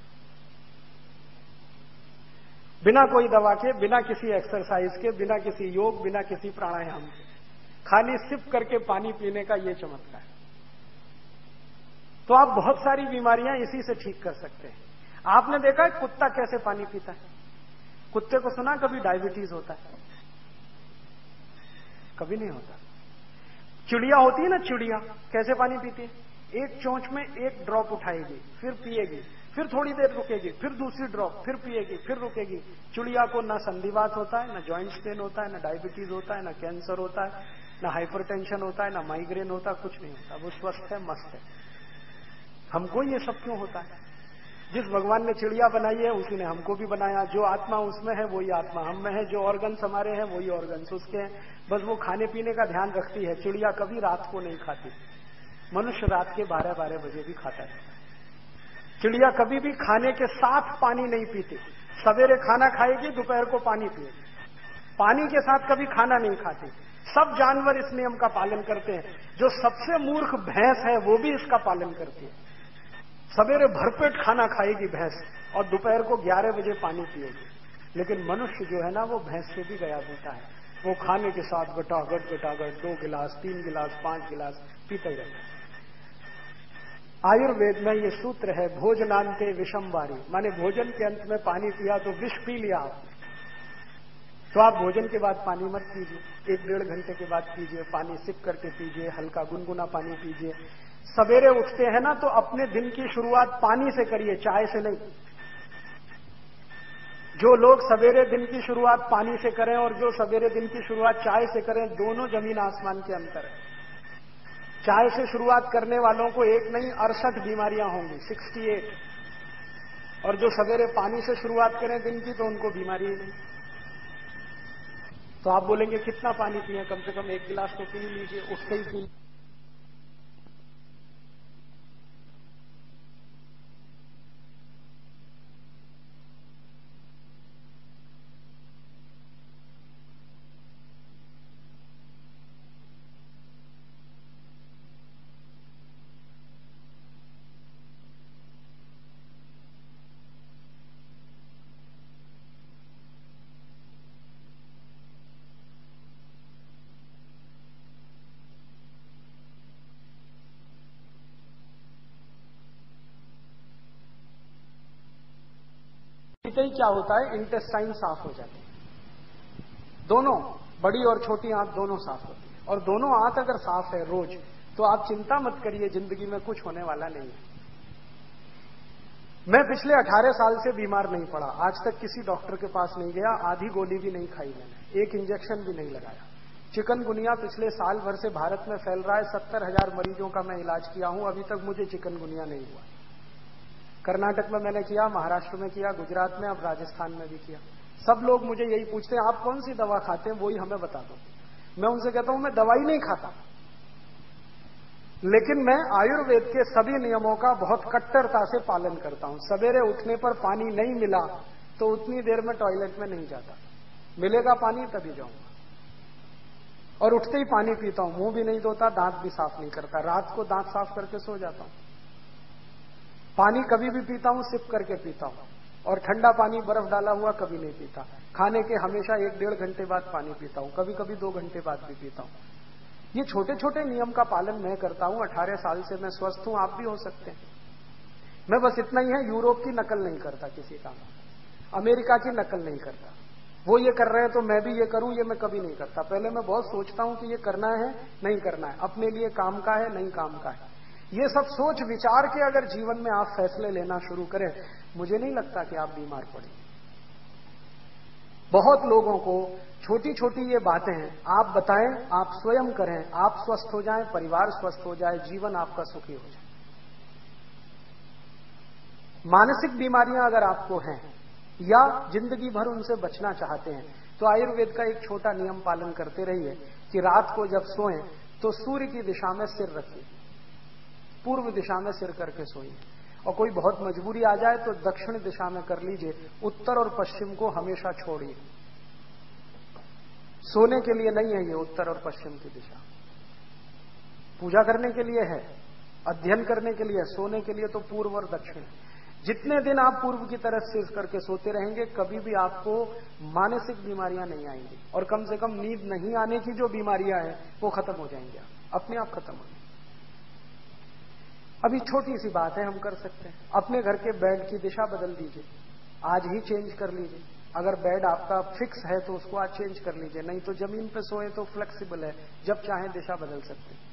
बिना कोई दवा के, बिना किसी एक्सरसाइज के, बिना किसी योग, बिना किसी प्राणायाम के, खाली सिप करके पानी पीने का ये चमत्कार है। तो आप बहुत सारी बीमारियां इसी से ठीक कर सकते हैं। आपने देखा है कुत्ता कैसे पानी पीता है? कुत्ते को सुना कभी डायबिटीज होता है? कभी नहीं होता। चिड़िया होती है ना, चिड़िया कैसे पानी पीती है? एक चोंच में 1 ड्रॉप उठाएगी, फिर पिएगी, फिर थोड़ी देर रुकेगी, फिर दूसरी ड्रॉप, फिर पिएगी, फिर रुकेगी। चिड़िया को ना संधिवात होता है, ना जॉइंट्स पेन होता है, ना डायबिटीज होता है, ना कैंसर होता है, ना हाइपरटेंशन होता है, ना माइग्रेन होता, कुछ नहीं होता। वो स्वस्थ है, मस्त है। हमको ये सब क्यों होता है? जिस भगवान ने चिड़िया बनाई है उसी ने हमको भी बनाया। जो आत्मा उसमें है वही आत्मा हम में है, जो ऑर्गन्स हमारे हैं वही ऑर्गन्स उसके हैं। बस वो खाने पीने का ध्यान रखती है। चिड़िया कभी रात को नहीं खाती, मनुष्य रात के 12-12 बजे भी खाता है। चिड़िया कभी भी खाने के साथ पानी नहीं पीती। सवेरे खाना खाएगी, दोपहर को पानी पिएगी, पानी के साथ कभी खाना नहीं खाती। सब जानवर इस नियम का पालन करते हैं। जो सबसे मूर्ख भैंस है वो भी इसका पालन करती है। सवेरे भरपेट खाना खाएगी भैंस और दोपहर को 11 बजे पानी पिएगी। लेकिन मनुष्य जो है ना, वो भैंस से भी गया होता है। वो खाने के साथ गटागट 2 गिलास, 3 गिलास, 5 गिलास पीता ही रहता है। आयुर्वेद में ये सूत्र है, भोजनांते विषम वारी, माने भोजन के अंत में पानी पिया तो विष पी लिया आपने। तो आप भोजन के बाद पानी मत पीजिए, 1-1.5 घंटे के बाद पीजिए। पानी सिप करके पीजिए, हल्का गुनगुना पानी पीजिए। सवेरे उठते हैं ना तो अपने दिन की शुरुआत पानी से करिए, चाय से नहीं। जो लोग सवेरे दिन की शुरुआत पानी से करें और जो सवेरे दिन की शुरुआत चाय से करें, दोनों जमीन आसमान के अंतर है। चाय से शुरुआत करने वालों को एक नहीं 68 बीमारियां होंगी, 68। और जो सवेरे पानी से शुरुआत करें दिन की तो उनको बीमारी ही नहीं। तो आप बोलेंगे कितना पानी पिए? कम से कम 1 गिलास तो पी लीजिए, उठते ही पी। ही क्या होता है, इंटेस्टाइन साफ हो जाती है। दोनों, बड़ी और छोटी आंत दोनों साफ होती है। और दोनों आंत अगर साफ है रोज, तो आप चिंता मत करिए, जिंदगी में कुछ होने वाला नहीं है। मैं पिछले 18 साल से बीमार नहीं पड़ा, आज तक किसी डॉक्टर के पास नहीं गया, आधी गोली भी नहीं खाई मैंने, एक इंजेक्शन भी नहीं लगाया। चिकनगुनिया पिछले साल भर से भारत में फैल रहा है, 70,000 मरीजों का मैं इलाज किया हूं, अभी तक मुझे चिकनगुनिया नहीं हुआ। कर्नाटक में मैंने किया, महाराष्ट्र में किया, गुजरात में, अब राजस्थान में भी किया। सब लोग मुझे यही पूछते हैं आप कौन सी दवा खाते हैं, वही हमें बता दो। मैं उनसे कहता हूं मैं दवाई नहीं खाता, लेकिन मैं आयुर्वेद के सभी नियमों का बहुत कट्टरता से पालन करता हूं। सवेरे उठने पर पानी नहीं मिला तो उतनी देर में टॉयलेट में नहीं जाता, मिलेगा पानी तभी जाऊंगा। और उठते ही पानी पीता हूं, मुंह भी नहीं धोता, दांत भी साफ नहीं करता, रात को दांत साफ करके सो जाता हूं। पानी कभी भी पीता हूं सिप करके पीता हूं, और ठंडा पानी बर्फ डाला हुआ कभी नहीं पीता। खाने के हमेशा 1-1.5 घंटे बाद पानी पीता हूं, कभी कभी 2 घंटे बाद भी पीता हूं। ये छोटे छोटे नियम का पालन मैं करता हूं, 18 साल से मैं स्वस्थ हूं, आप भी हो सकते हैं। मैं बस इतना ही है, यूरोप की नकल नहीं करता किसी का, अमेरिका की नकल नहीं करता। वो ये कर रहे हैं तो मैं भी ये करूं, ये मैं कभी नहीं करता। पहले मैं बहुत सोचता हूं कि ये करना है नहीं करना है, अपने लिए काम का है नहीं काम का है। ये सब सोच विचार के अगर जीवन में आप फैसले लेना शुरू करें, मुझे नहीं लगता कि आप बीमार पड़ेंगे। बहुत लोगों को छोटी छोटी ये बातें हैं, आप बताएं, आप स्वयं करें, आप स्वस्थ हो जाएं, परिवार स्वस्थ हो जाए, जीवन आपका सुखी हो जाए। मानसिक बीमारियां अगर आपको हैं या जिंदगी भर उनसे बचना चाहते हैं, तो आयुर्वेद का एक छोटा नियम पालन करते रहिए कि रात को जब सोएं तो सूर्य की दिशा में सिर रखिए, पूर्व दिशा में सिर करके सोइए। और कोई बहुत मजबूरी आ जाए तो दक्षिण दिशा में कर लीजिए, उत्तर और पश्चिम को हमेशा छोड़िए। सोने के लिए नहीं है ये उत्तर और पश्चिम की दिशा, पूजा करने के लिए है, अध्ययन करने के लिए, सोने के लिए तो पूर्व और दक्षिण है। जितने दिन आप पूर्व की तरफ सिर करके सोते रहेंगे, कभी भी आपको मानसिक बीमारियां नहीं आएंगी, और कम से कम नींद नहीं आने की जो बीमारियां हैं वो खत्म हो जाएंगी, अपने आप खत्म हो जाएंगी। अभी छोटी सी बात है, हम कर सकते हैं, अपने घर के बेड की दिशा बदल दीजिए, आज ही चेंज कर लीजिए। अगर बेड आपका फिक्स है तो उसको आज चेंज कर लीजिए, नहीं तो जमीन पे सोए तो फ्लेक्सिबल है, जब चाहें दिशा बदल सकते हैं।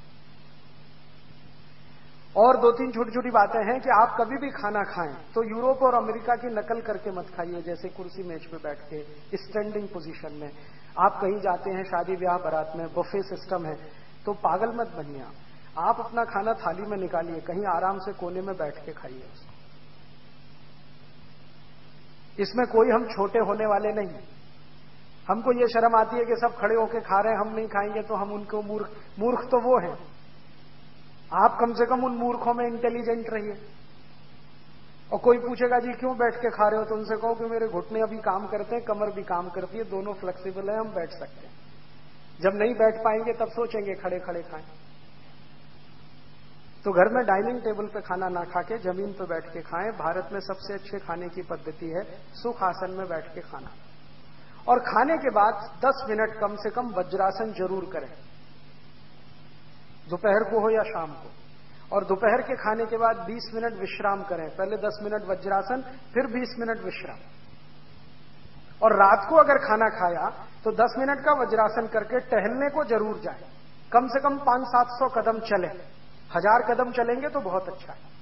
और 2-3 छोटी छोटी बातें हैं कि आप कभी भी खाना खाएं तो यूरोप और अमेरिका की नकल करके मत खाइए, जैसे कुर्सी मेज पे बैठ के स्टैंडिंग पोजीशन में। आप कहीं जाते हैं शादी ब्याह बारात में, बुफे सिस्टम है, तो पागल मत बनिए। आप अपना खाना थाली में निकालिए, कहीं आराम से कोने में बैठ के खाइए उसको। इसमें कोई हम छोटे होने वाले नहीं। हमको ये शर्म आती है कि सब खड़े होके खा रहे हैं, हम नहीं खाएंगे तो हम उनको मूर्ख तो वो हैं। आप कम से कम उन मूर्खों में इंटेलिजेंट रहिए। और कोई पूछेगा जी क्यों बैठ के खा रहे हो, तो उनसे कहो कि मेरे घुटने अभी काम करते हैं, कमर भी काम करती है, दोनों फ्लेक्सिबल है, हम बैठ सकते हैं। जब नहीं बैठ पाएंगे तब सोचेंगे खड़े खड़े खाएं। तो घर में डाइनिंग टेबल पे खाना ना खा के जमीन पे बैठ के खाएं। भारत में सबसे अच्छे खाने की पद्धति है सुख आसन में बैठ के खाना। और खाने के बाद 10 मिनट कम से कम वज्रासन जरूर करें, दोपहर को हो या शाम को। और दोपहर के खाने के बाद 20 मिनट विश्राम करें, पहले 10 मिनट वज्रासन, फिर 20 मिनट विश्राम। और रात को अगर खाना खाया तो 10 मिनट का वज्रासन करके टहलने को जरूर जाए, कम से कम 500-700 कदम चले। 1000 कदम चलेंगे तो बहुत अच्छा है।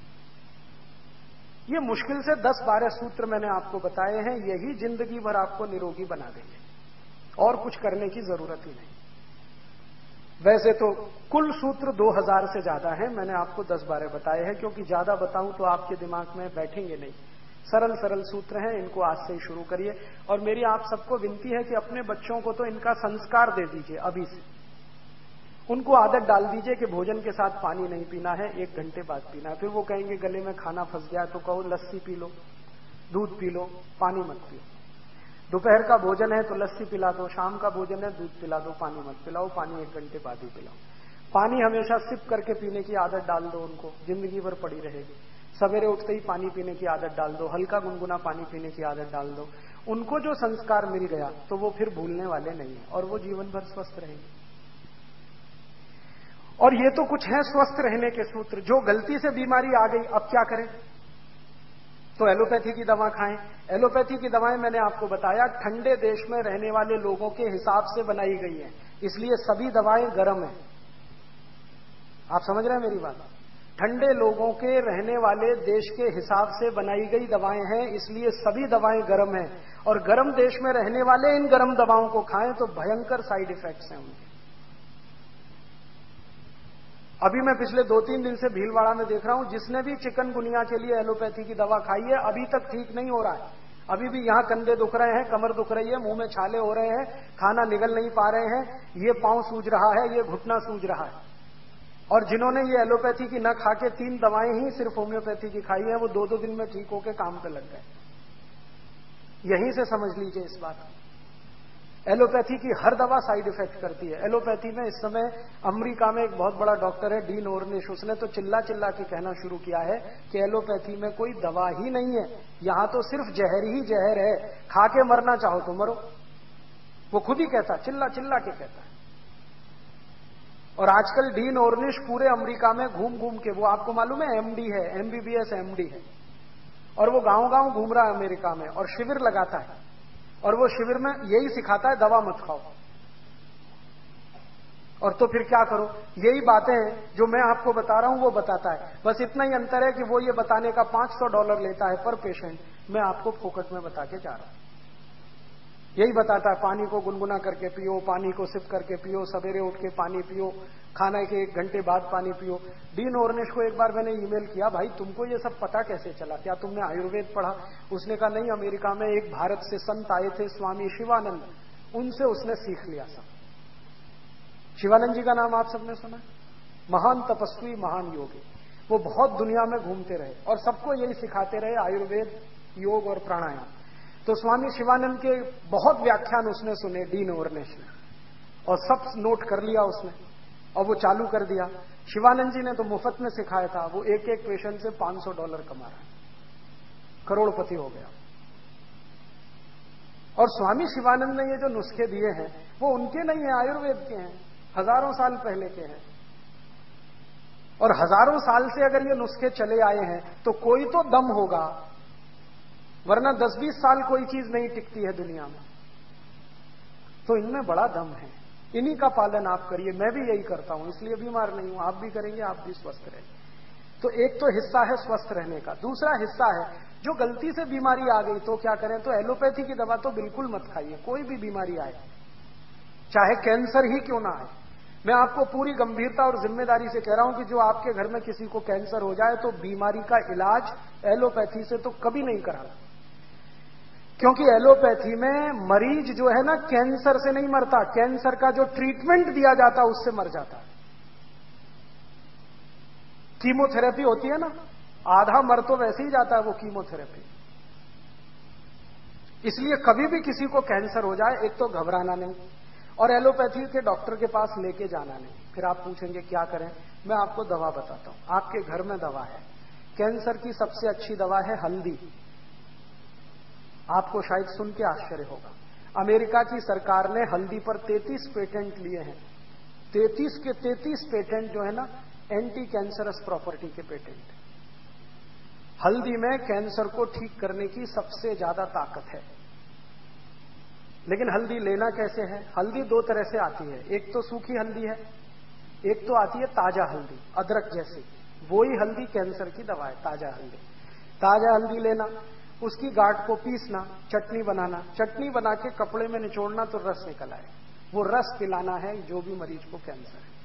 ये मुश्किल से 10-12 सूत्र मैंने आपको बताए हैं, यही जिंदगी भर आपको निरोगी बना देंगे, और कुछ करने की जरूरत ही नहीं। वैसे तो कुल सूत्र 2000 से ज्यादा हैं, मैंने आपको 10-12 बताए हैं, क्योंकि ज्यादा बताऊं तो आपके दिमाग में बैठेंगे नहीं। सरल सरल सूत्र हैं, इनको आज से ही शुरू करिए। और मेरी आप सबको विनती है कि अपने बच्चों को तो इनका संस्कार दे दीजिए अभी से। उनको आदत डाल दीजिए कि भोजन के साथ पानी नहीं पीना है, 1 घंटे बाद पीना है। फिर वो कहेंगे गले में खाना फंस गया, तो कहो लस्सी पी लो, दूध पी लो, पानी मत पियो। दोपहर का भोजन है तो लस्सी पिला दो, शाम का भोजन है दूध पिला दो, पानी मत पिलाओ, पानी 1 घंटे बाद ही पिलाओ। पानी हमेशा सिप करके पीने की आदत डाल दो उनको, जिंदगी भर पड़ी रहेगी। सवेरे उठते ही पानी पीने की आदत डाल दो, हल्का गुनगुना पानी पीने की आदत डाल दो। उनको जो संस्कार मिल गया तो वो फिर भूलने वाले नहीं है और वो जीवन भर स्वस्थ रहेंगे। और ये तो कुछ है स्वस्थ रहने के सूत्र। जो गलती से बीमारी आ गई, अब क्या करें? तो एलोपैथी की दवा खाएं। एलोपैथी की दवाएं मैंने आपको बताया ठंडे देश में रहने वाले लोगों के हिसाब से बनाई गई हैं, इसलिए सभी दवाएं गर्म हैं। आप समझ रहे हैं मेरी बात? ठंडे लोगों के रहने वाले देश के हिसाब से बनाई गई दवाएं हैं, इसलिए सभी दवाएं गर्म हैं। और गर्म देश में रहने वाले इन गर्म दवाओं को खाएं तो भयंकर साइड इफेक्ट्स हैं उनके। अभी मैं पिछले 2-3 दिन से भीलवाड़ा में देख रहा हूं, जिसने भी चिकनगुनिया के लिए एलोपैथी की दवा खाई है अभी तक ठीक नहीं हो रहा है। अभी भी यहां कंधे दुख रहे हैं, कमर दुख रही है, मुंह में छाले हो रहे हैं, खाना निगल नहीं पा रहे हैं, ये पांव सूज रहा है, ये घुटना सूज रहा है। और जिन्होंने ये एलोपैथी की न खा के 3 दवाएं ही सिर्फ होम्योपैथी की खाई है, वो 2-2 दिन में ठीक होकर काम पे लग गए। यहीं से समझ लीजिए इस बात को। एलोपैथी की हर दवा साइड इफेक्ट करती है। एलोपैथी में इस समय अमेरिका में एक बहुत बड़ा डॉक्टर है डीन ऑर्निश, उसने तो चिल्ला चिल्ला के कहना शुरू किया है कि एलोपैथी में कोई दवा ही नहीं है, यहां तो सिर्फ जहर ही जहर है, खा के मरना चाहो तो मरो। वो खुद ही कहता, चिल्ला चिल्ला के कहता है। और आजकल डीन ऑर्निश पूरे अमेरिका में घूम घूम के, वो आपको मालूम है एमडी है, एमबीबीएस एमडी है, और वो गांव गांव घूम रहा है अमेरिका में और शिविर लगाता है। और वो शिविर में यही सिखाता है दवा मत खाओ। और तो फिर क्या करो? यही बातें जो मैं आपको बता रहा हूं वो बताता है। बस इतना ही अंतर है कि वो ये बताने का $500 लेता है पर पेशेंट, मैं आपको फोकट में बता के जा रहा हूं। यही बताता है पानी को गुनगुना करके पियो, पानी को सिप करके पियो, सवेरे उठ के पानी पियो, खाने के 1 घंटे बाद पानी पियो। डीन ऑर्निश को एक बार मैंने ईमेल किया, भाई तुमको ये सब पता कैसे चला? क्या तुमने आयुर्वेद पढ़ा? उसने कहा नहीं, अमेरिका में एक भारत से संत आए थे स्वामी शिवानंद, उनसे उसने सीख लिया सब। शिवानंद जी का नाम आप सबने सुना? महान तपस्वी, महान योगी। वो बहुत दुनिया में घूमते रहे और सबको यही सिखाते रहे, आयुर्वेद, योग और प्राणायाम। तो स्वामी शिवानंद के बहुत व्याख्यान उसने सुने डीन ऑर्निश ने, और सब नोट कर लिया उसने और वो चालू कर दिया। शिवानंद जी ने तो मुफ्त में सिखाया था, वो एक एक पेशेंट से $500 कमा रहा है, करोड़पति हो गया। और स्वामी शिवानंद ने ये जो नुस्खे दिए हैं वो उनके नहीं है, आयुर्वेद के हैं, हजारों साल पहले के हैं। और हजारों साल से अगर ये नुस्खे चले आए हैं तो कोई तो दम होगा, वरना 10-20 साल कोई चीज नहीं टिकती है दुनिया में। तो इनमें बड़ा दम है, इन्हीं का पालन आप करिए। मैं भी यही करता हूं, इसलिए बीमार नहीं हूं। आप भी करेंगे, आप भी स्वस्थ रहेंगे। तो एक तो हिस्सा है स्वस्थ रहने का। दूसरा हिस्सा है जो गलती से बीमारी आ गई तो क्या करें? तो एलोपैथी की दवा तो बिल्कुल मत खाइए, कोई भी बीमारी आए, चाहे कैंसर ही क्यों ना आए। मैं आपको पूरी गंभीरता और जिम्मेदारी से कह रहा हूं कि जो आपके घर में किसी को कैंसर हो जाए तो बीमारी का इलाज एलोपैथी से तो कभी नहीं कराना, क्योंकि एलोपैथी में मरीज जो है ना कैंसर से नहीं मरता, कैंसर का जो ट्रीटमेंट दिया जाता है उससे मर जाता है। कीमोथेरेपी होती है ना, आधा मर तो वैसे ही जाता है वो कीमोथेरेपी। इसलिए कभी भी किसी को कैंसर हो जाए, एक तो घबराना नहीं और एलोपैथी के डॉक्टर के पास लेके जाना नहीं। फिर आप पूछेंगे क्या करें? मैं आपको दवा बताता हूं। आपके घर में दवा है, कैंसर की सबसे अच्छी दवा है हल्दी। आपको शायद सुन के आश्चर्य होगा, अमेरिका की सरकार ने हल्दी पर 33 पेटेंट लिए हैं। 33 के 33 पेटेंट जो है ना एंटी कैंसरस प्रॉपर्टी के पेटेंट। हल्दी में कैंसर को ठीक करने की सबसे ज्यादा ताकत है। लेकिन हल्दी लेना कैसे है? हल्दी 2 तरह से आती है, एक तो सूखी हल्दी है, एक तो आती है ताजा हल्दी, अदरक जैसी। वो ही हल्दी कैंसर की दवा है, ताजा हल्दी। ताजा हल्दी लेना, उसकी गांठ को पीसना, चटनी बनाना, चटनी बना के कपड़े में निचोड़ना तो रस निकल आए, वो रस पिलाना है जो भी मरीज को कैंसर है।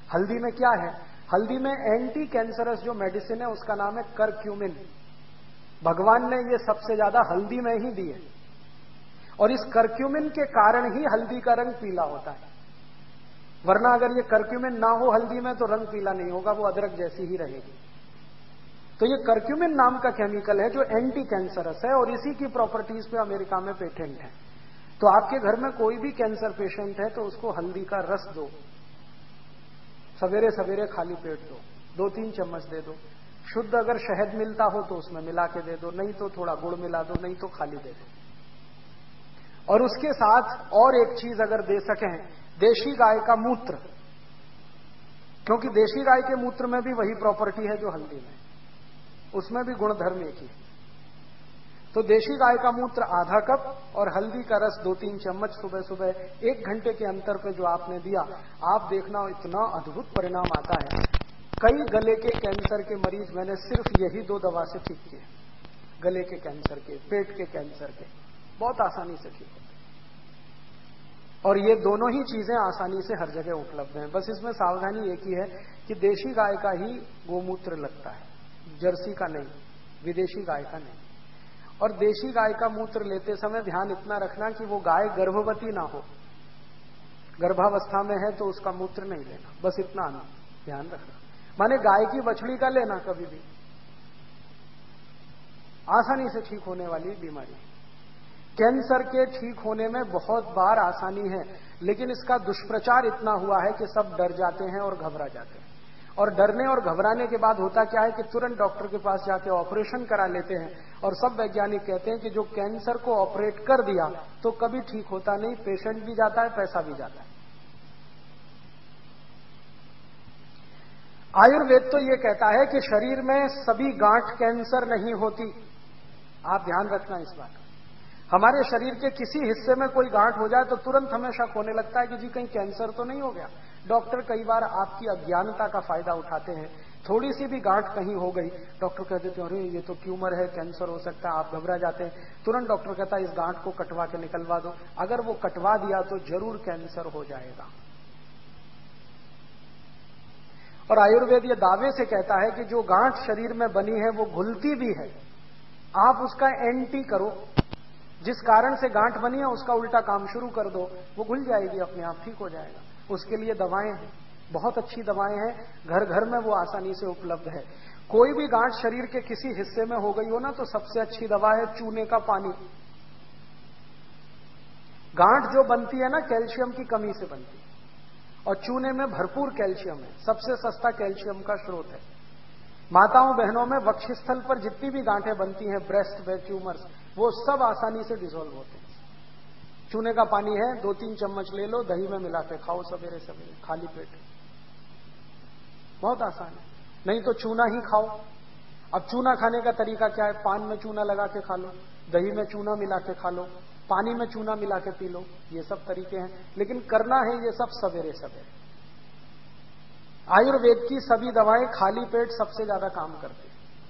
हल्दी में क्या है? हल्दी में एंटी कैंसरस जो मेडिसिन है उसका नाम है करक्यूमिन। भगवान ने ये सबसे ज्यादा हल्दी में ही दी है, और इस करक्यूमिन के कारण ही हल्दी का रंग पीला होता है। वरना अगर ये करक्यूमिन ना हो हल्दी में तो रंग पीला नहीं होगा, वो अदरक जैसी ही रहेगी। तो ये करक्यूमिन नाम का केमिकल है जो एंटी कैंसरस है, और इसी की प्रॉपर्टीज पे अमेरिका में पेटेंट है। तो आपके घर में कोई भी कैंसर पेशेंट है तो उसको हल्दी का रस दो, सवेरे सवेरे खाली पेट दो, 2-3 चम्मच दे दो। शुद्ध अगर शहद मिलता हो तो उसमें मिला के दे दो, नहीं तो थोड़ा गुड़ मिला दो, नहीं तो खाली दे दो। और उसके साथ और एक चीज अगर दे सकें, देशी गाय का मूत्र, क्योंकि देशी गाय के मूत्र में भी वही प्रॉपर्टी है जो हल्दी में, उसमें भी गुणधर्म एक ही। तो देशी गाय का मूत्र आधा कप और हल्दी का रस 2-3 चम्मच सुबह सुबह 1 घंटे के अंतर पे जो आपने दिया, आप देखना इतना अद्भुत परिणाम आता है। कई गले के कैंसर के मरीज मैंने सिर्फ यही 2 दवा से ठीक किए, गले के कैंसर के, पेट के कैंसर के, बहुत आसानी से ठीक होते। और ये दोनों ही चीजें आसानी से हर जगह उपलब्ध हैं। बस इसमें सावधानी एक ही है कि देशी गाय का ही गोमूत्र लगता है, जर्सी का नहीं, विदेशी गाय का नहीं। और देशी गाय का मूत्र लेते समय ध्यान इतना रखना कि वो गाय गर्भवती ना हो, गर्भावस्था में है तो उसका मूत्र नहीं लेना, बस इतना ध्यान रखना। माने गाय की बछड़ी का लेना कभी भी, आसानी से ठीक होने वाली बीमारी। कैंसर के ठीक होने में बहुत बार आसानी है, लेकिन इसका दुष्प्रचार इतना हुआ है कि सब डर जाते हैं और घबरा जाते हैं। और डरने और घबराने के बाद होता क्या है कि तुरंत डॉक्टर के पास जाके ऑपरेशन करा लेते हैं, और सब वैज्ञानिक कहते हैं कि जो कैंसर को ऑपरेट कर दिया तो कभी ठीक होता नहीं, पेशेंट भी जाता है, पैसा भी जाता है। आयुर्वेद तो ये कहता है कि शरीर में सभी गांठ कैंसर नहीं होती। आप ध्यान रखना इस बात। हमारे शरीर के किसी हिस्से में कोई गांठ हो जाए तो तुरंत हमें शक होने लगता है कि जी कहीं कैंसर तो नहीं हो गया। डॉक्टर कई बार आपकी अज्ञानता का फायदा उठाते हैं। थोड़ी सी भी गांठ कहीं हो गई, डॉक्टर कह देते हैं अरे ये तो ट्यूमर है, कैंसर हो सकता है, आप घबरा जाते हैं। तुरंत डॉक्टर कहता है इस गांठ को कटवा के निकलवा दो। अगर वो कटवा दिया तो जरूर कैंसर हो जाएगा। और आयुर्वेद ये दावे से कहता है कि जो गांठ शरीर में बनी है वो घुलती भी है, आप उसका एंटी करो। जिस कारण से गांठ बनी है उसका उल्टा काम शुरू कर दो, वो घुल जाएगी, अपने आप ठीक हो जाएगा। उसके लिए दवाएं हैं, बहुत अच्छी दवाएं हैं, घर घर में वो आसानी से उपलब्ध है। कोई भी गांठ शरीर के किसी हिस्से में हो गई हो ना, तो सबसे अच्छी दवा है चूने का पानी। गांठ जो बनती है ना कैल्शियम की कमी से बनती है, और चूने में भरपूर कैल्शियम है, सबसे सस्ता कैल्शियम का स्रोत है। माताओं बहनों में वक्षस्थल पर जितनी भी गांठें बनती हैं, ब्रेस्ट में ट्यूमर्स, वो सब आसानी से डिसॉल्व होते हैं। चूने का पानी है, 2-3 चम्मच ले लो, दही में मिला के खाओ सवेरे सवेरे खाली पेट, बहुत आसान है। नहीं तो चूना ही खाओ। अब चूना खाने का तरीका क्या है? पान में चूना लगा के खा लो, दही में चूना मिला के खा लो, पानी में चूना मिला के पी लो, ये सब तरीके हैं। लेकिन करना है ये सब सवेरे सवेरे। आयुर्वेद की सभी दवाएं खाली पेट सबसे ज्यादा काम करती है।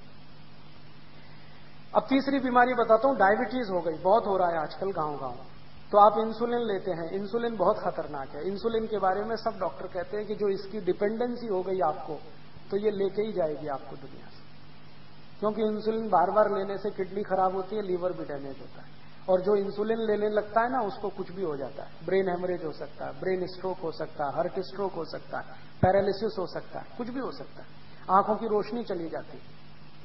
अब तीसरी बीमारी बताता हूं, डायबिटीज हो गई, बहुत हो रहा है आजकल गांव गांव। तो आप इंसुलिन लेते हैं, इंसुलिन बहुत खतरनाक है। इंसुलिन के बारे में सब डॉक्टर कहते हैं कि जो इसकी डिपेंडेंसी हो गई आपको, तो ये लेके ही जाएगी आपको दुनिया से। क्योंकि इंसुलिन बार बार लेने से किडनी खराब होती है, लीवर भी डैमेज होता है। और जो इंसुलिन लेने लगता है ना, उसको कुछ भी हो जाता है। ब्रेन हेमरेज हो सकता है, ब्रेन स्ट्रोक हो सकता है, हार्ट स्ट्रोक हो सकता है, पैरालिसिस हो सकता है, कुछ भी हो सकता है, आंखों की रोशनी चली जाती है।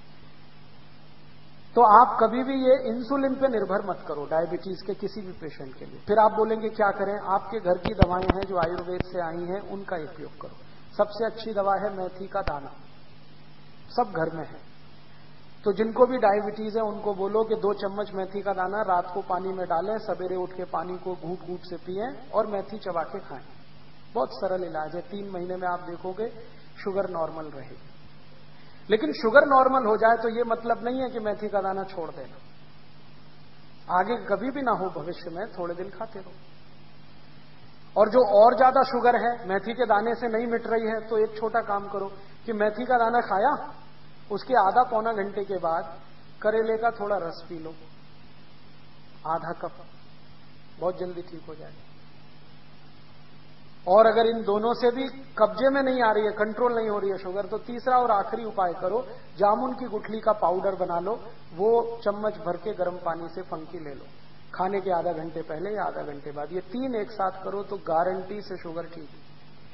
तो आप कभी भी ये इंसुलिन पे निर्भर मत करो डायबिटीज के किसी भी पेशेंट के लिए। फिर आप बोलेंगे क्या करें? आपके घर की दवाएं हैं जो आयुर्वेद से आई हैं, उनका उपयोग करो। सबसे अच्छी दवा है मेथी का दाना, सब घर में है। तो जिनको भी डायबिटीज है उनको बोलो कि 2 चम्मच मेथी का दाना रात को पानी में डालें, सवेरे उठ के पानी को घूंट घूंट से पिएं और मेथी चबा के खाएं। बहुत सरल इलाज है, 3 महीने में आप देखोगे शुगर नॉर्मल रहेगी। लेकिन शुगर नॉर्मल हो जाए तो ये मतलब नहीं है कि मेथी का दाना छोड़ देना, आगे कभी भी ना हो भविष्य में, थोड़े दिन खाते रहो। और जो और ज्यादा शुगर है, मेथी के दाने से नहीं मिट रही है, तो एक छोटा काम करो कि मेथी का दाना खाया, उसके आधा पौना घंटे के बाद करेले का थोड़ा रस पी लो, आधा कप, बहुत जल्दी ठीक हो जाएगा। और अगर इन दोनों से भी कब्जे में नहीं आ रही है, कंट्रोल नहीं हो रही है शुगर, तो तीसरा और आखिरी उपाय करो, जामुन की गुठली का पाउडर बना लो, वो चम्मच भर के गर्म पानी से फंकी ले लो, खाने के आधा घंटे पहले या आधा घंटे बाद। ये 3 एक साथ करो तो गारंटी से शुगर ठीक है।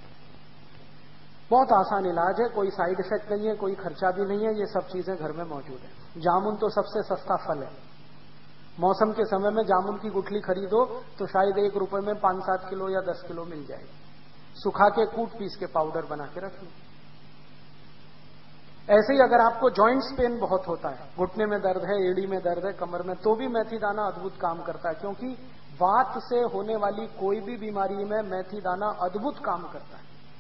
बहुत आसान इलाज है, कोई साइड इफेक्ट नहीं है, कोई खर्चा भी नहीं है, ये सब चीजें घर में मौजूद है। जामुन तो सबसे सस्ता फल है। मौसम के समय में जामुन की गुठली खरीदो तो शायद 1 रुपए में 5-7 किलो या 10 किलो मिल जाएगी। सुखा के कूट पीस के पाउडर बना के रख लो। ऐसे ही अगर आपको जॉइंट्स पेन बहुत होता है, घुटने में दर्द है, एड़ी में दर्द है, कमर में, तो भी मेथी दाना अद्भुत काम करता है, क्योंकि वात से होने वाली कोई भी बीमारी में मेथी दाना अद्भुत काम करता है।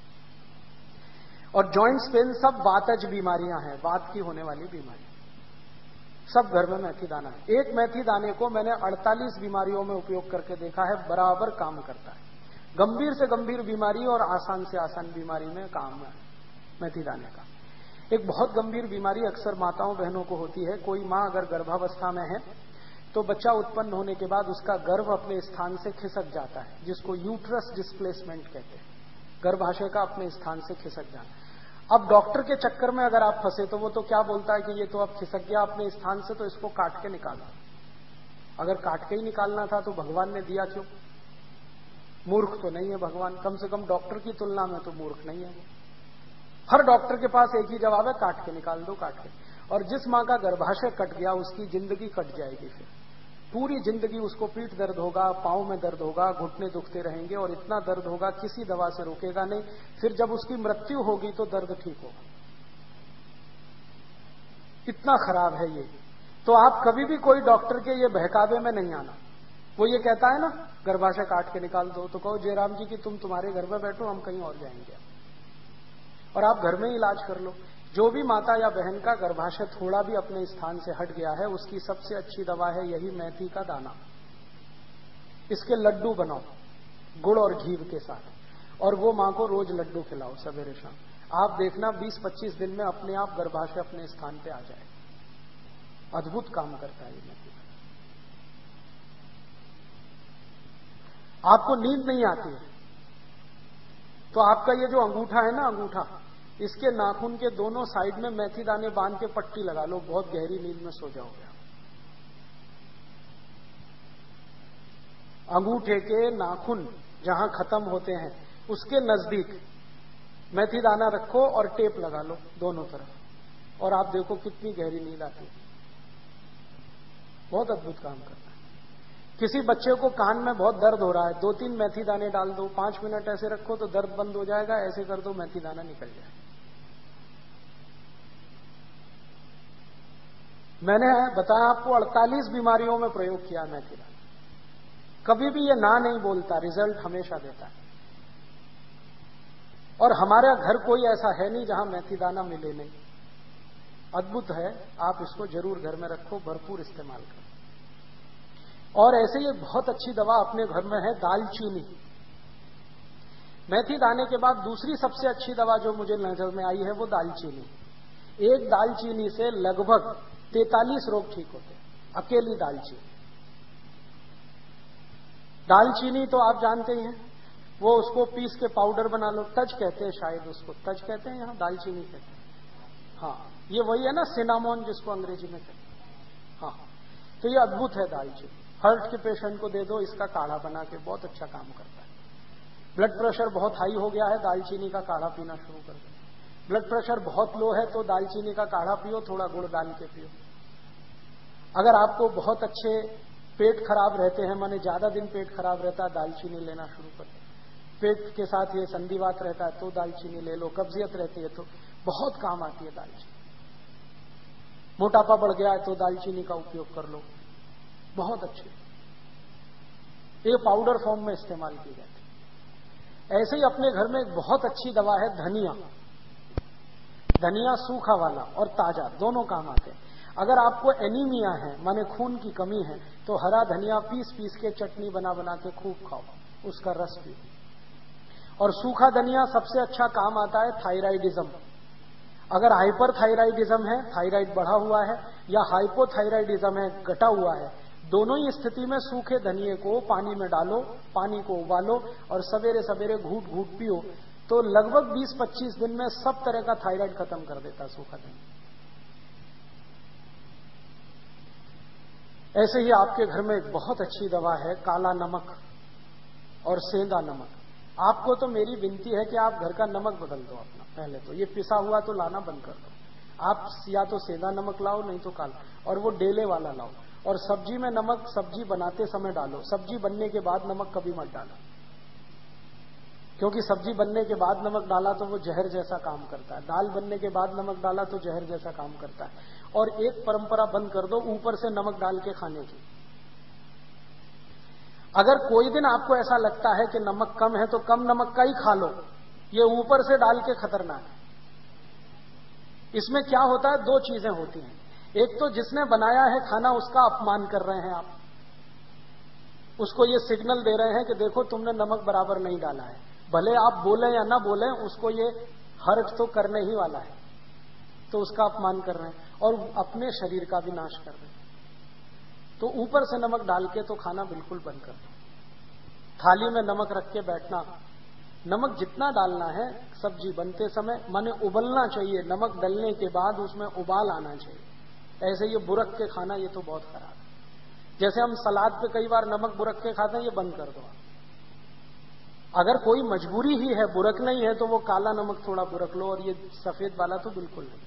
और जॉइंट्स पेन सब वातज बीमारियां हैं, वात की होने वाली बीमारी, सब घर में मेथी दाना है। एक मेथी दाने को मैंने 48 बीमारियों में उपयोग करके देखा है, बराबर काम करता है। गंभीर से गंभीर बीमारी और आसान से आसान बीमारी में काम है मेथी दाने का। एक बहुत गंभीर बीमारी अक्सर माताओं बहनों को होती है। कोई मां अगर गर्भावस्था में है तो बच्चा उत्पन्न होने के बाद उसका गर्भ अपने स्थान से खिसक जाता है, जिसको यूट्रस डिस्प्लेसमेंट कहते हैं, गर्भाशय का अपने स्थान से खिसक जाना। अब डॉक्टर के चक्कर में अगर आप फंसे तो वो तो क्या बोलता है कि ये तो अब खिसक गया अपने स्थान से, तो इसको काट के निकालो। अगर काट के ही निकालना था तो भगवान ने दिया क्यों? मूर्ख तो नहीं है भगवान, कम से कम डॉक्टर की तुलना में तो मूर्ख नहीं है। हर डॉक्टर के पास एक ही जवाब है, काट के निकाल दो, काट के। और जिस मां का गर्भाशय कट गया उसकी जिंदगी कट जाएगी, फिर पूरी जिंदगी उसको पीठ दर्द होगा, पांव में दर्द होगा, घुटने दुखते रहेंगे, और इतना दर्द होगा किसी दवा से रुकेगा नहीं। फिर जब उसकी मृत्यु होगी तो दर्द ठीक होगा। इतना खराब है ये। तो आप कभी भी कोई डॉक्टर के ये बहकावे में नहीं आना। वो ये कहता है ना गर्भाशय काट के निकाल दो, तो कहो जयराम जी की तुम तुम्हारे घर में बैठो, हम कहीं और जाएंगे, और आप घर में ही इलाज कर लो। जो भी माता या बहन का गर्भाशय थोड़ा भी अपने स्थान से हट गया है, उसकी सबसे अच्छी दवा है यही मेथी का दाना। इसके लड्डू बनाओ गुड़ और घी के साथ, और वो मां को रोज लड्डू खिलाओ सवेरे शाम। आप देखना 20-25 दिन में अपने आप गर्भाशय अपने स्थान पे आ जाए। अद्भुत काम करता है ये मेथी। आपको नींद नहीं आती है तो आपका ये जो अंगूठा है ना, अंगूठा, इसके नाखून के दोनों साइड में मेथी दाने बांध के पट्टी लगा लो, बहुत गहरी नींद में सो जाओगे। अंगूठे के नाखून जहां खत्म होते हैं उसके नजदीक मेथी दाना रखो और टेप लगा लो दोनों तरफ, और आप देखो कितनी गहरी नींद आती है। बहुत अद्भुत काम करता है। किसी बच्चे को कान में बहुत दर्द हो रहा है, 2-3 मेथी दाने डाल दो, 5 मिनट ऐसे रखो तो दर्द बंद हो जाएगा, ऐसे कर दो मेथी दाना निकल जाए। मैंने बताया आपको 48 बीमारियों में प्रयोग किया मेथी दाना। कभी भी ये ना नहीं बोलता, रिजल्ट हमेशा देता है। और हमारा घर कोई ऐसा है नहीं जहां मेथी दाना मिले नहीं। अद्भुत है, आप इसको जरूर घर में रखो, भरपूर इस्तेमाल करो। और ऐसे ही बहुत अच्छी दवा अपने घर में है दालचीनी। मेथी दाने के बाद दूसरी सबसे अच्छी दवा जो मुझे नजर में आई है वो दालचीनी। एक दालचीनी से लगभग 43 रोग ठीक होते हैं, अकेली दालचीनी। दालचीनी तो आप जानते ही हैं, वो उसको पीस के पाउडर बना लो, तज कहते हैं, शायद उसको तज कहते हैं, यहां दालचीनी कहते हैं। हाँ, ये वही है ना सिनामोन जिसको अंग्रेजी में कहते हैं। हाँ, तो ये अद्भुत है दालचीनी। हार्ट के पेशेंट को दे दो, इसका काढ़ा बना के, बहुत अच्छा काम करता है। ब्लड प्रेशर बहुत हाई हो गया है, दालचीनी का काढ़ा पीना शुरू कर दो। ब्लड प्रेशर बहुत लो है तो दालचीनी का काढ़ा पियो, थोड़ा गुड़ डाल के पियो। अगर आपको बहुत अच्छे पेट खराब रहते हैं, माने ज्यादा दिन पेट खराब रहता है, दालचीनी लेना शुरू कर दो। पेट के साथ ये संधिवात रहता है तो दालचीनी ले लो, कब्जियत रहती है तो बहुत काम आती है दालचीनी। मोटापा बढ़ गया है तो दालचीनी का उपयोग कर लो, बहुत अच्छी। ये पाउडर फॉर्म में इस्तेमाल की जाती है। ऐसे ही अपने घर में एक बहुत अच्छी दवा है धनिया। धनिया सूखा वाला और ताजा दोनों काम आते हैं। अगर आपको एनीमिया है, माने खून की कमी है, तो हरा धनिया पीस के चटनी बना बना के खूब खाओ, उसका रस पियो। और सूखा धनिया सबसे अच्छा काम आता है थायराइडिज्म। अगर हाइपर थायराइडिज्म है, थायराइड बढ़ा हुआ है, या हाइपोथायराइडिज्म है, घटा हुआ है, दोनों ही स्थिति में सूखे धनिये को पानी में डालो, पानी को उबालो और सवेरे सवेरे घूट घूट पियो तो लगभग 20-25 दिन में सब तरह का थायराइड खत्म कर देता सूखा धनिया। ऐसे ही आपके घर में एक बहुत अच्छी दवा है काला नमक और सेंधा नमक। आपको तो मेरी विनती है कि आप घर का नमक बदल दो अपना। पहले तो ये पिसा हुआ तो लाना बंद कर दो। आप या तो सेंधा नमक लाओ, नहीं तो काला, और वो डेले वाला लाओ। और सब्जी में नमक सब्जी बनाते समय डालो, सब्जी बनने के बाद नमक कभी मत डालो, क्योंकि सब्जी बनने के बाद नमक डाला तो वो जहर जैसा काम करता है। दाल बनने के बाद नमक डाला तो जहर जैसा काम करता है। और एक परंपरा बंद कर दो ऊपर से नमक डाल के खाने की। अगर कोई दिन आपको ऐसा लगता है कि नमक कम है तो कम नमक का ही खा लो, ये ऊपर से डाल के खतरनाक है। इसमें क्या होता है, दो चीजें होती हैं। एक तो जिसने बनाया है खाना उसका अपमान कर रहे हैं आप, उसको ये सिग्नल दे रहे हैं कि देखो तुमने नमक बराबर नहीं डाला है। भले आप बोले या ना बोले, उसको ये हर्ट तो करने ही वाला है, तो उसका अपमान कर रहे हैं और अपने शरीर का भी नाश कर रहे हैं। तो ऊपर से नमक डाल के तो खाना बिल्कुल बंद कर दो। थाली में नमक रख के बैठना, नमक जितना डालना है सब्जी बनते समय, माने उबलना चाहिए, नमक डलने के बाद उसमें उबाल आना चाहिए। ऐसे ये बुरक के खाना ये तो बहुत खराब है। जैसे हम सलाद पे कई बार नमक बुरक के खाते हैं, ये बंद कर दो। अगर कोई मजबूरी ही है, बुरक नहीं है, तो वो काला नमक थोड़ा बुरक लो, और ये सफेद वाला तो बिल्कुल नहीं।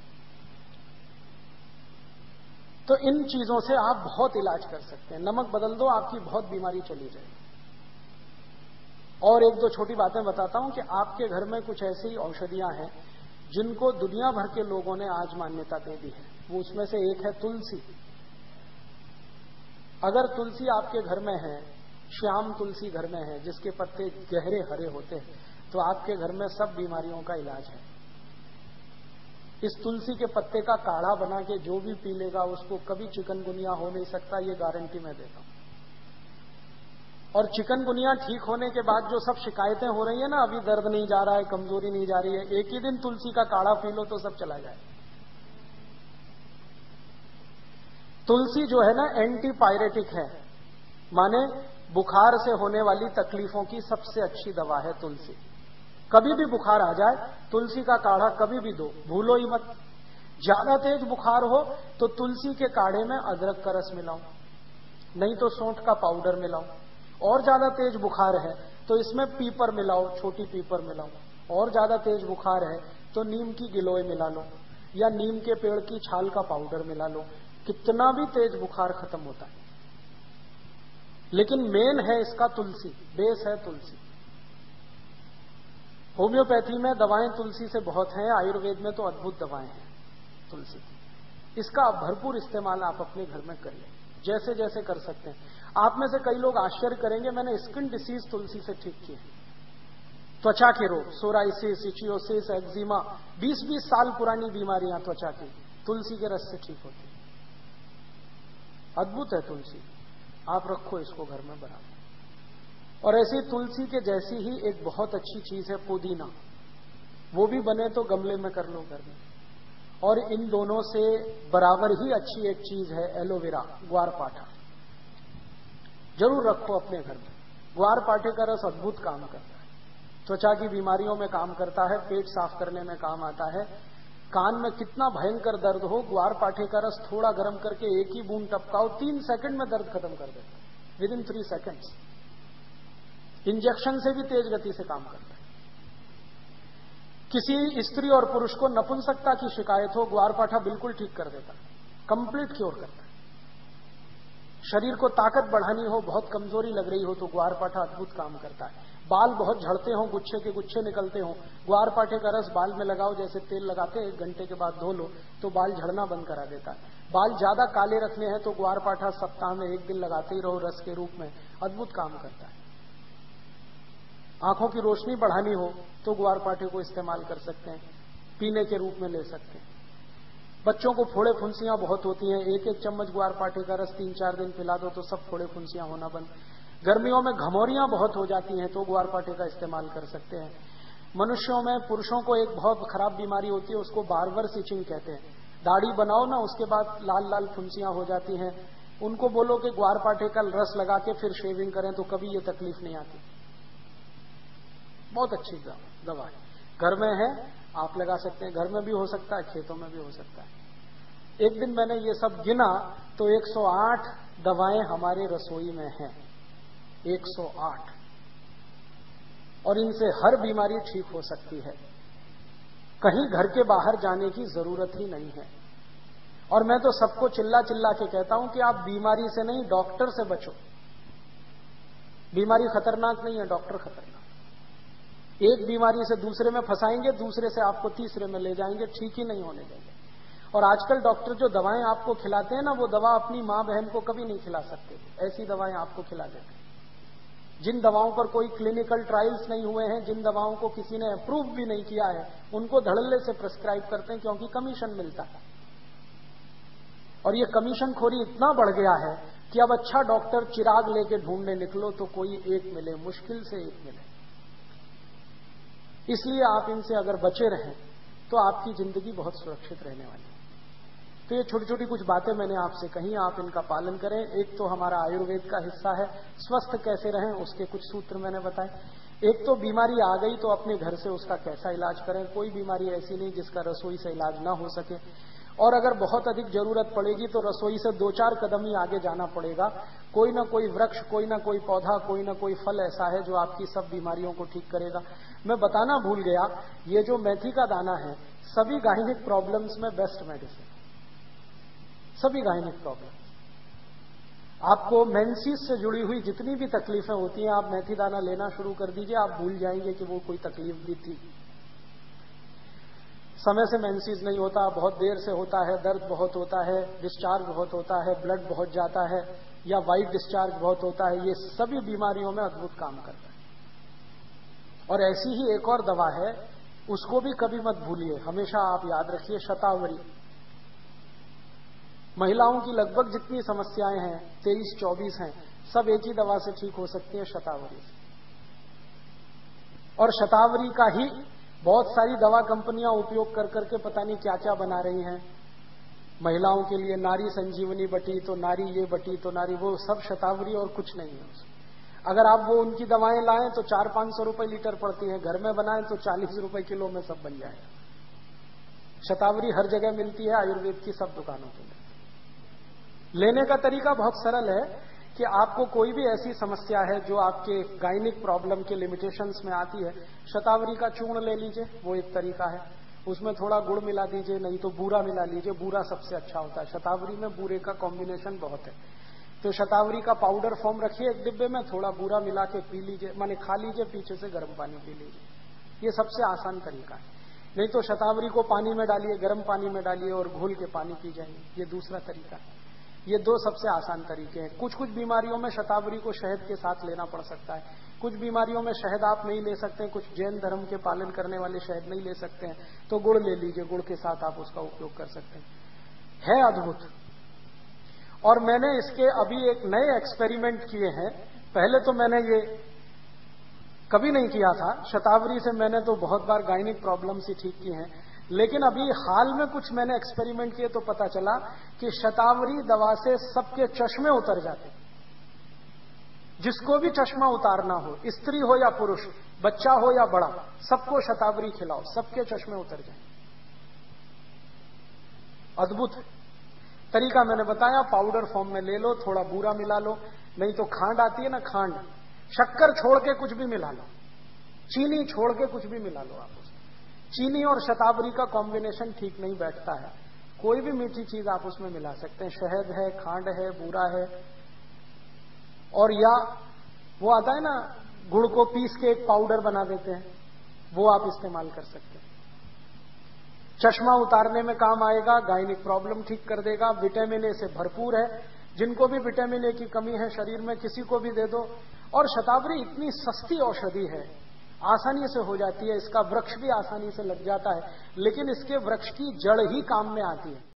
तो इन चीजों से आप बहुत इलाज कर सकते हैं। नमक बदल दो, आपकी बहुत बीमारी चली जाएगी। और एक दो छोटी बातें बताता हूं कि आपके घर में कुछ ऐसी औषधियां हैं जिनको दुनिया भर के लोगों ने आज मान्यता दे दी है। वो उसमें से एक है तुलसी। अगर तुलसी आपके घर में है, श्याम तुलसी घर में है जिसके पत्ते गहरे हरे होते हैं, तो आपके घर में सब बीमारियों का इलाज है। इस तुलसी के पत्ते का काढ़ा बना के जो भी पी लेगा उसको कभी चिकनगुनिया हो नहीं सकता, ये गारंटी मैं देता हूं। और चिकनगुनिया ठीक होने के बाद जो सब शिकायतें हो रही है ना, अभी दर्द नहीं जा रहा है, कमजोरी नहीं जा रही है, एक ही दिन तुलसी का काढ़ा पी लो तो सब चला जाए। तुलसी जो है ना एंटीपायरेटिक है, माने बुखार से होने वाली तकलीफों की सबसे अच्छी दवा है तुलसी। कभी भी बुखार आ जाए तुलसी का काढ़ा कभी भी दो, भूलो ही मत। ज्यादा तेज बुखार हो तो तुलसी के काढ़े में अदरक का रस मिलाओ, नहीं तो सौंठ का पाउडर मिलाओ। और ज्यादा तेज बुखार है तो इसमें पीपर मिलाओ, छोटी पीपर मिलाओ। और ज्यादा तेज बुखार है तो नीम की गिलोय मिला लो, या नीम के पेड़ की छाल का पाउडर मिला लो। कितना भी तेज बुखार खत्म होता है। लेकिन मेन है इसका तुलसी, बेस है तुलसी। होम्योपैथी में दवाएं तुलसी से बहुत हैं, आयुर्वेद में तो अद्भुत दवाएं हैं तुलसी की। इसका भरपूर इस्तेमाल आप अपने घर में करिए, जैसे जैसे कर सकते हैं। आप में से कई लोग आश्चर्य करेंगे, मैंने स्किन डिसीज तुलसी से ठीक किए। त्वचा के रोग, सोराइसिस, इचियोसिस, एक्जिमा, 20-20 साल पुरानी बीमारियां त्वचा की तुलसी के रस से ठीक होती। अद्भुत है तुलसी, आप रखो इसको घर में बना। और ऐसी तुलसी के जैसी ही एक बहुत अच्छी चीज है पुदीना, वो भी बने तो गमले में कर लो घर में। और इन दोनों से बराबर ही अच्छी एक चीज है एलोवेरा, ग्वारपाठा। जरूर रखो अपने घर में। ग्वारपाठे का रस अद्भुत काम करता है, त्वचा की बीमारियों में काम करता है, पेट साफ करने में काम आता है। कान में कितना भयंकर दर्द हो, ग्वारपाठे का रस थोड़ा गर्म करके एक ही बूंद टपकाओ, 3 सेकंड में दर्द खत्म कर देता है, विदिन 3 सेकंड्स। इंजेक्शन से भी तेज गति से काम करता है। किसी स्त्री और पुरुष को नपुंसकता की शिकायत हो, ग्वारपाठा बिल्कुल ठीक कर देता है, कंप्लीट क्योर करता है। शरीर को ताकत बढ़ानी हो, बहुत कमजोरी लग रही हो तो ग्वारपाठा अद्भुत काम करता है। बाल बहुत झड़ते हो, गुच्छे के गुच्छे निकलते हो, ग्वारपाठे का रस बाल में लगाओ, जैसे तेल लगाते 1 घंटे के बाद धो लो तो बाल झड़ना बंद करा देता है। बाल ज्यादा काले रखने हैं तो ग्वारपाठा सप्ताह में 1 दिन लगाते ही रहो रस के रूप में, अद्भुत काम करता है। आंखों की रोशनी बढ़ानी हो तो ग्वारपाठे को इस्तेमाल कर सकते हैं, पीने के रूप में ले सकते हैं। बच्चों को फोड़े फुंसियां बहुत होती हैं, 1-1 चम्मच ग्वारपाठे का रस 3-4 दिन पिला दो तो सब फोड़े फुंसियां होना बंद। गर्मियों में घमौरियां बहुत हो जाती हैं तो ग्वारपाठे का इस्तेमाल कर सकते हैं। मनुष्यों में, पुरुषों को एक बहुत खराब बीमारी होती है, उसको बार्बर स्टिचिंग कहते हैं। दाढ़ी बनाओ ना, उसके बाद लाल लाल फुंसियां हो जाती हैं, उनको बोलो कि ग्वारपाठे का रस लगा के फिर शेविंग करें तो कभी ये तकलीफ नहीं आती। बहुत अच्छी दवा है, घर में है, आप लगा सकते हैं। घर में भी हो सकता है, खेतों में भी हो सकता है। एक दिन मैंने ये सब गिना तो 108 दवाएं हमारे रसोई में हैं, 108, और इनसे हर बीमारी ठीक हो सकती है। कहीं घर के बाहर जाने की जरूरत ही नहीं है। और मैं तो सबको चिल्ला चिल्ला के कहता हूं कि आप बीमारी से नहीं, डॉक्टर से बचो। बीमारी खतरनाक नहीं है, डॉक्टर खतरनाक। एक बीमारी से दूसरे में फंसाएंगे, दूसरे से आपको तीसरे में ले जाएंगे, ठीक ही नहीं होने देंगे। और आजकल डॉक्टर जो दवाएं आपको खिलाते हैं ना, वो दवा अपनी मां बहन को कभी नहीं खिला सकते, ऐसी दवाएं आपको खिला देते हैं। जिन दवाओं पर कोई क्लिनिकल ट्रायल्स नहीं हुए हैं, जिन दवाओं को किसी ने अप्रूव भी नहीं किया है, उनको धड़ल्ले से प्रिस्क्राइब करते हैं, क्योंकि कमीशन मिलता है। और ये कमीशन खोरी इतना बढ़ गया है कि अब अच्छा डॉक्टर चिराग लेके ढूंढने निकलो तो कोई एक मिले, मुश्किल से एक मिले। इसलिए आप इनसे अगर बचे रहें तो आपकी जिंदगी बहुत सुरक्षित रहने वाली है। तो ये छोटी छोटी कुछ बातें मैंने आपसे कही, आप इनका पालन करें। एक तो हमारा आयुर्वेद का हिस्सा है, स्वस्थ कैसे रहें उसके कुछ सूत्र मैंने बताए। एक तो बीमारी आ गई तो अपने घर से उसका कैसा इलाज करें। कोई बीमारी ऐसी नहीं जिसका रसोई से इलाज ना हो सके, और अगर बहुत अधिक जरूरत पड़ेगी तो रसोई से 2-4 कदम ही आगे जाना पड़ेगा। कोई ना कोई वृक्ष, कोई ना कोई पौधा, कोई ना कोई फल ऐसा है जो आपकी सब बीमारियों को ठीक करेगा। मैं बताना भूल गया, ये जो मेथी का दाना है सभी गायनिक प्रॉब्लम्स में बेस्ट मेडिसिन, सभी गायनिक प्रॉब्लम। आपको मेंसेस से जुड़ी हुई जितनी भी तकलीफें होती हैं, आप मेथी दाना लेना शुरू कर दीजिए, आप भूल जाएंगे कि वो कोई तकलीफ भी थी। समय से मेंसेस नहीं होता, बहुत देर से होता है, दर्द बहुत होता है, डिस्चार्ज बहुत होता है, ब्लड बहुत जाता है, या वाइट डिस्चार्ज बहुत होता है, ये सभी बीमारियों में अद्भुत काम करता है। और ऐसी ही एक और दवा है, उसको भी कभी मत भूलिए, हमेशा आप याद रखिए, शतावरी। महिलाओं की लगभग जितनी समस्याएं हैं, 23-24 हैं, सब एक ही दवा से ठीक हो सकती हैं, शतावरी से। और शतावरी का ही बहुत सारी दवा कंपनियां उपयोग कर करके पता नहीं क्या क्या बना रही हैं। महिलाओं के लिए नारी संजीवनी बटी, तो नारी ये बटी, तो नारी वो, सब शतावरी और कुछ नहीं है उसमें। अगर आप वो उनकी दवाएं लाएं तो 400-500 रुपए लीटर पड़ती हैं, घर में बनाएं तो 40 रुपए किलो में सब बन जाएगा। शतावरी हर जगह मिलती है, आयुर्वेद की सब दुकानों पे मिलती है। लेने का तरीका बहुत सरल है कि आपको कोई भी ऐसी समस्या है जो आपके गायनिक प्रॉब्लम के लिमिटेशंस में आती है, शतावरी का चूर्ण ले लीजिए, वो एक तरीका है। उसमें थोड़ा गुड़ मिला दीजिए, नहीं तो बूरा मिला लीजिए, बूरा सबसे अच्छा होता है। शतावरी में बूरे का कॉम्बिनेशन बहुत है। तो शतावरी का पाउडर फॉर्म रखिए एक डिब्बे में, थोड़ा बूरा मिला के पी लीजिए, माने खा लीजिए, पीछे से गर्म पानी पी लीजिए। ये सबसे आसान तरीका है। नहीं तो शतावरी को पानी में डालिए, गर्म पानी में डालिए और घोल के पानी पी जाइए, ये दूसरा तरीका है। ये दो सबसे आसान तरीके हैं। कुछ कुछ बीमारियों में शतावरी को शहद के साथ लेना पड़ सकता है, कुछ बीमारियों में शहद आप नहीं ले सकते, कुछ जैन धर्म के पालन करने वाले शहद नहीं ले सकते हैं, तो गुड़ ले लीजिए, गुड़ के साथ आप उसका उपयोग कर सकते हैं। है अद्भुत। और मैंने इसके अभी एक नए एक्सपेरिमेंट किए हैं। पहले तो मैंने ये कभी नहीं किया था। शतावरी से मैंने तो बहुत बार गायनिक प्रॉब्लम्स ही ठीक की हैं, लेकिन अभी हाल में कुछ मैंने एक्सपेरिमेंट किए तो पता चला कि शतावरी दवा से सबके चश्मे उतर जाते। जिसको भी चश्मा उतारना हो, स्त्री हो या पुरुष, बच्चा हो या बड़ा, सबको शतावरी खिलाओ, सबके चश्मे उतर जाए। अद्भुत है। तरीका मैंने बताया, पाउडर फॉर्म में ले लो, थोड़ा बूरा मिला लो, नहीं तो खांड आती है ना, खांड, शक्कर छोड़ के कुछ भी मिला लो, चीनी छोड़ के कुछ भी मिला लो आप उसमें। चीनी और शतावरी का कॉम्बिनेशन ठीक नहीं बैठता है, कोई भी मीठी चीज आप उसमें मिला सकते हैं। शहद है, खांड है, बूरा है, और या वो आता है ना गुड़ को पीस के एक पाउडर बना देते हैं, वो आप इस्तेमाल कर सकते हैं। चश्मा उतारने में काम आएगा, गायनिक प्रॉब्लम ठीक कर देगा, विटामिन ए से भरपूर है। जिनको भी विटामिन ए की कमी है शरीर में, किसी को भी दे दो। और शतावरी इतनी सस्ती औषधि है, आसानी से हो जाती है, इसका वृक्ष भी आसानी से लग जाता है, लेकिन इसके वृक्ष की जड़ ही काम में आती है।